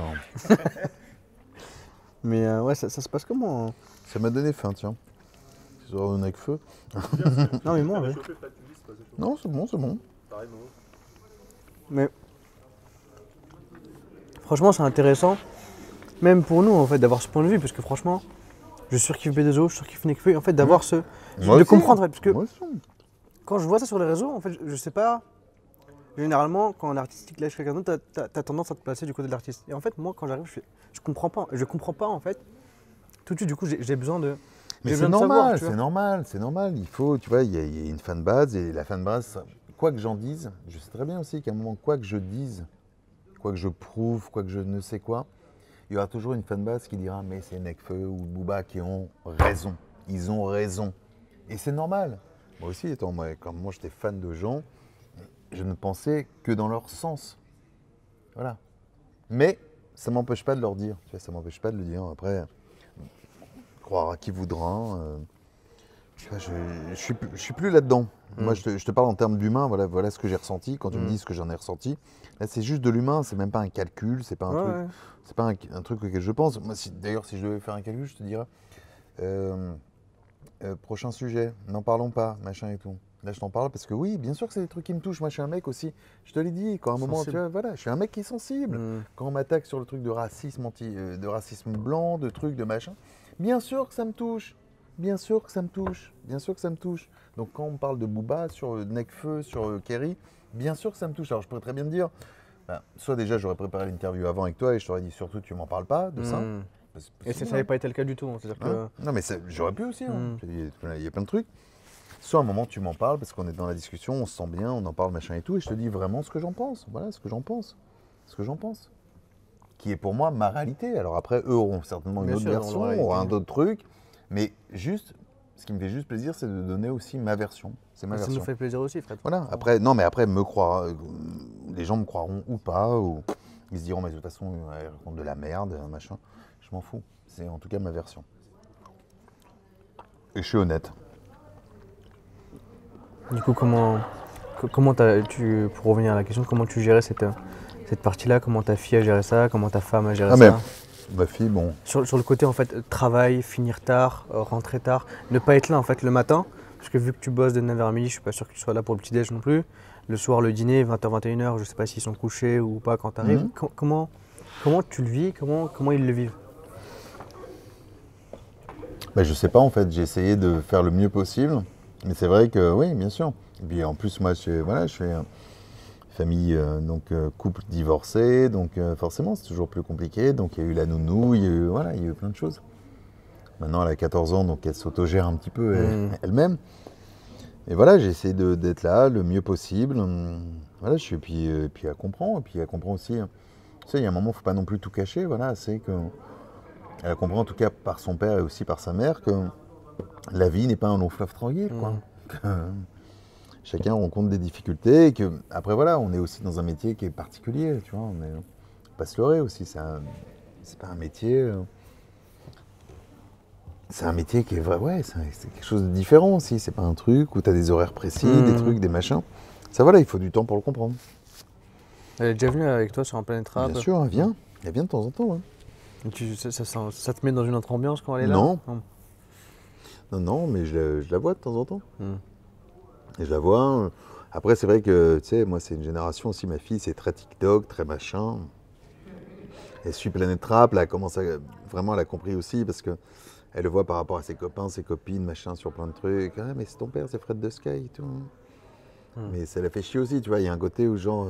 [SPEAKER 1] Mais ouais, ça se passe comment?
[SPEAKER 2] ça m'a donné faim, tiens. Ces heures de Nekfeu.
[SPEAKER 1] Non, mais moi, ouais.
[SPEAKER 3] Chauffé, pas de public, c'est pas chauffé.
[SPEAKER 2] Non, c'est bon, c'est bon.
[SPEAKER 3] Pareil, non.
[SPEAKER 1] Mais franchement, c'est intéressant, même pour nous, en fait, d'avoir ce point de vue, parce que franchement, je surkiffe B2O, je surkiffe Nekfeu, et en fait, d'avoir
[SPEAKER 2] Moi
[SPEAKER 1] de
[SPEAKER 2] aussi.
[SPEAKER 1] comprendre, parce que
[SPEAKER 2] Moi aussi.
[SPEAKER 1] quand je vois ça sur les réseaux, en fait, je sais pas. Généralement, quand un artiste lâche quelqu'un d'autre, t'as tendance à te placer du côté de l'artiste. Et en fait, moi, quand j'arrive, je comprends pas. Je comprends pas, en fait. Tout de suite, du coup, j'ai besoin de.
[SPEAKER 2] Mais
[SPEAKER 1] j'ai
[SPEAKER 2] c'est
[SPEAKER 1] besoin de savoir,
[SPEAKER 2] normal,
[SPEAKER 1] tu vois.
[SPEAKER 2] c'est normal, c'est normal. Il faut, tu vois, il y a une fanbase et la fanbase, quoi que j'en dise, je sais très bien aussi qu'à un moment, quoi que je dise, quoi que je prouve, quoi que je ne sais quoi, il y aura toujours une fanbase qui dira mais c'est Nekfeu ou Booba qui ont raison. Ils ont raison. Et c'est normal. Moi aussi, étant moi, comme moi j'étais fan de gens, je ne pensais que dans leur sens. Voilà. Mais ça ne m'empêche pas de leur dire. Tu vois, ça ne m'empêche pas de le dire. Après, croire à qui voudra. Tu vois, je suis plus là-dedans. Moi, je te parle en termes d'humain. Voilà ce que j'ai ressenti. Quand tu me dis ce que j'en ai ressenti, là, c'est juste de l'humain. C'est même pas un calcul. C'est pas un truc.
[SPEAKER 1] Ouais.
[SPEAKER 2] C'est pas un truc auquel je pense. Moi, d'ailleurs, si je devais faire un calcul, je te dirais. Prochain sujet, n'en parlons pas, machin et tout. Là, je t'en parle parce que oui, bien sûr que c'est des trucs qui me touchent. Moi, je suis un mec aussi, je te l'ai dit, quand à un moment, tu
[SPEAKER 1] Sensible.
[SPEAKER 2] vois, voilà, je suis un mec qui est sensible.
[SPEAKER 1] Mm.
[SPEAKER 2] Quand on m'attaque sur le truc de racisme, de racisme blanc, de trucs, de machin, bien sûr que ça me touche. Bien sûr que ça me touche. Bien sûr que ça me touche. Donc, quand on me parle de Booba, sur Nekfeu, sur Kerry, bien sûr que ça me touche. Alors, je pourrais très bien te dire, ben, soit déjà, j'aurais préparé l'interview avant avec toi et je t'aurais dit surtout, tu m'en parles pas de ça.
[SPEAKER 1] Mm. Et ça
[SPEAKER 2] Sinon,
[SPEAKER 1] n'avait pas été le cas du tout. Hein. C'est-à-dire que.
[SPEAKER 2] hein. Non, mais j'aurais pu aussi. Hein.
[SPEAKER 1] Mm.
[SPEAKER 2] Il y a plein de trucs. Soit à un moment, tu m'en parles parce qu'on est dans la discussion, on se sent bien, on en parle, machin et tout, et je te dis vraiment ce que j'en pense. Voilà ce que j'en pense. Ce que j'en pense. Qui est pour moi ma réalité. Alors après, eux auront certainement une
[SPEAKER 1] Bien
[SPEAKER 2] autre
[SPEAKER 1] sûr,
[SPEAKER 2] version,
[SPEAKER 1] dans leur
[SPEAKER 2] auront un
[SPEAKER 1] réalité.
[SPEAKER 2] autre truc. Mais juste, ce qui me fait juste plaisir, c'est de donner aussi ma version. C'est ma
[SPEAKER 1] Ça
[SPEAKER 2] version.
[SPEAKER 1] nous fait plaisir aussi, Fred.
[SPEAKER 2] Voilà. Après, non, mais après, me croire, les gens me croiront ou pas, ou ils se diront, mais de toute façon, elle raconte de la merde, machin. Je m'en fous. C'est en tout cas ma version. Et je suis honnête.
[SPEAKER 1] Du coup, comment pour revenir à la question, comment tu gérais cette partie-là? Comment ta fille a géré ça? Comment ta femme a géré
[SPEAKER 2] Ah, mais
[SPEAKER 1] ça?
[SPEAKER 2] ma fille, bon.
[SPEAKER 1] Sur le côté, en fait, travail, finir tard, rentrer tard, ne pas être là, en fait, le matin. Parce que vu que tu bosses de 9h à midi, je suis pas sûr que tu sois là pour le petit-déj non plus. Le soir, le dîner, 20h, 21h, je sais pas s'ils sont couchés ou pas quand tu arrives.
[SPEAKER 2] Mhm.
[SPEAKER 1] Comment tu le vis? Comment ils le vivent?
[SPEAKER 2] Bah, je sais pas en fait, j'ai essayé de faire le mieux possible. Mais c'est vrai que oui, bien sûr. Et puis en plus, moi, je suis famille, couple divorcé, donc forcément, c'est toujours plus compliqué. Donc il y a eu la nounou, il y a eu plein de choses. Maintenant, elle a 14 ans, donc elle s'autogère un petit peu elle-même. Et voilà, j'ai essayé d'être là le mieux possible. Voilà, puis elle comprend. Et puis elle comprend aussi. Tu sais, il y a un moment, il ne faut pas non plus tout cacher. Voilà, c'est que. Elle comprend en tout cas par son père et aussi par sa mère que la vie n'est pas un long fleuve tranquille, quoi. Que chacun rencontre des difficultés et que, après voilà, on est aussi dans un métier qui est particulier, tu vois. On est, faut pas se leurrer aussi, c'est pas un métier. C'est un métier qui est vrai, ouais, c'est quelque chose de différent aussi. C'est pas un truc où tu as des horaires précis, des trucs, des machins. Ça voilà, il faut du temps pour le comprendre.
[SPEAKER 1] Elle est déjà venue avec toi sur un Planet Rap?
[SPEAKER 2] Bien sûr, elle vient de temps en temps. Hein.
[SPEAKER 1] Ça te met dans une autre ambiance quand elle est là?
[SPEAKER 2] Non. Non, mais je la vois de temps en temps. Et je la vois. Après, c'est vrai que, tu sais, moi, c'est une génération aussi, ma fille, c'est très TikTok, très machin. Elle suit Planet Rap, là, elle commence à. Vraiment, elle a compris aussi, parce que elle le voit par rapport à ses copains, ses copines, machin, sur plein de trucs. Ah, mais c'est ton père, c'est Fred de Sky et tout. Mais ça la fait chier aussi, tu vois. Il y a un côté où, genre.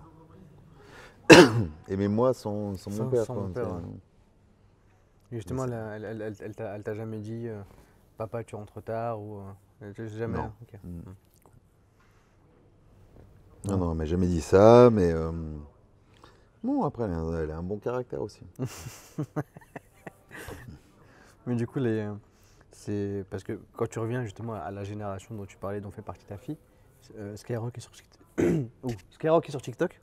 [SPEAKER 2] Aimez-moi sans mon père,
[SPEAKER 1] sans
[SPEAKER 2] quoi.
[SPEAKER 1] mon père,
[SPEAKER 2] Tu sais.
[SPEAKER 1] ouais. Justement, elle t'a jamais dit papa, tu rentres tard ou. Jamais.
[SPEAKER 2] Non.
[SPEAKER 1] Hein, ok.
[SPEAKER 2] Non, elle m'a jamais dit ça, mais. Bon, après, elle a un bon caractère aussi.
[SPEAKER 1] Mais du coup, c'est parce que quand tu reviens justement à la génération dont tu parlais, dont fait partie ta fille, Skyrock est sur TikTok. Skyrock est sur TikTok.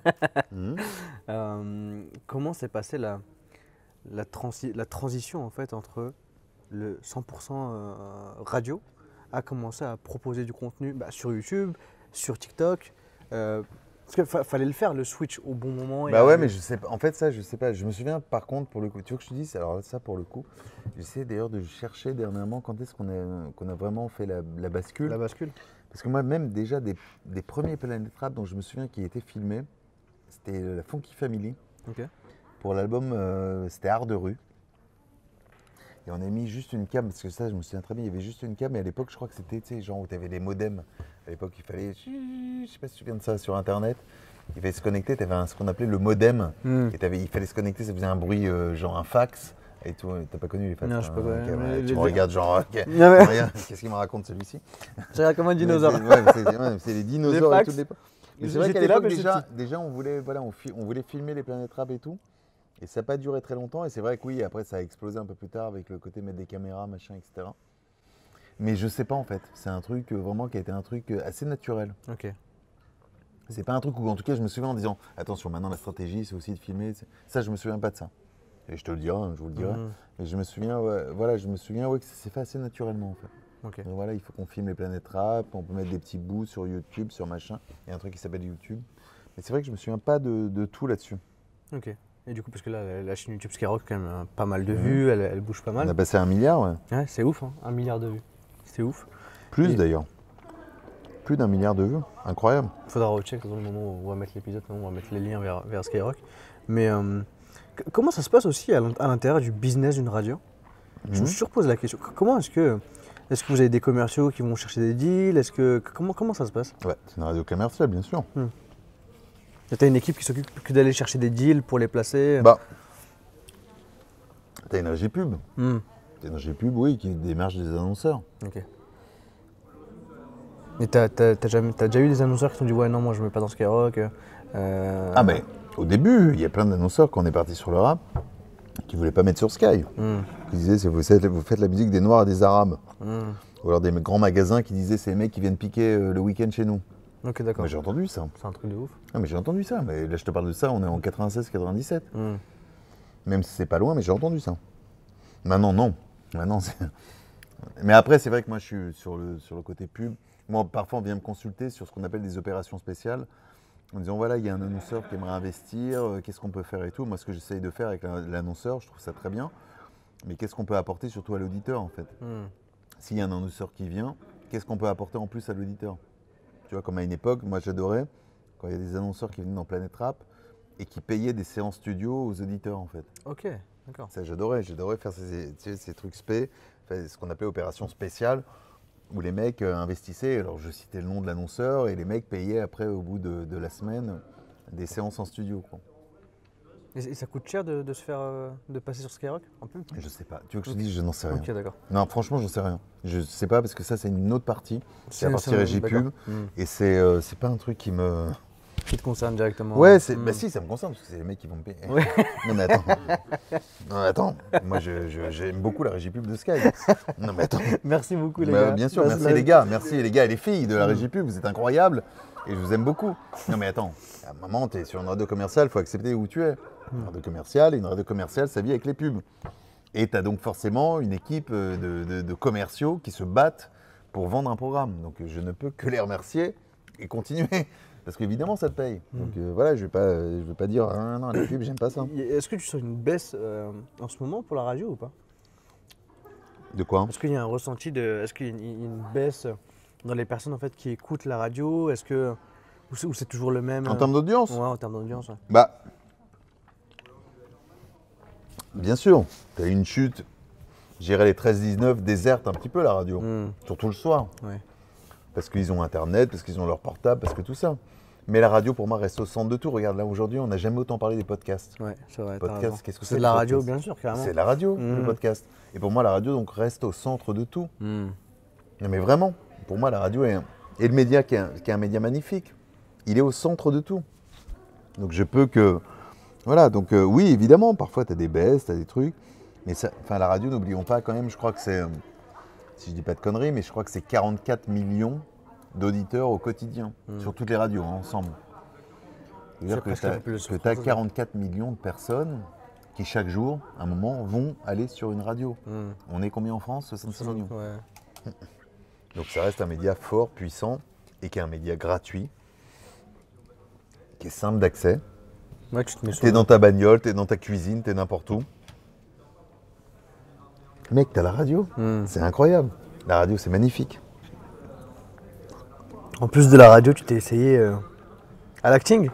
[SPEAKER 1] Comment s'est passée la transition en fait entre le 100% radio à commencer à proposer du contenu sur YouTube, sur TikTok parce qu'il fallait le faire, le switch au bon moment.
[SPEAKER 2] Bah ouais, mais je sais pas. En fait, ça, je sais pas. Je me souviens, par contre, pour le coup, tu veux que je te dise, alors ça, pour le coup, j'essaie d'ailleurs de chercher dernièrement quand est-ce qu'on a vraiment fait la bascule.
[SPEAKER 1] La bascule.
[SPEAKER 2] Parce que moi, même déjà, des premiers Planet Rap dont je me souviens qui étaient filmés, c'était la Funky Family.
[SPEAKER 1] Ok.
[SPEAKER 2] Pour l'album, c'était Art de rue. Et on a mis juste une cam, parce que ça, je me souviens très bien, il y avait juste une cam, et à l'époque, je crois que c'était, tu sais, genre où tu avais les modems. À l'époque, il fallait, je sais pas si tu te souviens de ça, sur Internet, il fallait se connecter, tu avais ce qu'on appelait le modem, et il fallait se connecter, ça faisait un bruit, genre un fax, et tout. T'as pas connu les fax?
[SPEAKER 1] Non, je peux pas.
[SPEAKER 2] Okay, ouais, tu me regardes, genre, ok,
[SPEAKER 1] Non, mais...
[SPEAKER 2] regarde, qu'est-ce qu'il me raconte celui-ci?
[SPEAKER 1] Tu regardes comme un dinosaure.
[SPEAKER 2] C'est les dinosaures
[SPEAKER 1] Les
[SPEAKER 2] et tout.
[SPEAKER 1] fax.
[SPEAKER 2] Mais c'est vrai qu'à
[SPEAKER 1] J'étais là,
[SPEAKER 2] l'époque,
[SPEAKER 1] mais
[SPEAKER 2] déjà, on voulait filmer les Planet Rap et tout. Et ça n'a pas duré très longtemps. Et c'est vrai que oui, après, ça a explosé un peu plus tard avec le côté mettre des caméras, machin, etc. Mais je sais pas en fait. C'est un truc vraiment qui a été un truc assez naturel.
[SPEAKER 1] Ok.
[SPEAKER 2] C'est pas un truc où, en tout cas, je me souviens en disant attention, maintenant la stratégie, c'est aussi de filmer. Ça, je me souviens pas de ça. Et je te le dirai, hein, je vous le dirai. Mais je me souviens, que ça s'est fait assez naturellement en fait.
[SPEAKER 1] Ok.
[SPEAKER 2] Donc voilà, il faut qu'on filme les Planet Rap, on peut mettre des petits bouts sur YouTube, sur machin. Il y a un truc qui s'appelle YouTube. Mais c'est vrai que je me souviens pas de tout là-dessus.
[SPEAKER 1] Ok. Et du coup, parce que là, la chaîne YouTube Skyrock, quand même, pas mal de vues, elle bouge pas
[SPEAKER 2] On a
[SPEAKER 1] mal.
[SPEAKER 2] passé 1 milliard, ouais.
[SPEAKER 1] Ouais, c'est ouf, hein, 1 milliard de vues. C'est ouf.
[SPEAKER 2] Plus
[SPEAKER 1] Et-
[SPEAKER 2] d'ailleurs. Plus d'1 milliard de vues. Incroyable.
[SPEAKER 1] Faudra recheck dans le moment où on va mettre l'épisode, on va mettre les liens vers Skyrock. Mais comment ça se passe aussi à l'intérieur du business d'une radio? Je me surpose la question. Comment est-ce que vous avez des commerciaux qui vont chercher des deals? Comment ça se passe?
[SPEAKER 2] Ouais, c'est une radio commerciale, bien sûr.
[SPEAKER 1] T'as une équipe qui s'occupe que d'aller chercher des deals pour les placer?
[SPEAKER 2] Bah, t'as une régie pub.
[SPEAKER 1] Hmm,
[SPEAKER 2] T'as une régie pub, oui, qui démarche des annonceurs.
[SPEAKER 1] ok. Et t'as déjà eu des annonceurs qui t'ont dit ouais non moi je mets pas dans Skyrock.
[SPEAKER 2] Ah mais au début, il y a plein d'annonceurs quand on est parti sur le rap qui voulaient pas mettre sur Sky. Qui disaient vous faites la musique des Noirs et des Arabes. Ou alors des grands magasins qui disaient c'est les mecs qui viennent piquer le week-end chez nous.
[SPEAKER 1] Ok d'accord.
[SPEAKER 2] Mais j'ai entendu ça.
[SPEAKER 1] C'est un truc de ouf.
[SPEAKER 2] Ah mais j'ai entendu ça. Mais là je te parle de ça, on est en 96-97. Même si c'est pas loin, mais j'ai entendu ça. Maintenant non. Maintenant c'est. Mais après c'est vrai que moi je suis sur le côté pub. Moi parfois on vient me consulter sur ce qu'on appelle des opérations spéciales. En disant voilà, il y a un annonceur qui aimerait investir, qu'est-ce qu'on peut faire et tout. Moi, ce que j'essaye de faire avec l'annonceur, je trouve ça très bien. Mais qu'est-ce qu'on peut apporter surtout à l'auditeur en fait? S'il y a un annonceur qui vient, qu'est-ce qu'on peut apporter en plus à l'auditeur? Tu vois, comme à une époque, moi j'adorais quand il y a des annonceurs qui venaient dans Planète Rap et qui payaient des séances studio aux auditeurs en fait.
[SPEAKER 1] Ok, d'accord.
[SPEAKER 2] Ça, j'adorais faire ces trucs spé, ce qu'on appelait opération spéciale, où les mecs investissaient, alors je citais le nom de l'annonceur, et les mecs payaient après, au bout de la semaine, des séances en studio. Quoi.
[SPEAKER 1] Et ça coûte cher de se faire de passer sur Skyrock un peu?
[SPEAKER 2] Je sais pas. Tu veux que je te dise, je n'en sais rien.
[SPEAKER 1] Ok d'accord.
[SPEAKER 2] Non, franchement, j'en sais rien. Je sais pas, parce que ça, c'est une autre partie. C'est la partie
[SPEAKER 1] c'est-
[SPEAKER 2] régie
[SPEAKER 1] d'accord.
[SPEAKER 2] pub, et c'est pas un truc qui me...
[SPEAKER 1] Qui te concerne directement?
[SPEAKER 2] Ouais, bah si, ça me concerne, parce que c'est les mecs qui vont me payer.
[SPEAKER 1] Ouais.
[SPEAKER 2] Non mais attends. Non mais attends. Moi, j'aime beaucoup la régie pub de Sky. Non mais attends.
[SPEAKER 1] Merci beaucoup les
[SPEAKER 2] Bah,
[SPEAKER 1] gars.
[SPEAKER 2] bien sûr, merci les gars. Merci les gars et les filles de la régie pub, vous êtes incroyables. Et je vous aime beaucoup. Non mais attends, à un moment, tu es sur une radio commerciale, il faut accepter où tu es. Une radio commerciale, ça vit avec les pubs. Et tu as donc forcément une équipe de commerciaux qui se battent pour vendre un programme. Donc je ne peux que les remercier et continuer. Parce qu'évidemment, ça te paye. Donc voilà, je vais pas dire ah, non, les pubs, j'aime pas ça.
[SPEAKER 1] Est-ce que tu sens une baisse en ce moment pour la radio ou pas?
[SPEAKER 2] De quoi?
[SPEAKER 1] Est-ce qu'il y a un ressenti est-ce qu'il y a une baisse dans les personnes en fait qui écoutent la radio? Est-ce que ou c'est toujours le même?
[SPEAKER 2] En termes d'audience?
[SPEAKER 1] Ouais, en termes d'audience. Ouais.
[SPEAKER 2] Bah, bien sûr, tu as une chute. J'irais les 13-19 déserte un petit peu la radio, surtout le soir.
[SPEAKER 1] Ouais.
[SPEAKER 2] Parce qu'ils ont Internet, parce qu'ils ont leur portable, parce que tout ça. Mais la radio, pour moi, reste au centre de tout. Regarde, là, aujourd'hui, on n'a jamais autant parlé des podcasts.
[SPEAKER 1] Ouais, c'est vrai. t'as
[SPEAKER 2] Podcast,
[SPEAKER 1] raison.
[SPEAKER 2] qu'est-ce que
[SPEAKER 1] C'est de
[SPEAKER 2] le
[SPEAKER 1] la radio,
[SPEAKER 2] podcast?
[SPEAKER 1] bien sûr, carrément.
[SPEAKER 2] C'est la radio, le podcast. Et pour moi, la radio, donc, reste au centre de tout. Non, mais vraiment, pour moi, la radio et le média, qui est un média magnifique, il est au centre de tout. Donc, je peux que... Voilà, donc oui, évidemment, parfois, tu as des baisses, tu as des trucs. Mais ça, la radio, n'oublions pas quand même, je crois que c'est... si je dis pas de conneries, mais je crois que c'est 44 millions d'auditeurs au quotidien, sur toutes les radios, hein, ensemble. C'est-à-dire
[SPEAKER 1] presque un peu plus
[SPEAKER 2] que tu as 44 millions de personnes qui, chaque jour, à un moment, vont aller sur une radio. On est combien en France? 66 millions.
[SPEAKER 1] Ouais.
[SPEAKER 2] Donc ça reste un média fort, puissant, et qui est un média gratuit, qui est simple d'accès.
[SPEAKER 1] Ouais, tu te mets sur
[SPEAKER 2] T'es dans ta bagnole, t'es dans ta cuisine, t'es n'importe où. Mec, t'as la radio. C'est incroyable. La radio, c'est magnifique.
[SPEAKER 1] En plus de la radio, tu t'es essayé à l'acting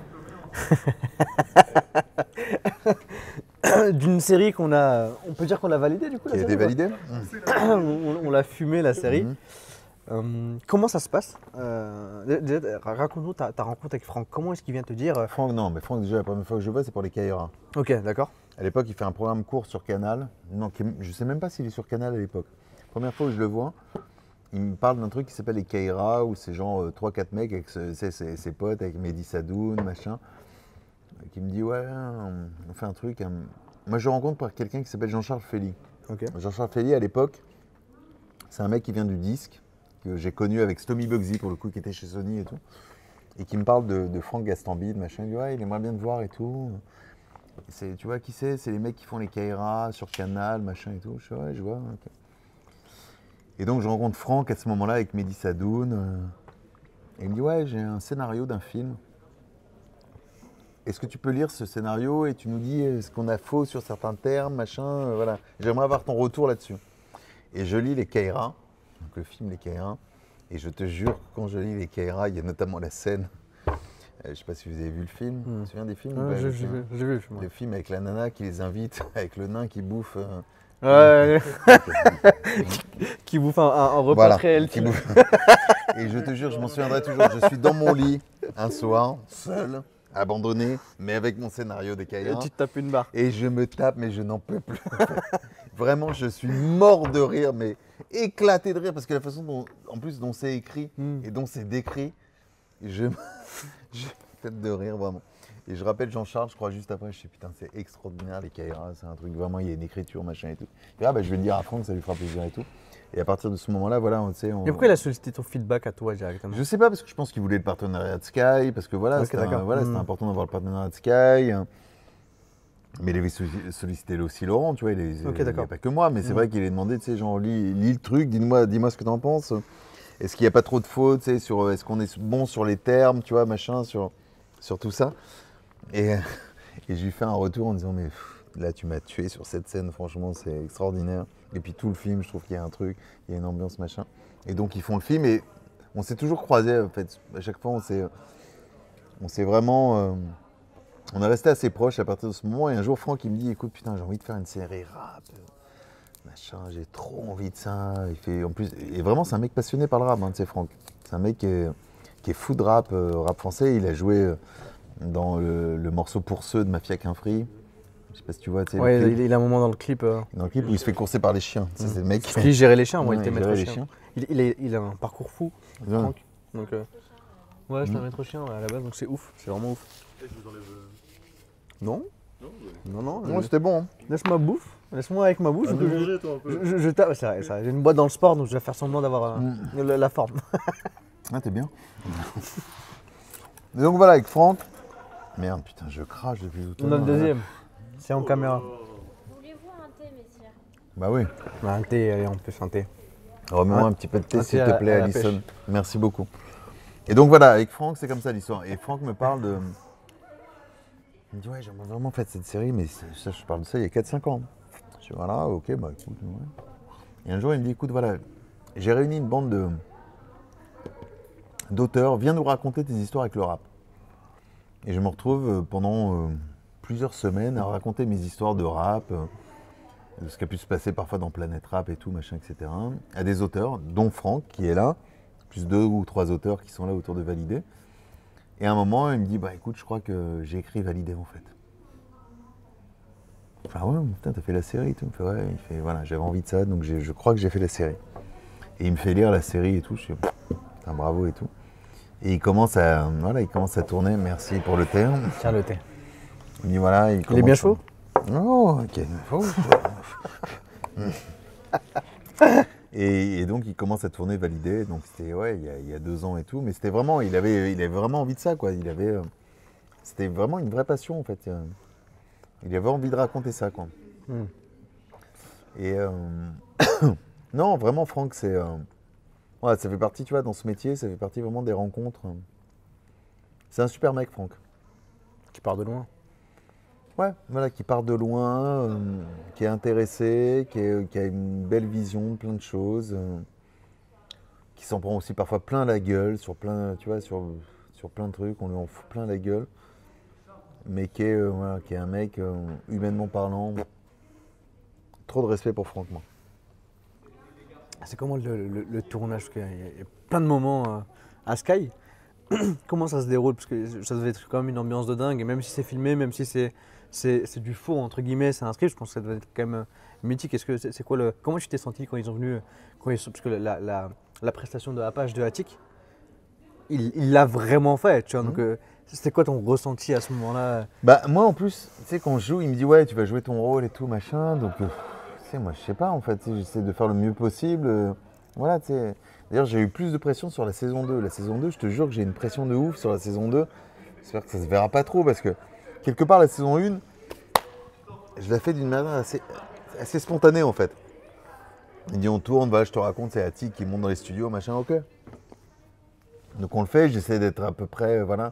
[SPEAKER 1] d'une série qu'on a, on peut dire qu'on l'a validée du coup.
[SPEAKER 2] Qui a
[SPEAKER 1] la
[SPEAKER 2] été
[SPEAKER 1] série,
[SPEAKER 2] validé.
[SPEAKER 1] quoi. On l'a fumé la série. Comment ça se passe déjà, raconte-nous ta rencontre avec Franck. Comment est-ce qu'il vient te dire
[SPEAKER 2] Franck, non, mais Franck, déjà, la première fois que je le vois, c'est pour les Kaira.
[SPEAKER 1] Ok, d'accord.
[SPEAKER 2] À l'époque, il fait un programme court sur Canal. Non, je ne sais même pas s'il est sur Canal à l'époque. Première fois où je le vois, il me parle d'un truc qui s'appelle les Kaira, où c'est genre 3-4 mecs avec ses potes, avec Mehdi Sadoun, machin, qui me dit ouais, on fait un truc. Moi, je rencontre par quelqu'un qui s'appelle Jean-Charles Fély.
[SPEAKER 1] Ok.
[SPEAKER 2] Jean-Charles Fély, à l'époque, c'est un mec qui vient du disque, que j'ai connu avec Stomy Bugsy, pour le coup, qui était chez Sony et tout, et qui me parle de Franck Gastambide, machin. Il dit ouais, il aimerait bien te voir et tout. Tu vois qui c'est? C'est les mecs qui font les Kaira sur Canal, machin et tout. Je dis ouais, je vois. Okay. Et donc je rencontre Franck à ce moment-là avec Mehdi Sadoun. Et il me dit ouais, j'ai un scénario d'un film. est-ce que tu peux lire ce scénario et tu nous dis ce qu'on a faux sur certains termes, machin, voilà. J'aimerais avoir ton retour là-dessus. Et je lis les Kaira, donc le film Les Kaira, et je te jure que quand je lis les Kaira, il y a notamment la scène, je ne sais pas si vous avez vu le film, tu te souviens des films ou pas,
[SPEAKER 1] J'ai
[SPEAKER 2] le film
[SPEAKER 1] vu le film.
[SPEAKER 2] Le film avec la nana qui les invite, avec le nain qui bouffe.
[SPEAKER 1] Ouais, qui bouffe un repas
[SPEAKER 2] Voilà,
[SPEAKER 1] très healthy.
[SPEAKER 2] qui bouffe. Et je te jure, je m'en souviendrai toujours. Je suis dans mon lit un soir, seul, abandonné, mais avec mon scénario des
[SPEAKER 1] Et
[SPEAKER 2] Kaira.
[SPEAKER 1] tu te tapes une barre.
[SPEAKER 2] Et je me tape, mais je n'en peux plus. Vraiment, je suis mort de rire, mais éclaté de rire, parce que la façon dont, en plus, dont c'est écrit et dont c'est décrit, je tête de rire, vraiment. Et je rappelle Jean-Charles, je crois, juste après, je sais, putain, c'est extraordinaire, les Kaira, c'est un truc, vraiment, il y a une écriture, machin et tout. Et je vais le dire à Franck, ça lui fera plaisir et tout. Et à partir de ce moment-là, voilà, on sait.
[SPEAKER 1] Et pourquoi il a sollicité ton feedback à toi directement?
[SPEAKER 2] Je sais pas, parce que je pense qu'il voulait le partenariat de Sky, parce que voilà,
[SPEAKER 1] Ok,
[SPEAKER 2] c'était
[SPEAKER 1] d'accord.
[SPEAKER 2] c'était important d'avoir le partenariat de Sky. Mais il avait sollicité aussi Laurent, tu vois, il n'y a pas que moi, mais c'est vrai qu'il a demandé, tu sais, genre, lis le truc, dis-moi ce que t'en penses. Est-ce qu'il n'y a pas trop de fautes, tu sais, sur est-ce qu'on est bon sur les termes, tu vois, machin, sur tout ça. Et je lui fais un retour en disant, mais là, tu m'as tué sur cette scène, franchement, c'est extraordinaire. Et puis tout le film, je trouve qu'il y a un truc, il y a une ambiance, machin. Et donc, ils font le film et on s'est toujours croisés, en fait. À chaque fois, on s'est vraiment... on est resté assez proches à partir de ce moment. Et un jour, Franck, il me dit, écoute, putain, j'ai envie de faire une série rap. Machin, j'ai trop envie de ça. Il fait, en plus, et vraiment, c'est un mec passionné par le rap, hein, tu sais, Franck. C'est un mec qui est fou de rap, rap français. Il a joué dans le morceau Pour ceux de Mafia qu'un Free. Je sais pas si tu vois.
[SPEAKER 1] Ouais, il a un moment dans le clip.
[SPEAKER 2] Dans le clip où il se fait courser par les chiens. Ça, c'est le mec.
[SPEAKER 1] Qui gérait les chiens, moi, il
[SPEAKER 2] Ouais,
[SPEAKER 1] était
[SPEAKER 2] il
[SPEAKER 1] maître
[SPEAKER 2] gérait les
[SPEAKER 1] chien. Il a un parcours fou,
[SPEAKER 2] Ouais.
[SPEAKER 1] Franck. Donc, ouais, c'est un maître chien à la base, donc c'est ouf, c'est vraiment ouf.
[SPEAKER 3] Et je vous enlève.
[SPEAKER 1] Non,
[SPEAKER 3] Non,
[SPEAKER 1] non,
[SPEAKER 2] Ouais, c'était bon. Hein.
[SPEAKER 1] laisse-moi bouffe, laisse-moi avec ma bouche.
[SPEAKER 3] Ah,
[SPEAKER 1] que
[SPEAKER 3] vous mangez, toi, un peu.
[SPEAKER 1] je tape, c'est vrai, j'ai une boîte dans le sport, donc je vais faire semblant d'avoir la forme.
[SPEAKER 2] Ah, t'es bien. Et donc voilà, avec Franck. Merde, putain, je crache depuis tout à
[SPEAKER 1] On a
[SPEAKER 2] l'heure.
[SPEAKER 1] le deuxième, c'est en caméra.
[SPEAKER 4] Voulez-vous un thé, messieurs?
[SPEAKER 2] Bah oui.
[SPEAKER 1] Un thé, allez, on peut faire un thé.
[SPEAKER 2] Remets-moi
[SPEAKER 1] Un-
[SPEAKER 2] un petit peu de thé,
[SPEAKER 1] un
[SPEAKER 2] s'il
[SPEAKER 1] thé
[SPEAKER 2] te
[SPEAKER 1] à
[SPEAKER 2] plaît,
[SPEAKER 1] la
[SPEAKER 2] Alison.
[SPEAKER 1] pêche.
[SPEAKER 2] Merci beaucoup. Et donc voilà, avec Franck, c'est comme ça l'histoire. Et Franck me parle de. Il me dit, ouais, j'aimerais vraiment faire cette série, mais ça, je parle de ça il y a 4-5 ans. Je dis, voilà, ok, bah écoute. Ouais. Et un jour, il me dit, écoute, voilà, j'ai réuni une bande d'auteurs, viens nous raconter tes histoires avec le rap. Et je me retrouve pendant plusieurs semaines à raconter mes histoires de rap, de ce qui a pu se passer parfois dans Planète Rap et tout, machin, etc. À des auteurs, dont Franck, qui est là, plus 2 ou 3 auteurs qui sont là autour de Validé. Et à un moment, il me dit, bah écoute, je crois que j'ai écrit Validé en fait. Ah ouais, putain, t'as fait la série et tout. Il me fait, ouais, il fait, voilà, j'avais envie de ça, donc je crois que j'ai fait la série. Et il me fait lire la série et tout, je fais, putain, bravo et tout. Et il commence à tourner, merci pour le terme.
[SPEAKER 1] Tiens le thé.
[SPEAKER 2] Il me dit, voilà,
[SPEAKER 1] Il est bien chaud?
[SPEAKER 2] Oh, ok. Et donc il commence à tourner Validé, donc c'était ouais, il y a 2 ans et tout, mais c'était vraiment, il avait vraiment envie de ça, quoi. C'était vraiment une vraie passion en fait. Il avait envie de raconter ça, quoi. Et non, vraiment, Franck, c'est ouais, ça fait partie, tu vois, dans ce métier, ça fait partie vraiment des rencontres. C'est un super mec, Franck.
[SPEAKER 1] Tu pars de loin.
[SPEAKER 2] Ouais, voilà, qui part de loin, qui est intéressé, qui a une belle vision, plein de choses, qui s'en prend aussi parfois plein la gueule sur plein, tu vois, sur plein de trucs, on lui en fout plein la gueule, mais qui est un mec humainement parlant. Trop de respect pour Franck, moi.
[SPEAKER 1] C'est comment le tournage? Parce qu'il y a plein de moments à Sky. Comment ça se déroule? Parce que ça devait être quand même une ambiance de dingue, et même si c'est filmé, même si c'est du faux, entre guillemets, c'est un script, je pense que ça devait être quand même mythique. Est-ce que c'est quoi comment tu t'es senti quand ils ont venu, parce que la prestation de Apache de Attic, il l'a vraiment fait, tu vois, donc c'était quoi ton ressenti à ce moment-là?
[SPEAKER 2] Bah moi en plus, tu sais, quand je joue, il me dit ouais, tu vas jouer ton rôle et tout, machin, donc tu sais, moi je sais pas en fait, j'essaie de faire le mieux possible, voilà, tu sais. D'ailleurs, j'ai eu plus de pression sur la saison 2. La saison 2, je te jure que j'ai une pression de ouf sur la saison 2. J'espère que ça se verra pas trop parce que, quelque part, la saison 1, je la fais d'une manière assez spontanée en fait. Il dit on tourne, voilà, je te raconte, c'est Attic qui monte dans les studios, machin, ok. Donc on le fait, j'essaie d'être à peu près, voilà,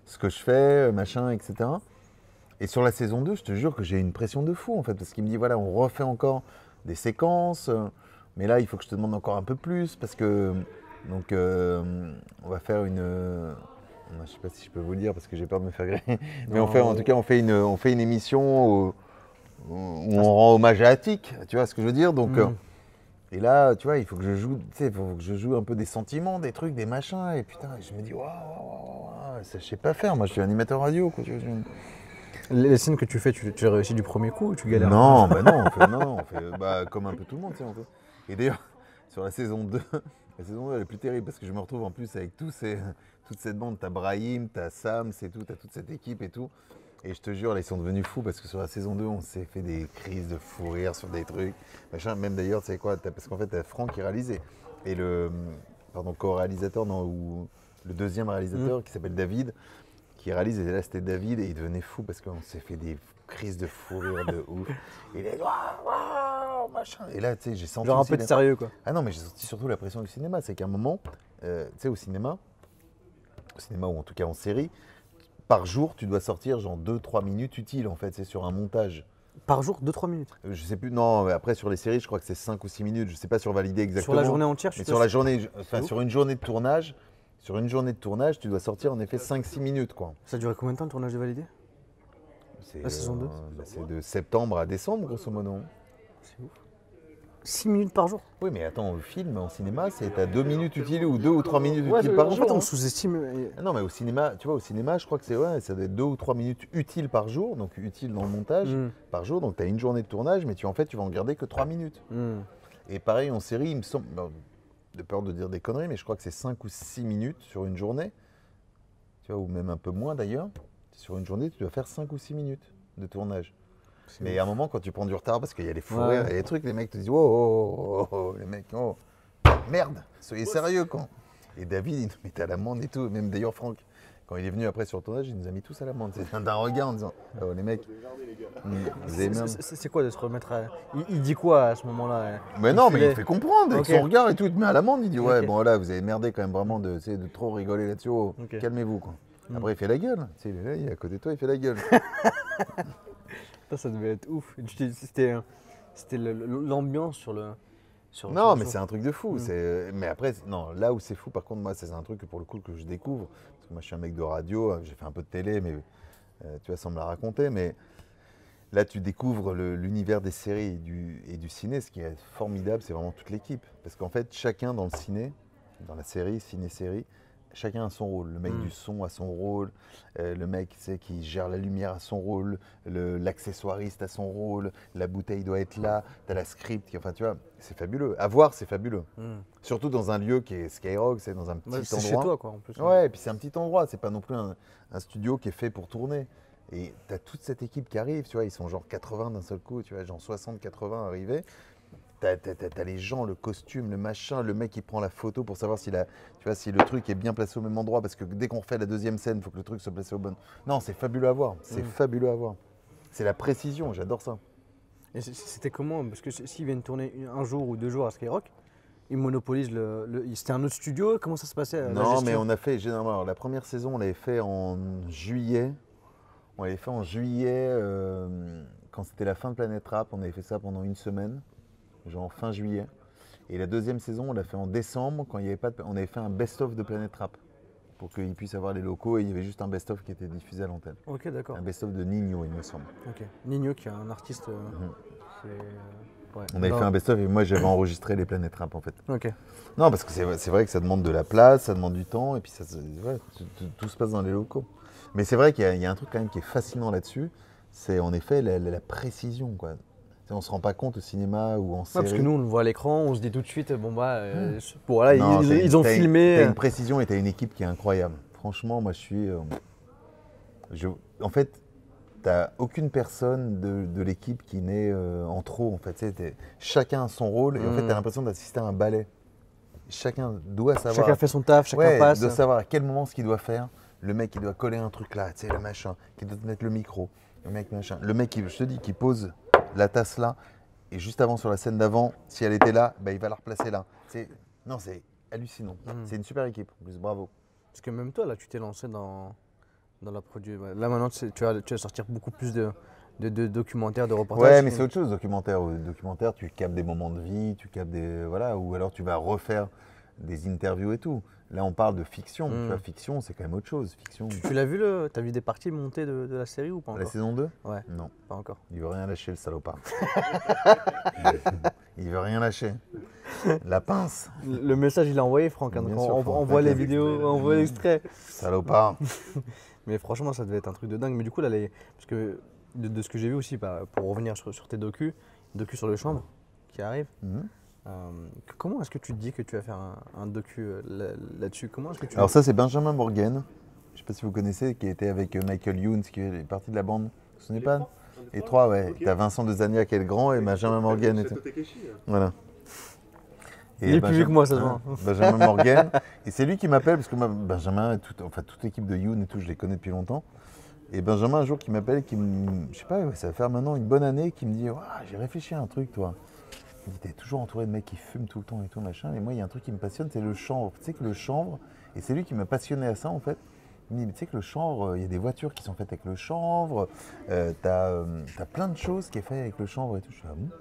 [SPEAKER 2] ce que je fais, machin, etc. Et sur la saison 2, je te jure que j'ai une pression de fou, en fait, parce qu'il me dit, voilà, on refait encore des séquences, mais là, il faut que je te demande encore un peu plus, parce que, donc, on va faire une... je ne sais pas si je peux vous le dire, parce que j'ai peur de me faire griller, mais en tout cas, on fait une émission où on rend hommage à Attic, tu vois ce que je veux dire, donc... Et là, tu vois, il faut que je joue, tu sais, il faut que je joue un peu des sentiments, des trucs, des machins. Et putain, je me dis, waouh, ça je sais pas faire. Moi, je suis animateur radio, quoi.
[SPEAKER 1] Les scènes que tu fais, tu les réussis du premier coup ou tu galères?
[SPEAKER 2] Non, bah non, on fait bah, comme un peu tout le monde, tu sais, on fait. Et d'ailleurs, sur la saison 2, la saison 2, elle est plus terrible parce que je me retrouve en plus avec toute cette bande. T'as Brahim, t'as Sam, c'est tout, t'as toute cette équipe et tout. Et je te jure, là, ils sont devenus fous parce que sur la saison 2, on s'est fait des crises de fou rire sur des trucs. Machin. Même d'ailleurs, tu sais quoi, parce qu'en fait, t'as Franck qui réalisait. Et le co-réalisateur, non, ou le deuxième réalisateur qui s'appelle David, qui réalise. Et là, c'était David et il devenait fou parce qu'on s'est fait des crises de fou rire de ouf. Et il a dit, waouh, machin. Et là, tu sais, j'ai senti.
[SPEAKER 1] Genre un peu de sérieux, quoi.
[SPEAKER 2] Ah non, mais j'ai senti surtout la pression du cinéma. C'est qu'à un moment, tu sais, au cinéma, ou en tout cas en série, par jour, tu dois sortir genre 2-3 minutes utiles en fait, c'est sur un montage.
[SPEAKER 1] Par jour, 2-3 minutes?
[SPEAKER 2] Je sais plus, non, mais après sur les séries, je crois que c'est 5 ou 6 minutes, je sais pas survalider exactement.
[SPEAKER 1] Sur la journée entière,
[SPEAKER 2] mais sur la journée, enfin sur une journée de tournage, tu dois sortir en effet 5-6 minutes quoi.
[SPEAKER 1] Ça a duré combien de temps le tournage de Validé?
[SPEAKER 2] C'est
[SPEAKER 1] la saison 2
[SPEAKER 2] c'est de septembre à décembre grosso modo.
[SPEAKER 1] C'est ouf. 6 minutes par jour?
[SPEAKER 2] Oui, mais attends, le film en cinéma, c'est à 2 minutes utiles ou 2 ou 3 minutes utiles par jour.
[SPEAKER 1] En fait, on sous-estime.
[SPEAKER 2] Non, mais au cinéma, tu vois, au cinéma, je crois que ça doit être 2 ou 3 minutes utiles par jour, donc utiles dans le montage par jour. Donc tu as une journée de tournage, mais tu vas en garder que 3 minutes. Et pareil, en série, il me semble, de peur de dire des conneries, mais je crois que c'est 5 ou 6 minutes sur une journée, tu vois, ou même un peu moins d'ailleurs. Sur une journée, tu dois faire 5 ou 6 minutes de tournage. Mais à un moment, quand tu prends du retard, parce qu'il y a les fous rires et les trucs, les mecs te disent les mecs, merde, soyez sérieux quoi. Et David, il nous mettait à l'amende et tout. Même d'ailleurs, Franck, quand il est venu après sur le tournage, il nous a mis tous à l'amende. C'est d'un regard en disant, oh les mecs, vous avez même.
[SPEAKER 1] C'est quoi de se remettre à. Il dit quoi à ce moment-là?
[SPEAKER 2] Mais non, mais il fait comprendre avec son regard et tout. Il te met à l'amende, il dit, ouais, bon là, vous avez merdé quand même vraiment de trop rigoler là-dessus. Calmez-vous quoi. Après, il fait la gueule. Tu sais, il est là, il est à côté de toi, il fait la gueule.
[SPEAKER 1] Ça devait être ouf. C'était l'ambiance sur le.
[SPEAKER 2] Non, mais c'est un truc de fou. Mais après, non, là où c'est fou, par contre, moi, c'est un truc que pour le coup que je découvre. Parce que moi, je suis un mec de radio, j'ai fait un peu de télé, mais tu vas sans me la raconter. Mais là, tu découvres l'univers des séries et du ciné. Ce qui est formidable, c'est vraiment toute l'équipe. Parce qu'en fait, chacun dans le ciné, dans la série, ciné-série, chacun a son rôle. Le mec du son a son rôle, le mec qui gère la lumière a son rôle, l'accessoiriste a son rôle, la bouteille doit être là, t'as la script, enfin tu vois, c'est fabuleux. À voir, c'est fabuleux. Surtout dans un lieu qui est Skyrock, c'est dans un petit endroit.
[SPEAKER 1] C'est chez toi quoi en plus.
[SPEAKER 2] Ouais, et puis c'est un petit endroit, c'est pas non plus un studio qui est fait pour tourner. Et t'as toute cette équipe qui arrive, tu vois, ils sont genre 80 d'un seul coup, tu vois, genre 60-80 arrivés. T'as les gens, le costume, le machin, le mec qui prend la photo pour savoir si le truc est bien placé au même endroit, parce que dès qu'on refait la deuxième scène, il faut que le truc soit placé au bon. Non, c'est fabuleux à voir, fabuleux à voir. C'est la précision, j'adore ça.
[SPEAKER 1] Et c'était comment? Parce que s'ils viennent tourner un jour ou 2 jours à Skyrock, ils monopolisent C'était un autre studio? Comment ça se passait?
[SPEAKER 2] Non, mais on a fait, généralement, alors, la première saison, on l'avait fait en juillet. On l'avait fait en juillet, quand c'était la fin de Planète Rap, on avait fait ça pendant une semaine. Genre fin juillet. Et la deuxième saison, on l'a fait en décembre, quand il y avait pas on avait fait un best-of de Planète Rap pour qu'ils puissent avoir les locaux, et il y avait juste un best-of qui était diffusé à l'antenne.
[SPEAKER 1] Ok, d'accord.
[SPEAKER 2] Un best-of de Nino, il me semble.
[SPEAKER 1] Ok. Nino, qui est un artiste.
[SPEAKER 2] On avait fait un best-of et moi j'avais enregistré les Planètes Rap en fait.
[SPEAKER 1] Ok.
[SPEAKER 2] Non, parce que c'est vrai que ça demande de la place, ça demande du temps, et puis tout se passe dans les locaux. Mais c'est vrai qu'il y a un truc quand même qui est fascinant là-dessus, c'est en effet la précision, quoi. On se rend pas compte au cinéma ou en série.
[SPEAKER 1] Parce que nous, on le voit à l'écran, on se dit tout de suite, bon bah, voilà,
[SPEAKER 2] non,
[SPEAKER 1] ils ont filmé.
[SPEAKER 2] T'as une précision et t'as une équipe qui est incroyable. Franchement, moi, en fait, t'as aucune personne de l'équipe qui n'est en trop. En fait, chacun a son rôle et en fait, t'as l'impression d'assister à un ballet. Chacun doit savoir.
[SPEAKER 1] Chacun fait son taf, chacun passe.
[SPEAKER 2] Doit savoir à quel moment ce qu'il doit faire. Le mec, il doit coller un truc là, tu sais, le machin, qui doit te mettre le micro, le mec, machin. Le mec, je te dis, qui pose la tasse là, et juste avant sur la scène d'avant, si elle était là, bah, il va la replacer là. C'est hallucinant. C'est une super équipe, en plus, bravo.
[SPEAKER 1] Parce que même toi, là, tu t'es lancé dans dans la production. Là maintenant, tu vas sortir beaucoup plus de documentaires, de reportages.
[SPEAKER 2] Ouais, mais c'est autre chose, documentaire. Documentaire, tu captes des moments de vie, tu captes des. Voilà, ou alors tu vas refaire des interviews et tout. Là, on parle de fiction. Tu vois, fiction, c'est quand même autre chose. Fiction.
[SPEAKER 1] Tu l'as vu, t'as vu des parties montées de la série ou pas encore?
[SPEAKER 2] La saison 2
[SPEAKER 1] Ouais.
[SPEAKER 2] Non.
[SPEAKER 1] Pas encore.
[SPEAKER 2] Il veut rien lâcher, le salopard. Il veut rien lâcher. La pince.
[SPEAKER 1] Le message, il a envoyé, Franck. Hein,
[SPEAKER 2] Bien
[SPEAKER 1] donc
[SPEAKER 2] sûr,
[SPEAKER 1] on
[SPEAKER 2] Franck,
[SPEAKER 1] voit les
[SPEAKER 2] t'inquiète.
[SPEAKER 1] vidéos, on voit l'extrait.
[SPEAKER 2] Salopard.
[SPEAKER 1] Mais franchement, ça devait être un truc de dingue. Mais du coup, là, parce que de ce que j'ai vu aussi, pour revenir sur tes docus sur le chanvre qui arrive,
[SPEAKER 2] Mhm.
[SPEAKER 1] comment est-ce que tu te dis que tu vas faire un docu là-dessus? Comment est-ce que tu...
[SPEAKER 2] Alors ça, c'est Benjamin Morgan. Je sais pas si vous connaissez, qui était avec Michael Youn, qui est partie de la bande. Vous vous souvenez pas? Les trois, ouais.
[SPEAKER 3] Ok.
[SPEAKER 2] T'as Vincent de Zania qui est le grand et Benjamin Morgan.
[SPEAKER 3] Château Takeshi, hein.
[SPEAKER 2] Voilà.
[SPEAKER 1] Il est plus vieux que moi, ça se voit.
[SPEAKER 2] Benjamin Morgan. Et c'est lui qui m'appelle, parce que moi, Benjamin, et toute l'équipe de Youn et tout, je les connais depuis longtemps. Et Benjamin, un jour, qui m'appelle, je sais pas, ouais, ça va faire maintenant une bonne année, qui me dit j'ai réfléchi à un truc, toi. Il dit, t'es toujours entouré de mecs qui fument tout le temps et tout, machin. Et moi, il y a un truc qui me passionne, c'est le chanvre. Tu sais que le chanvre, et c'est lui qui m'a passionné à ça, en fait. Il me dit, mais tu sais que le chanvre, il y a des voitures qui sont faites avec le chanvre, t'as plein de choses qui est fait avec le chanvre et tout. Je suis bon.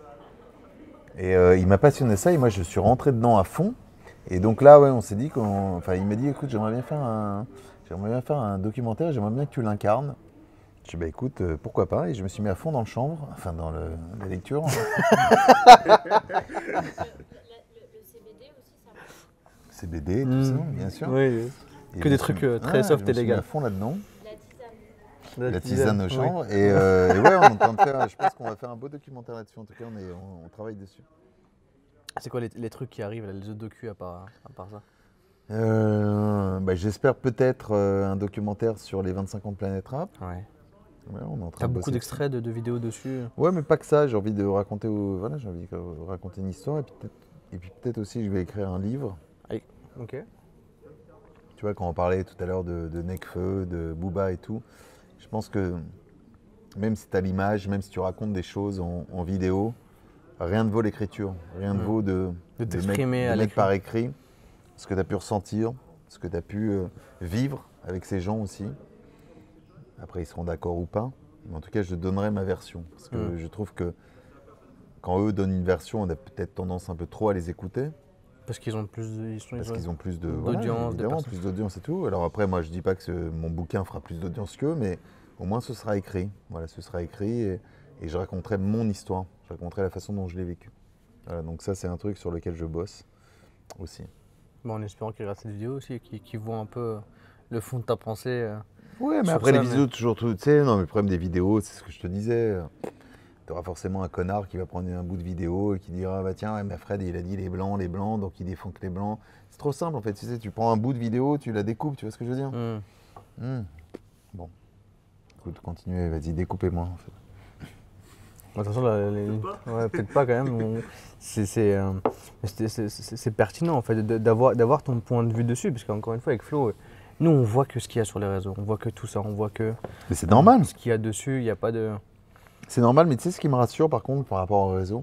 [SPEAKER 2] Et il m'a passionné ça, et moi, je suis rentré dedans à fond. Et donc là, ouais, on s'est dit, il m'a dit, écoute, j'aimerais bien faire un documentaire, j'aimerais bien que tu l'incarnes. Je dis, bah écoute, pourquoi pas? Et je me suis mis à fond dans le chanvre, enfin dans la lecture.
[SPEAKER 4] Le CBD aussi, ça marche.
[SPEAKER 2] CBD, tout ça, bien sûr.
[SPEAKER 1] Oui,
[SPEAKER 2] Et
[SPEAKER 1] que
[SPEAKER 2] je
[SPEAKER 1] des
[SPEAKER 2] me
[SPEAKER 1] trucs
[SPEAKER 2] suis-
[SPEAKER 1] très
[SPEAKER 2] ouais,
[SPEAKER 1] soft
[SPEAKER 2] je me
[SPEAKER 1] et
[SPEAKER 2] suis mis
[SPEAKER 1] légal.
[SPEAKER 2] à fond là-dedans,
[SPEAKER 4] La tisane.
[SPEAKER 2] la tisane au
[SPEAKER 1] oui.
[SPEAKER 2] chanvre. Et ouais, on est en train de faire, je pense qu'on va faire un beau documentaire là-dessus. En tout cas, on travaille dessus.
[SPEAKER 1] C'est quoi les trucs qui arrivent, là, les autres docus à part ça?
[SPEAKER 2] J'espère peut-être un documentaire sur les 25 ans de Planète Rap.
[SPEAKER 1] Ouais.
[SPEAKER 2] Ouais, on est en train
[SPEAKER 1] T'as
[SPEAKER 2] de
[SPEAKER 1] beaucoup
[SPEAKER 2] bosser
[SPEAKER 1] d'extraits de vidéos dessus?
[SPEAKER 2] dessus. Ouais, mais pas que ça. J'ai envie de raconter, j'ai envie de raconter une histoire. Et puis peut-être aussi, je vais écrire un livre.
[SPEAKER 1] Ok.
[SPEAKER 2] Tu vois, quand on parlait tout à l'heure de Nekfeu, de Booba et tout, je pense que même si tu as l'image, même si tu racontes des choses en vidéo, rien ne vaut l'écriture. Rien ne vaut de
[SPEAKER 1] t'exprimer à
[SPEAKER 2] mettre
[SPEAKER 1] l'écrit.
[SPEAKER 2] par écrit ce que tu as pu ressentir, ce que tu as pu vivre avec ces gens aussi. Après, ils seront d'accord ou pas. Mais en tout cas, je donnerai ma version. Parce que je trouve que quand eux donnent une version, on a peut-être tendance un peu trop à les écouter.
[SPEAKER 1] Parce qu'ils ont plus de...
[SPEAKER 2] Parce qu'ils ont plus de
[SPEAKER 1] d'audience, de
[SPEAKER 2] évidemment,
[SPEAKER 1] personnes.
[SPEAKER 2] plus d'audience et tout. Alors après, moi, je dis pas que mon bouquin fera plus d'audience qu'eux, mais au moins ce sera écrit. Voilà, ce sera écrit et je raconterai mon histoire. Je raconterai la façon dont je l'ai vécu. Voilà, donc ça, c'est un truc sur lequel je bosse aussi.
[SPEAKER 1] Bon, en espérant qu'ils regardent cette vidéo aussi, qu'ils voient un peu le fond de ta pensée.
[SPEAKER 2] Ouais, mais
[SPEAKER 1] Sur
[SPEAKER 2] après
[SPEAKER 1] ça,
[SPEAKER 2] les vidéos, toujours tout. Tu sais, non, mais le problème des vidéos, c'est ce que je te disais. Tu auras forcément un connard qui va prendre un bout de vidéo et qui dira bah tiens, ouais, mais Fred, il a dit les blancs, donc il défend que les blancs. C'est trop simple en fait. Tu sais, tu prends un bout de vidéo, tu la découpes, tu vois ce que je veux dire? Bon. Écoute, continuez, vas-y, découpez-moi en fait.
[SPEAKER 1] Attention, ouais, peut-être pas quand même. C'est pertinent en fait d'avoir ton point de vue dessus, parce qu'encore une fois avec Flo, nous on voit que ce qu'il y a sur les réseaux, on voit que tout ça, on voit que
[SPEAKER 2] Mais c'est normal.
[SPEAKER 1] ce qu'il y a dessus, il n'y a pas de...
[SPEAKER 2] C'est normal, mais tu sais ce qui me rassure par contre par rapport au réseau,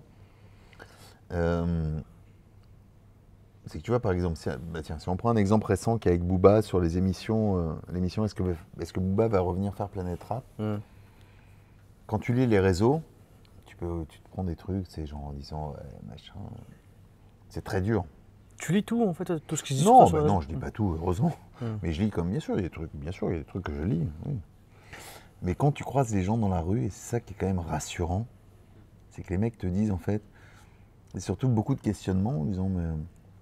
[SPEAKER 2] c'est que tu vois par exemple, si on prend un exemple récent qui est avec Booba sur les émissions, l'émission est-ce que Booba va revenir faire Planète Rap? Quand tu lis les réseaux, tu te prends des trucs, c'est genre en disant ouais, machin, c'est très dur.
[SPEAKER 1] Tu lis tout en fait, tout ce qui se dit
[SPEAKER 2] Non,
[SPEAKER 1] sur les
[SPEAKER 2] non,
[SPEAKER 1] réseaux.
[SPEAKER 2] je lis pas tout, heureusement. Mais je lis comme bien sûr, il y a des trucs que je lis. Oui. Mais quand tu croises les gens dans la rue, et c'est ça qui est quand même rassurant, c'est que les mecs te disent en fait, et surtout beaucoup de questionnements en disant mais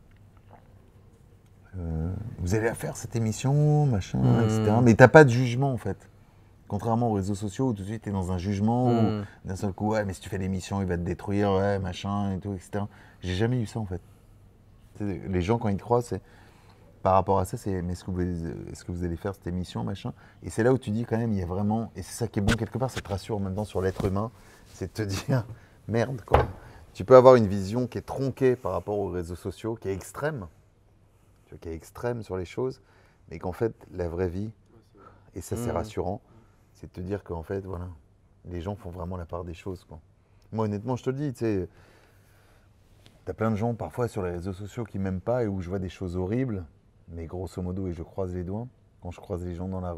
[SPEAKER 2] vous allez faire cette émission, machin, etc. Mais t'as pas de jugement en fait. Contrairement aux réseaux sociaux où tout de suite t'es dans un jugement où d'un seul coup ouais mais si tu fais l'émission il va te détruire, ouais machin et tout, etc. J'ai jamais eu ça en fait. Les gens quand ils te croisent, c'est par rapport à ça, c'est mais est-ce que vous allez faire cette émission, machin? Et c'est là où tu dis quand même, il y a vraiment, et c'est ça qui est bon quelque part, ça te rassure maintenant sur l'être humain, c'est de te dire, merde quoi. Tu peux avoir une vision qui est tronquée par rapport aux réseaux sociaux, qui est extrême, tu vois, qui est extrême sur les choses, mais qu'en fait, la vraie vie, et ça c'est rassurant, c'est de te dire qu'en fait, voilà, les gens font vraiment la part des choses, quoi. Moi honnêtement, je te le dis, tu sais, t'as plein de gens parfois sur les réseaux sociaux qui m'aiment pas et où je vois des choses horribles. Mais grosso modo, et je croise les doigts, quand je croise les gens dans la rue,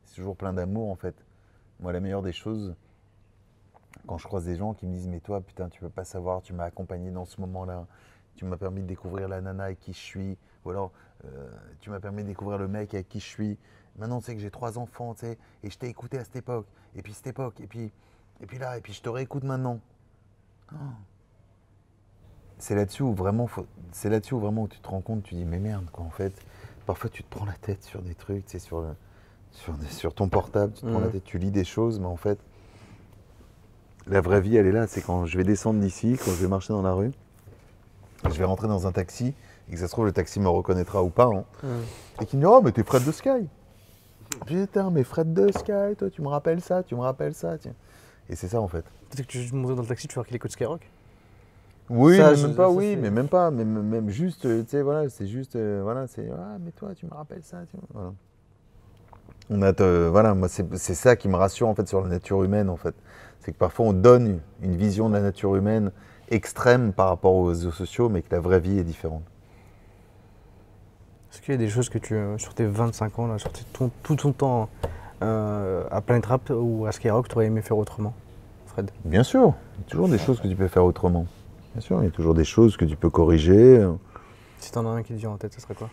[SPEAKER 2] C'est toujours plein d'amour en fait. Moi, la meilleure des choses, quand je croise des gens qui me disent « Mais toi, putain, tu peux pas savoir, tu m'as accompagné dans ce moment-là. Tu m'as permis de découvrir la nana avec qui je suis. » Ou alors, tu m'as permis de découvrir le mec avec qui je suis. Maintenant, tu sais que j'ai 3 enfants, tu sais, et je t'ai écouté à cette époque. Et puis cette époque, et puis là, et puis je te réécoute maintenant. Oh. C'est là-dessus où vraiment, où tu te rends compte, tu dis « Mais merde, quoi, en fait. » Parfois, tu te prends la tête sur des trucs, tu sais, sur ton portable, tu te prends la tête, tu lis des choses, mais en fait, la vraie vie, elle est là. C'est quand je vais descendre d'ici, quand je vais marcher dans la rue, je vais rentrer dans un taxi, et que ça se trouve, le taxi me reconnaîtra ou pas, hein, et qu'il me dit « Oh, mais t'es Fred de Sky !» Putain, mais Fred de Sky, toi, tu me rappelles ça, tiens. Et c'est ça, en fait.
[SPEAKER 1] Peut-être que tu montes dans le taxi, tu vois qu'il écoute Skyrock.
[SPEAKER 2] Oui,
[SPEAKER 1] Ça,
[SPEAKER 2] mais
[SPEAKER 1] je-
[SPEAKER 2] même pas,
[SPEAKER 1] ça,
[SPEAKER 2] oui,
[SPEAKER 1] c'est-
[SPEAKER 2] mais même pas, même juste, tu sais, voilà, c'est juste, voilà, c'est, ah, mais toi, tu me rappelles ça, tu vois, voilà. Voilà, moi, c'est ça qui me rassure, en fait, sur la nature humaine, en fait. C'est que parfois, on donne une vision de la nature humaine extrême par rapport aux réseaux sociaux, mais que la vraie vie est différente.
[SPEAKER 1] Est-ce qu'il y a des choses que tu, sur tes 25 ans, là, sur tout ton temps à Planet Rap ou à Skyrock, tu aurais aimé faire autrement, Fred?
[SPEAKER 2] Bien sûr, il y a toujours des choses que tu peux faire autrement. Bien sûr, il y a toujours des choses que tu peux corriger.
[SPEAKER 1] Si t'en as un qui te vient en tête, ce serait quoi?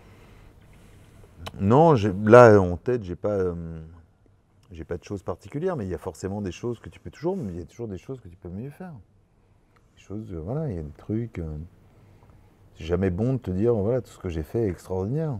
[SPEAKER 2] Non, là, en tête, j'ai pas de choses particulières, mais il y a forcément des choses que tu peux toujours, mais il y a toujours des choses que tu peux mieux faire. Des choses, voilà, il y a des trucs. C'est jamais bon de te dire, voilà, tout ce que j'ai fait est extraordinaire.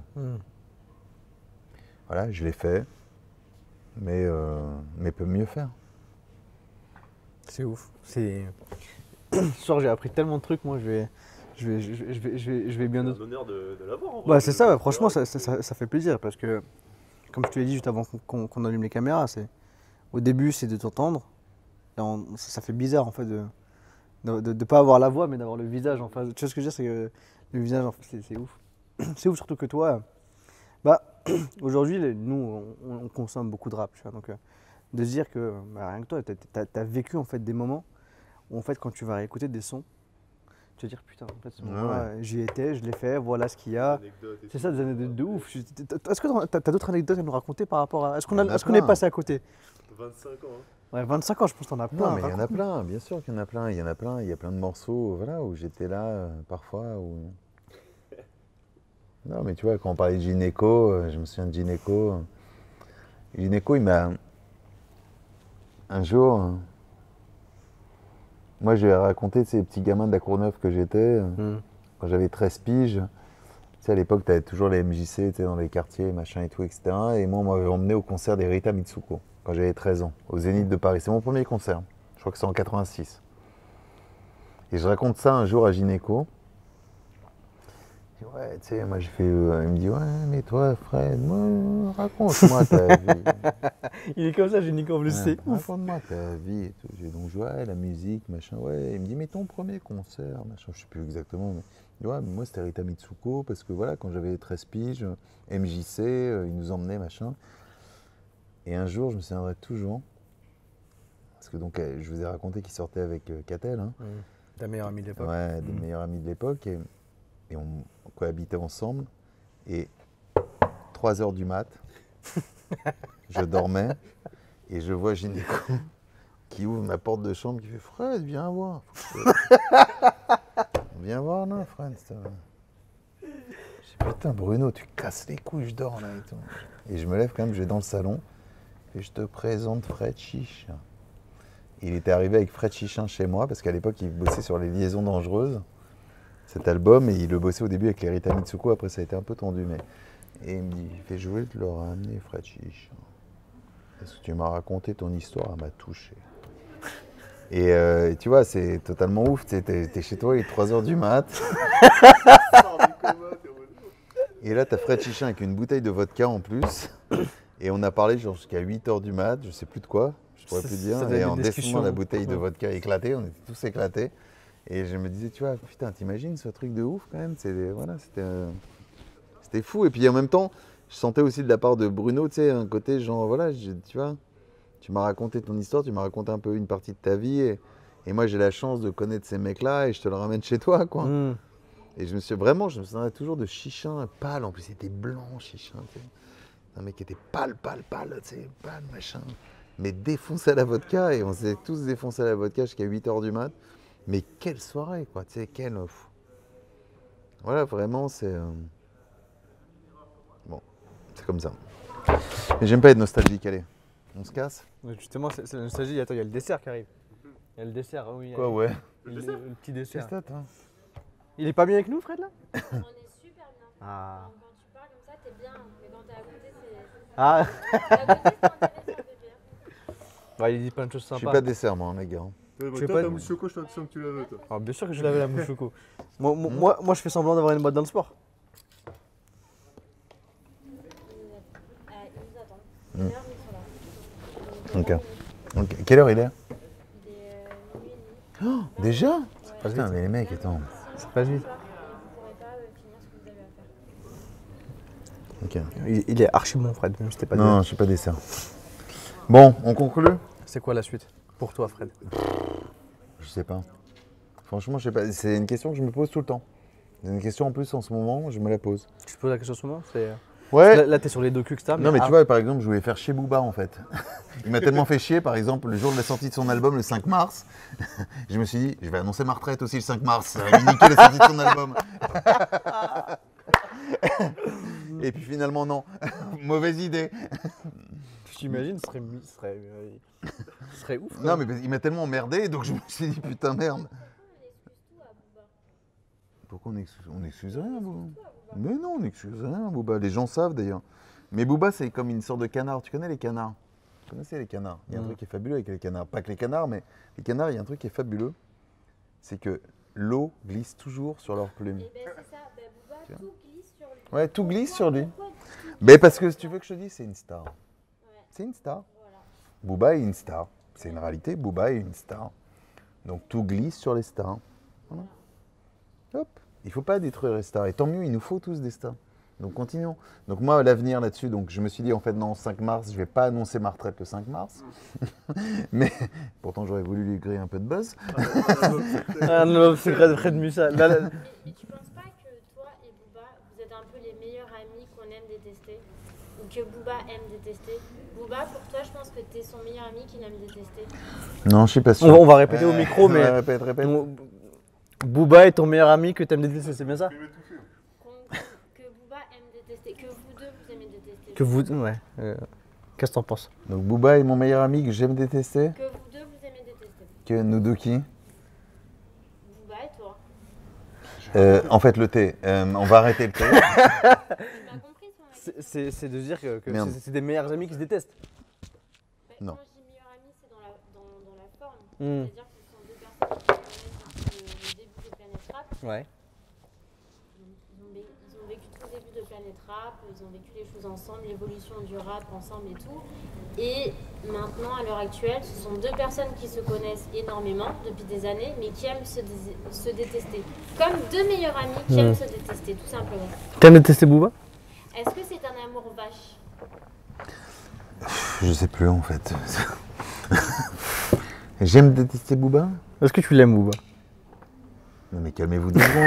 [SPEAKER 2] Voilà, je l'ai fait, mais peut mieux faire.
[SPEAKER 1] C'est ouf. Ce soir, j'ai appris tellement de trucs, moi, je vais bien
[SPEAKER 3] C'est
[SPEAKER 1] d'autres.
[SPEAKER 3] un honneur de l'avoir. en vrai.
[SPEAKER 1] Bah, c'est ça, ouais, franchement, ça fait plaisir parce que, comme je te l'ai dit juste avant qu'on allume les caméras, au début, c'est de t'entendre. Ça fait bizarre, en fait, de pas avoir la voix, mais d'avoir le visage en face. Tu vois ce que je veux dire, c'est que le visage, en fait, c'est ouf. C'est ouf, surtout que toi, bah, aujourd'hui, nous, on consomme beaucoup de rap, tu vois, donc de se dire que, bah, rien que toi, t'as vécu, en fait, des moments où, en fait, quand tu vas réécouter des sons, tu vas dire, putain, en fait, ce moment-là, j'y étais, je l'ai fait, voilà ce qu'il y a.
[SPEAKER 3] Anecdote et
[SPEAKER 1] C'est
[SPEAKER 3] tout.
[SPEAKER 1] ça, des anecdotes de ouf. Est-ce que t'as d'autres anecdotes à nous raconter par rapport à... Est-ce
[SPEAKER 2] Il y en a
[SPEAKER 1] qu'on est
[SPEAKER 2] plein.
[SPEAKER 1] passé à côté?
[SPEAKER 3] 25 ans. Hein.
[SPEAKER 1] Ouais, 25 ans, je pense que t'en as plein.
[SPEAKER 2] Non, mais il y en a
[SPEAKER 1] raconte-nous.
[SPEAKER 2] plein, bien sûr qu'il y en a plein. Il y a plein de morceaux, voilà, où j'étais là, parfois, où... Non, mais tu vois, quand on parlait de gynéco, je me souviens de gynéco. Gynéco, il m'a... Un jour, moi, je lui ai raconté ces petits gamins de la Courneuve que j'étais, quand j'avais 13 piges. Tu sais, à l'époque, tu avais toujours les MJC, tu sais, dans les quartiers, machin et tout, etc. Et moi, on m'avait emmené au concert des Rita Mitsuko, quand j'avais 13 ans, au Zénith de Paris. C'est mon premier concert. Je crois que c'est en 86. Et je raconte ça un jour à gynéco. Ouais, tu sais, moi je fais. Il me dit, ouais, mais toi, Fred, moi, raconte-moi ta vie.
[SPEAKER 1] Il est comme ça, j'ai Nico en plus, c'est ouf.
[SPEAKER 2] Raconte-moi ta vie et tout. Donc je vois, ouais, la musique, machin, ouais. Il me dit, mais ton premier concert, machin, je sais plus exactement. Mais, ouais, mais moi c'était Rita Mitsuko, parce que voilà, quand j'avais 13 piges, MJC, ils nous emmenaient, machin. Et un jour, je me souviendrai toujours, parce que donc, je vous ai raconté qu'il sortait avec Catel, hein.
[SPEAKER 1] Ta meilleure amie de l'époque.
[SPEAKER 2] Ouais, des meilleurs amis de l'époque. Et on cohabitait ensemble. Et 3 heures du mat, je dormais et je vois Gynéco qui ouvre ma porte de chambre qui fait « Fred, viens voir. » Viens voir, non, Fred. Je dis « Putain, Bruno, tu casses les couilles, je dors là et tout. » Et je me lève quand même, je vais dans le salon et je te présente Fred Chichin. Il était arrivé avec Fred Chichin chez moi parce qu'à l'époque, il bossait sur Les Liaisons Dangereuses. Cet album, et il le bossait au début avec les Rita Mitsuko, après ça a été un peu tendu, mais... Et il me dit, il fait, je voulais te le ramener, Fred Chichin. Parce que tu m'as raconté ton histoire, elle m'a touché. Et tu vois, c'est totalement ouf, t'es chez toi, il est 3h du mat,
[SPEAKER 3] Sors du coma, t'es en mode,
[SPEAKER 2] et là t'as Fred Chichin avec une bouteille de vodka en plus, et on a parlé genre jusqu'à 8h du mat, je sais plus de quoi, je pourrais plus dire,
[SPEAKER 1] Ça doit
[SPEAKER 2] et
[SPEAKER 1] être
[SPEAKER 2] en
[SPEAKER 1] des
[SPEAKER 2] descendant
[SPEAKER 1] discussions.
[SPEAKER 2] la bouteille de vodka éclatée, on était tous éclatés. Et je me disais, tu vois, putain, t'imagines ce truc de ouf quand même, voilà, c'était fou. Et puis en même temps, je sentais aussi de la part de Bruno, tu sais, un côté genre, voilà, tu vois, tu m'as raconté ton histoire, tu m'as raconté un peu une partie de ta vie, et moi j'ai la chance de connaître ces mecs-là, et je te le ramène chez toi, quoi. Et je me souviens toujours de Chichin pâle, en plus il était blanc, Chichin, tu sais. Un mec qui était pâle, tu sais, pâle, machin. Mais défoncé à la vodka, et on s'est tous défoncé à la vodka jusqu'à 8h du mat. Mais quelle soirée, quoi, tu sais, quelle... Voilà, vraiment, c'est... Bon, c'est comme ça. Mais j'aime pas être nostalgique, allez. On se casse?
[SPEAKER 1] Ouais, justement, c'est la nostalgie. Attends, il y a le dessert qui arrive. Il y a le dessert, oui.
[SPEAKER 2] Quoi, ouais.
[SPEAKER 1] Le petit dessert.
[SPEAKER 2] C'est ça, hein.
[SPEAKER 1] Il est pas bien avec nous, Fred, là?
[SPEAKER 4] On est super bien.
[SPEAKER 1] Ah.
[SPEAKER 4] Quand tu parles comme ça, t'es bien. Mais quand t'es à côté, c'est.
[SPEAKER 1] Ah.
[SPEAKER 4] À côté, c'est intéressant de dire.
[SPEAKER 1] Ouais, il dit plein de choses
[SPEAKER 2] Je suis
[SPEAKER 1] sympas.
[SPEAKER 2] pas dessert, moi, les gars.
[SPEAKER 3] Toi,
[SPEAKER 1] sais
[SPEAKER 3] toi,
[SPEAKER 1] pas-
[SPEAKER 3] ta mousse choco, je sens que tu la veux, toi.
[SPEAKER 1] Alors, bien sûr que je l'avais la mouche choco. Moi, je fais semblant d'avoir une boîte dans le sport.
[SPEAKER 4] Ils nous attendent. Une heure, ils sont là.
[SPEAKER 2] Ok. Ok. Quelle heure il est?
[SPEAKER 4] Il est minuit et demi.
[SPEAKER 2] Oh, déjà?
[SPEAKER 1] Pas
[SPEAKER 2] Putain,
[SPEAKER 1] vite.
[SPEAKER 2] mais les mecs, attends.
[SPEAKER 1] C'est pas vite.
[SPEAKER 4] Vous ne pourrez pas finir ce que vous avez à faire.
[SPEAKER 2] Ok.
[SPEAKER 1] Il est archi bon, Fred, même si t'es pas
[SPEAKER 2] Non,
[SPEAKER 1] dedans.
[SPEAKER 2] je suis pas dessert. Bon, on conclut?
[SPEAKER 1] C'est quoi la suite pour toi, Fred?
[SPEAKER 2] Je sais pas. Franchement, je sais pas. C'est une question que je me pose tout le temps. C'est une question en plus en ce moment, je me la pose.
[SPEAKER 1] Tu te poses la question souvent?
[SPEAKER 2] Ouais.
[SPEAKER 1] Là, t'es sur les docus, etc.
[SPEAKER 2] Non, mais tu vois, par exemple, je voulais faire chier Booba en fait. Il m'a tellement fait chier, par exemple, le jour de la sortie de son album, le 5 mars, je me suis dit, je vais annoncer ma retraite aussi le 5 mars. Ça va lui niquer la sortie de son album. Et puis finalement, non. Mauvaise idée.
[SPEAKER 1] J'imagine, ce serait ouf.
[SPEAKER 2] Non, mais il m'a tellement emmerdé, donc je me suis dit, putain, merde. Pourquoi on n'excuse rien, Booba? Mais non, on n'excuse rien, Booba. Les gens savent d'ailleurs. Mais Booba, c'est comme une sorte de canard. Tu connais les canards? Vous connaissez les canards? Il y a un truc qui est fabuleux avec les canards. Pas que les canards, mais les canards, il y a un truc qui est fabuleux. C'est que l'eau glisse toujours sur leurs plumes.
[SPEAKER 4] Et ben c'est ça, ben, Booba, tout glisse sur lui.
[SPEAKER 2] Ouais, tout glisse sur lui.
[SPEAKER 4] Pourquoi
[SPEAKER 2] Mais parce que si tu veux que je te dise, c'est une star.
[SPEAKER 4] Ouais.
[SPEAKER 2] C'est une star.
[SPEAKER 4] Voilà.
[SPEAKER 2] Booba est une star. C'est une réalité, Booba est une star. Donc tout glisse sur les stars. Voilà. Hop. Il ne faut pas détruire les stars. Et tant mieux, il nous faut tous des stars. Donc continuons. Donc moi, à l'avenir là-dessus, donc je me suis dit en fait non, 5 mars, je ne vais pas annoncer ma retraite le 5 mars. Mais pourtant j'aurais voulu lui griller un peu de buzz.
[SPEAKER 1] Ah non, secret de Fred Musa.
[SPEAKER 4] Mais tu penses pas que toi et Booba, vous êtes un peu les meilleurs amis qu'on aime détester? Ou que Booba aime détester? Booba, pour toi, je pense que t'es son meilleur ami qu'il aime détester.
[SPEAKER 2] Non, je suis pas sûr.
[SPEAKER 1] On va répéter au micro, mais
[SPEAKER 2] Répète.
[SPEAKER 1] Booba est ton meilleur ami que t'aimes détester, c'est bien ça?
[SPEAKER 4] Que Booba aime détester, que vous deux, vous aimez détester.
[SPEAKER 1] Que vous... Ouais. Qu'est-ce que t'en penses?
[SPEAKER 2] Donc Booba est mon meilleur ami que j'aime détester.
[SPEAKER 4] Que vous deux, vous aimez détester.
[SPEAKER 2] Que nous deux qui?
[SPEAKER 4] Booba et toi.
[SPEAKER 2] En fait, le thé. On va arrêter le thé.
[SPEAKER 4] Tu m'as compris son avis?
[SPEAKER 1] C'est de dire que
[SPEAKER 2] Merde.
[SPEAKER 1] c'est des meilleurs amis qui se détestent.
[SPEAKER 2] Non.
[SPEAKER 4] Quand je dis meilleur ami, c'est dans la forme.
[SPEAKER 1] Hmm.
[SPEAKER 4] C'est-à-dire que ce sont deux personnes qui se connaissent depuis le début de Planète Rap.
[SPEAKER 1] Ouais.
[SPEAKER 4] Ils ont vécu tout le début de Planète Rap, ils ont vécu les choses ensemble, l'évolution du rap ensemble et tout. Et maintenant, à l'heure actuelle, ce sont deux personnes qui se connaissent énormément depuis des années, mais qui aiment se détester. Comme deux meilleurs amis qui aiment se détester, tout simplement.
[SPEAKER 1] T'aimes détester Booba?
[SPEAKER 4] Est-ce que c'est un amour vache?
[SPEAKER 2] Je sais plus en fait. J'aime détester Booba.
[SPEAKER 1] Est-ce que tu l'aimes, Booba?
[SPEAKER 2] Non mais calmez-vous deux secondes.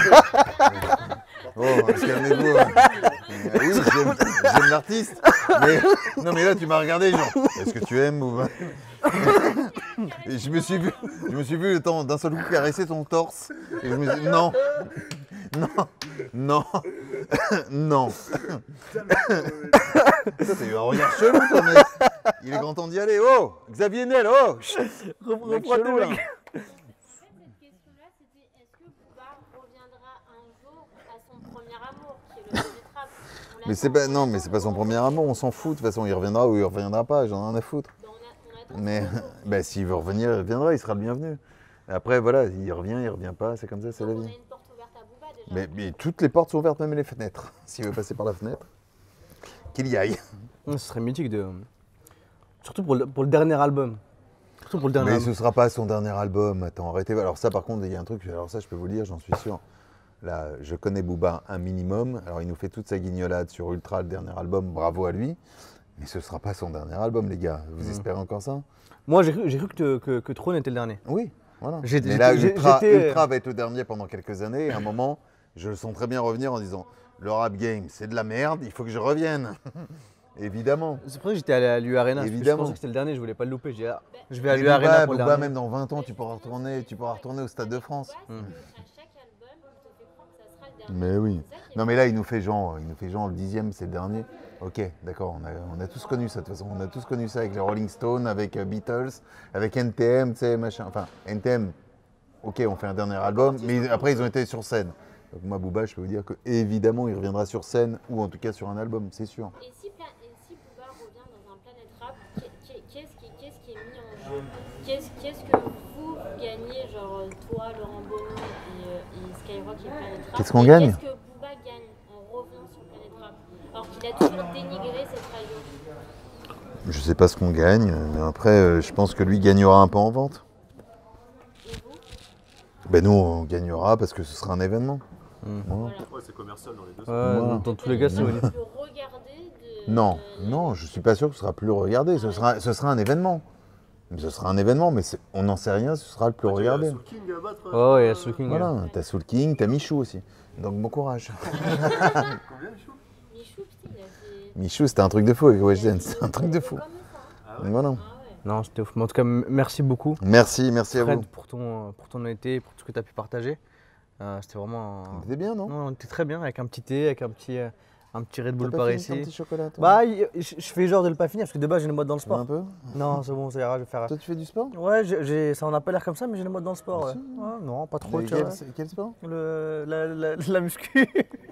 [SPEAKER 2] Oh, calmez-vous. Oui, j'aime l'artiste. Mais non mais là tu m'as regardé genre. Est-ce que tu aimes Booba? Et je me suis vu le temps d'un seul coup caresser ton torse. Et je me suis dit non. Non. Toi, t'as eu un regard chelou, toi, mec. Il est grand temps d'y aller. Oh, Xavier Niel, oh. Mec chelou, là.
[SPEAKER 4] En fait, cette question-là, c'était est-ce que Booba reviendra un jour à son premier amour, qui est le Planète Rap? On
[SPEAKER 2] Mais c'est
[SPEAKER 4] l'attend.
[SPEAKER 2] pas, non, mais c'est pas son premier amour. On s'en fout. De toute façon, il reviendra ou il reviendra pas. J'en ai rien à foutre.
[SPEAKER 4] Ben, on attend
[SPEAKER 2] Mais
[SPEAKER 4] son retour.
[SPEAKER 2] bah, s'il veut revenir, il reviendra. Il sera le bienvenu. Après, voilà, il revient pas. C'est comme ça, c'est la
[SPEAKER 4] Donc, on
[SPEAKER 2] vie.
[SPEAKER 4] a une porte ouverte à Booba déjà.
[SPEAKER 2] Mais toutes les portes sont ouvertes, même les fenêtres. S'il veut passer par la fenêtre, qu'il y aille.
[SPEAKER 1] Ce serait mythique de... Surtout pour le dernier album. Surtout pour le dernier
[SPEAKER 2] Mais
[SPEAKER 1] album.
[SPEAKER 2] ce sera pas son dernier album. Attends, arrêtez. Alors ça, par contre, il y a un truc. Alors ça, je peux vous le dire, j'en suis sûr. Là, je connais Booba un minimum. Alors il nous fait toute sa guignolade sur Ultra, le dernier album. Bravo à lui. Mais ce sera pas son dernier album, les gars. Vous espérez encore ça?
[SPEAKER 1] Moi, j'ai cru que Throne était le dernier.
[SPEAKER 2] Oui, voilà.
[SPEAKER 1] J'étais-
[SPEAKER 2] Mais là,
[SPEAKER 1] j'étais-
[SPEAKER 2] Ultra,
[SPEAKER 1] j'étais-
[SPEAKER 2] Ultra va être le dernier pendant quelques années. Et à un moment, je le sens très bien revenir en disant le rap game, c'est de la merde. Il faut que je revienne. Évidemment.
[SPEAKER 1] C'est pour ça que j'étais allé à l'U Arena. Parce que je
[SPEAKER 2] Évidemment.
[SPEAKER 1] pensais que c'était le dernier, je voulais pas le louper. J'ai dit, ah, je vais à
[SPEAKER 2] Mais
[SPEAKER 1] l'U Arena pour le
[SPEAKER 2] Booba,
[SPEAKER 1] dernier.
[SPEAKER 2] même dans 20 ans, tu pourras retourner au Stade de France.
[SPEAKER 4] À chaque album, il te fait croire que ça sera le dernier.
[SPEAKER 2] Mais oui.
[SPEAKER 4] C'est ça qui est
[SPEAKER 2] Non mais là, il nous fait genre le 10e, c'est le dernier. Ok, d'accord, on a tous connu ça de toute façon. On a tous connu ça avec les Rolling Stones, avec Beatles, avec NTM, tu sais, machin. Enfin, NTM, ok, on fait un dernier album, mais après, ils ont été sur scène. Donc moi, Booba, je peux vous dire que évidemment, il reviendra sur scène ou en tout cas sur un album, c'est sûr.
[SPEAKER 4] Et si Booba revient dans un Planet Rap, qu'est-ce qui est mis en jeu? Qu'est-ce que vous gagnez, genre toi, Laurent Bono et Skyrock et Planet Rap?
[SPEAKER 2] Qu'est-ce qu'on
[SPEAKER 4] et
[SPEAKER 2] gagne?
[SPEAKER 4] Qu'est-ce que Booba gagne en revenant sur Planet Rap? Alors qu'il a toujours dénigré cette radio.
[SPEAKER 2] Je sais pas ce qu'on gagne, mais après, je pense que lui gagnera un peu en vente.
[SPEAKER 4] Et vous?
[SPEAKER 2] Ben nous, on gagnera parce que ce sera un événement. Voilà.
[SPEAKER 4] Voilà.
[SPEAKER 3] Ouais, c'est commercial dans les deux sens.
[SPEAKER 1] Ouais,
[SPEAKER 2] Voilà.
[SPEAKER 1] dans tous les cas, c'est
[SPEAKER 4] Vous
[SPEAKER 1] au niveau.
[SPEAKER 4] le regardez de.
[SPEAKER 2] Non, non, je suis pas sûr que ce sera plus regardé. Ce sera un événement. Ce sera un événement, mais on n'en sait rien, ce sera le plus regardé.
[SPEAKER 3] Soul King à battre.
[SPEAKER 1] Oh, ouais, il y a Soul King.
[SPEAKER 2] Voilà, t'as Soul King, t'as Michou aussi. Donc bon courage.
[SPEAKER 3] Combien, Michou?
[SPEAKER 4] Michou, putain, il a fait.
[SPEAKER 2] Michou, c'était un truc de fou avec Weshden, c'était un truc de fou.
[SPEAKER 4] Comme ça.
[SPEAKER 3] Ah
[SPEAKER 2] Donc
[SPEAKER 3] ouais.
[SPEAKER 2] voilà.
[SPEAKER 4] Ah ouais.
[SPEAKER 1] Non, c'était ouf. Mais en tout cas, merci beaucoup,
[SPEAKER 2] Merci à
[SPEAKER 1] Fred,
[SPEAKER 2] vous.
[SPEAKER 1] pour ton honnêteté, pour tout ce que tu as pu partager. C'était vraiment.
[SPEAKER 2] C'était bien, non?
[SPEAKER 1] Non, on était très bien, avec un petit thé, avec un petit Red Bull
[SPEAKER 2] T'as
[SPEAKER 1] par
[SPEAKER 2] pas fini ton
[SPEAKER 1] ici.
[SPEAKER 2] petit chocolat, toi?
[SPEAKER 1] Bah, je fais genre de le pas finir parce que de base j'ai le mode dans le
[SPEAKER 2] Tu veux
[SPEAKER 1] sport.
[SPEAKER 2] un peu?
[SPEAKER 1] Non, c'est bon, ça ira, je vais faire.
[SPEAKER 2] Toi, tu fais du sport?
[SPEAKER 1] Ouais, ça en a pas l'air comme ça, mais j'ai le mode dans le sport. Ouais.
[SPEAKER 2] Si.
[SPEAKER 1] Ouais, non, pas trop.
[SPEAKER 2] Mais
[SPEAKER 1] tu vois.
[SPEAKER 2] quel sport?
[SPEAKER 1] La muscu.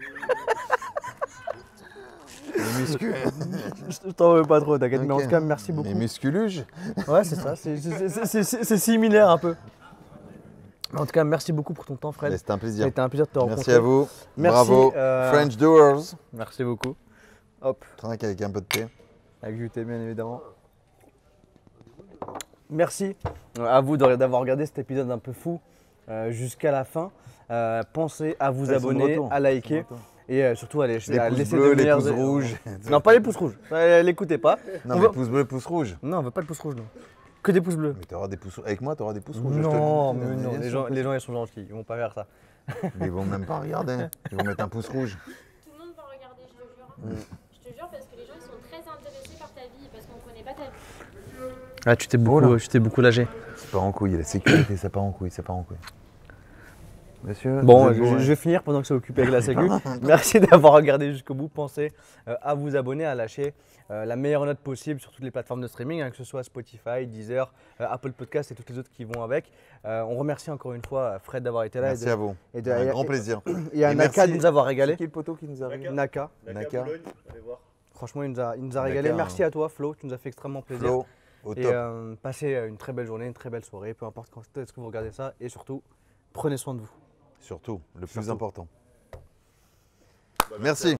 [SPEAKER 2] Les muscu.
[SPEAKER 1] Je t'en veux pas trop, t'inquiète. Mais en
[SPEAKER 2] Ok.
[SPEAKER 1] tout cas, merci beaucoup.
[SPEAKER 2] Les musculuges?
[SPEAKER 1] Ouais, c'est ça, c'est similaire un peu. En tout cas, merci beaucoup pour ton temps, Fred.
[SPEAKER 2] C'était un
[SPEAKER 1] Ça a
[SPEAKER 2] plaisir.
[SPEAKER 1] été un plaisir de te rencontrer.
[SPEAKER 2] Merci à vous.
[SPEAKER 1] Merci,
[SPEAKER 2] Bravo. French Doers.
[SPEAKER 1] Merci beaucoup. Hop,
[SPEAKER 2] Trinque avec un peu de thé.
[SPEAKER 1] avec du thé, bien évidemment. Merci à vous d'avoir regardé cet épisode un peu fou jusqu'à la fin. Pensez à vous abonner, à liker et surtout à laisser
[SPEAKER 2] Les pouces
[SPEAKER 1] laisser
[SPEAKER 2] bleus,
[SPEAKER 1] de
[SPEAKER 2] les
[SPEAKER 1] meilleurs-
[SPEAKER 2] pouces rouges.
[SPEAKER 1] Non, pas les pouces rouges. L'écoutez pas.
[SPEAKER 2] Non,
[SPEAKER 1] On
[SPEAKER 2] mais
[SPEAKER 1] veut-
[SPEAKER 2] pouces bleus, pouces rouges.
[SPEAKER 1] Non, on veut pas de pouces rouges, non. Que des pouces bleus.
[SPEAKER 2] Mais t'auras des pouces avec moi, t'auras des pouces rouges. je te le
[SPEAKER 1] Non,
[SPEAKER 2] dis.
[SPEAKER 1] mais non,
[SPEAKER 2] Bien
[SPEAKER 1] les
[SPEAKER 2] sûr.
[SPEAKER 1] gens ils sont gentils, ils vont pas faire ça.
[SPEAKER 2] Mais ils vont même pas regarder. Ils vont mettre un pouce rouge.
[SPEAKER 4] Tout le monde va regarder, je te jure. Je te jure, parce que les gens ils sont très intéressés par ta vie, parce qu'on connaît pas ta vie.
[SPEAKER 1] Ah, tu t'es beaucoup lâché.
[SPEAKER 2] C'est pas en couille, la sécurité, c'est pas en couille, c'est pas en couille. Monsieur,
[SPEAKER 1] Bon,
[SPEAKER 2] vous êtes
[SPEAKER 1] je vais finir pendant que c'est occupé avec la sécu. Merci d'avoir regardé jusqu'au bout. Pensez à vous abonner, à lâcher la meilleure note possible sur toutes les plateformes de streaming, hein, que ce soit Spotify, Deezer, Apple Podcast et toutes les autres qui vont avec. On remercie encore une fois Fred d'avoir été là.
[SPEAKER 2] Merci à vous.
[SPEAKER 1] et de-
[SPEAKER 2] Un
[SPEAKER 1] et-
[SPEAKER 2] grand plaisir.
[SPEAKER 1] Et à
[SPEAKER 2] Et
[SPEAKER 1] Naka
[SPEAKER 2] merci.
[SPEAKER 1] de nous avoir régalé.
[SPEAKER 2] C'est qui le poteau qui nous a régalé?
[SPEAKER 1] Naka,
[SPEAKER 2] Naka.
[SPEAKER 3] Boulogne, allez voir.
[SPEAKER 1] franchement, il nous a régalé.
[SPEAKER 2] Naka,
[SPEAKER 1] Merci à toi, Flo, tu nous as fait extrêmement plaisir.
[SPEAKER 2] Flo, au
[SPEAKER 1] Et
[SPEAKER 2] top.
[SPEAKER 1] passez une très belle journée, une très belle soirée, peu importe quand est-ce que vous regardez ça. Et surtout, prenez soin de vous.
[SPEAKER 2] Surtout, le plus
[SPEAKER 1] Surtout.
[SPEAKER 2] important.
[SPEAKER 3] Bah,
[SPEAKER 2] Merci.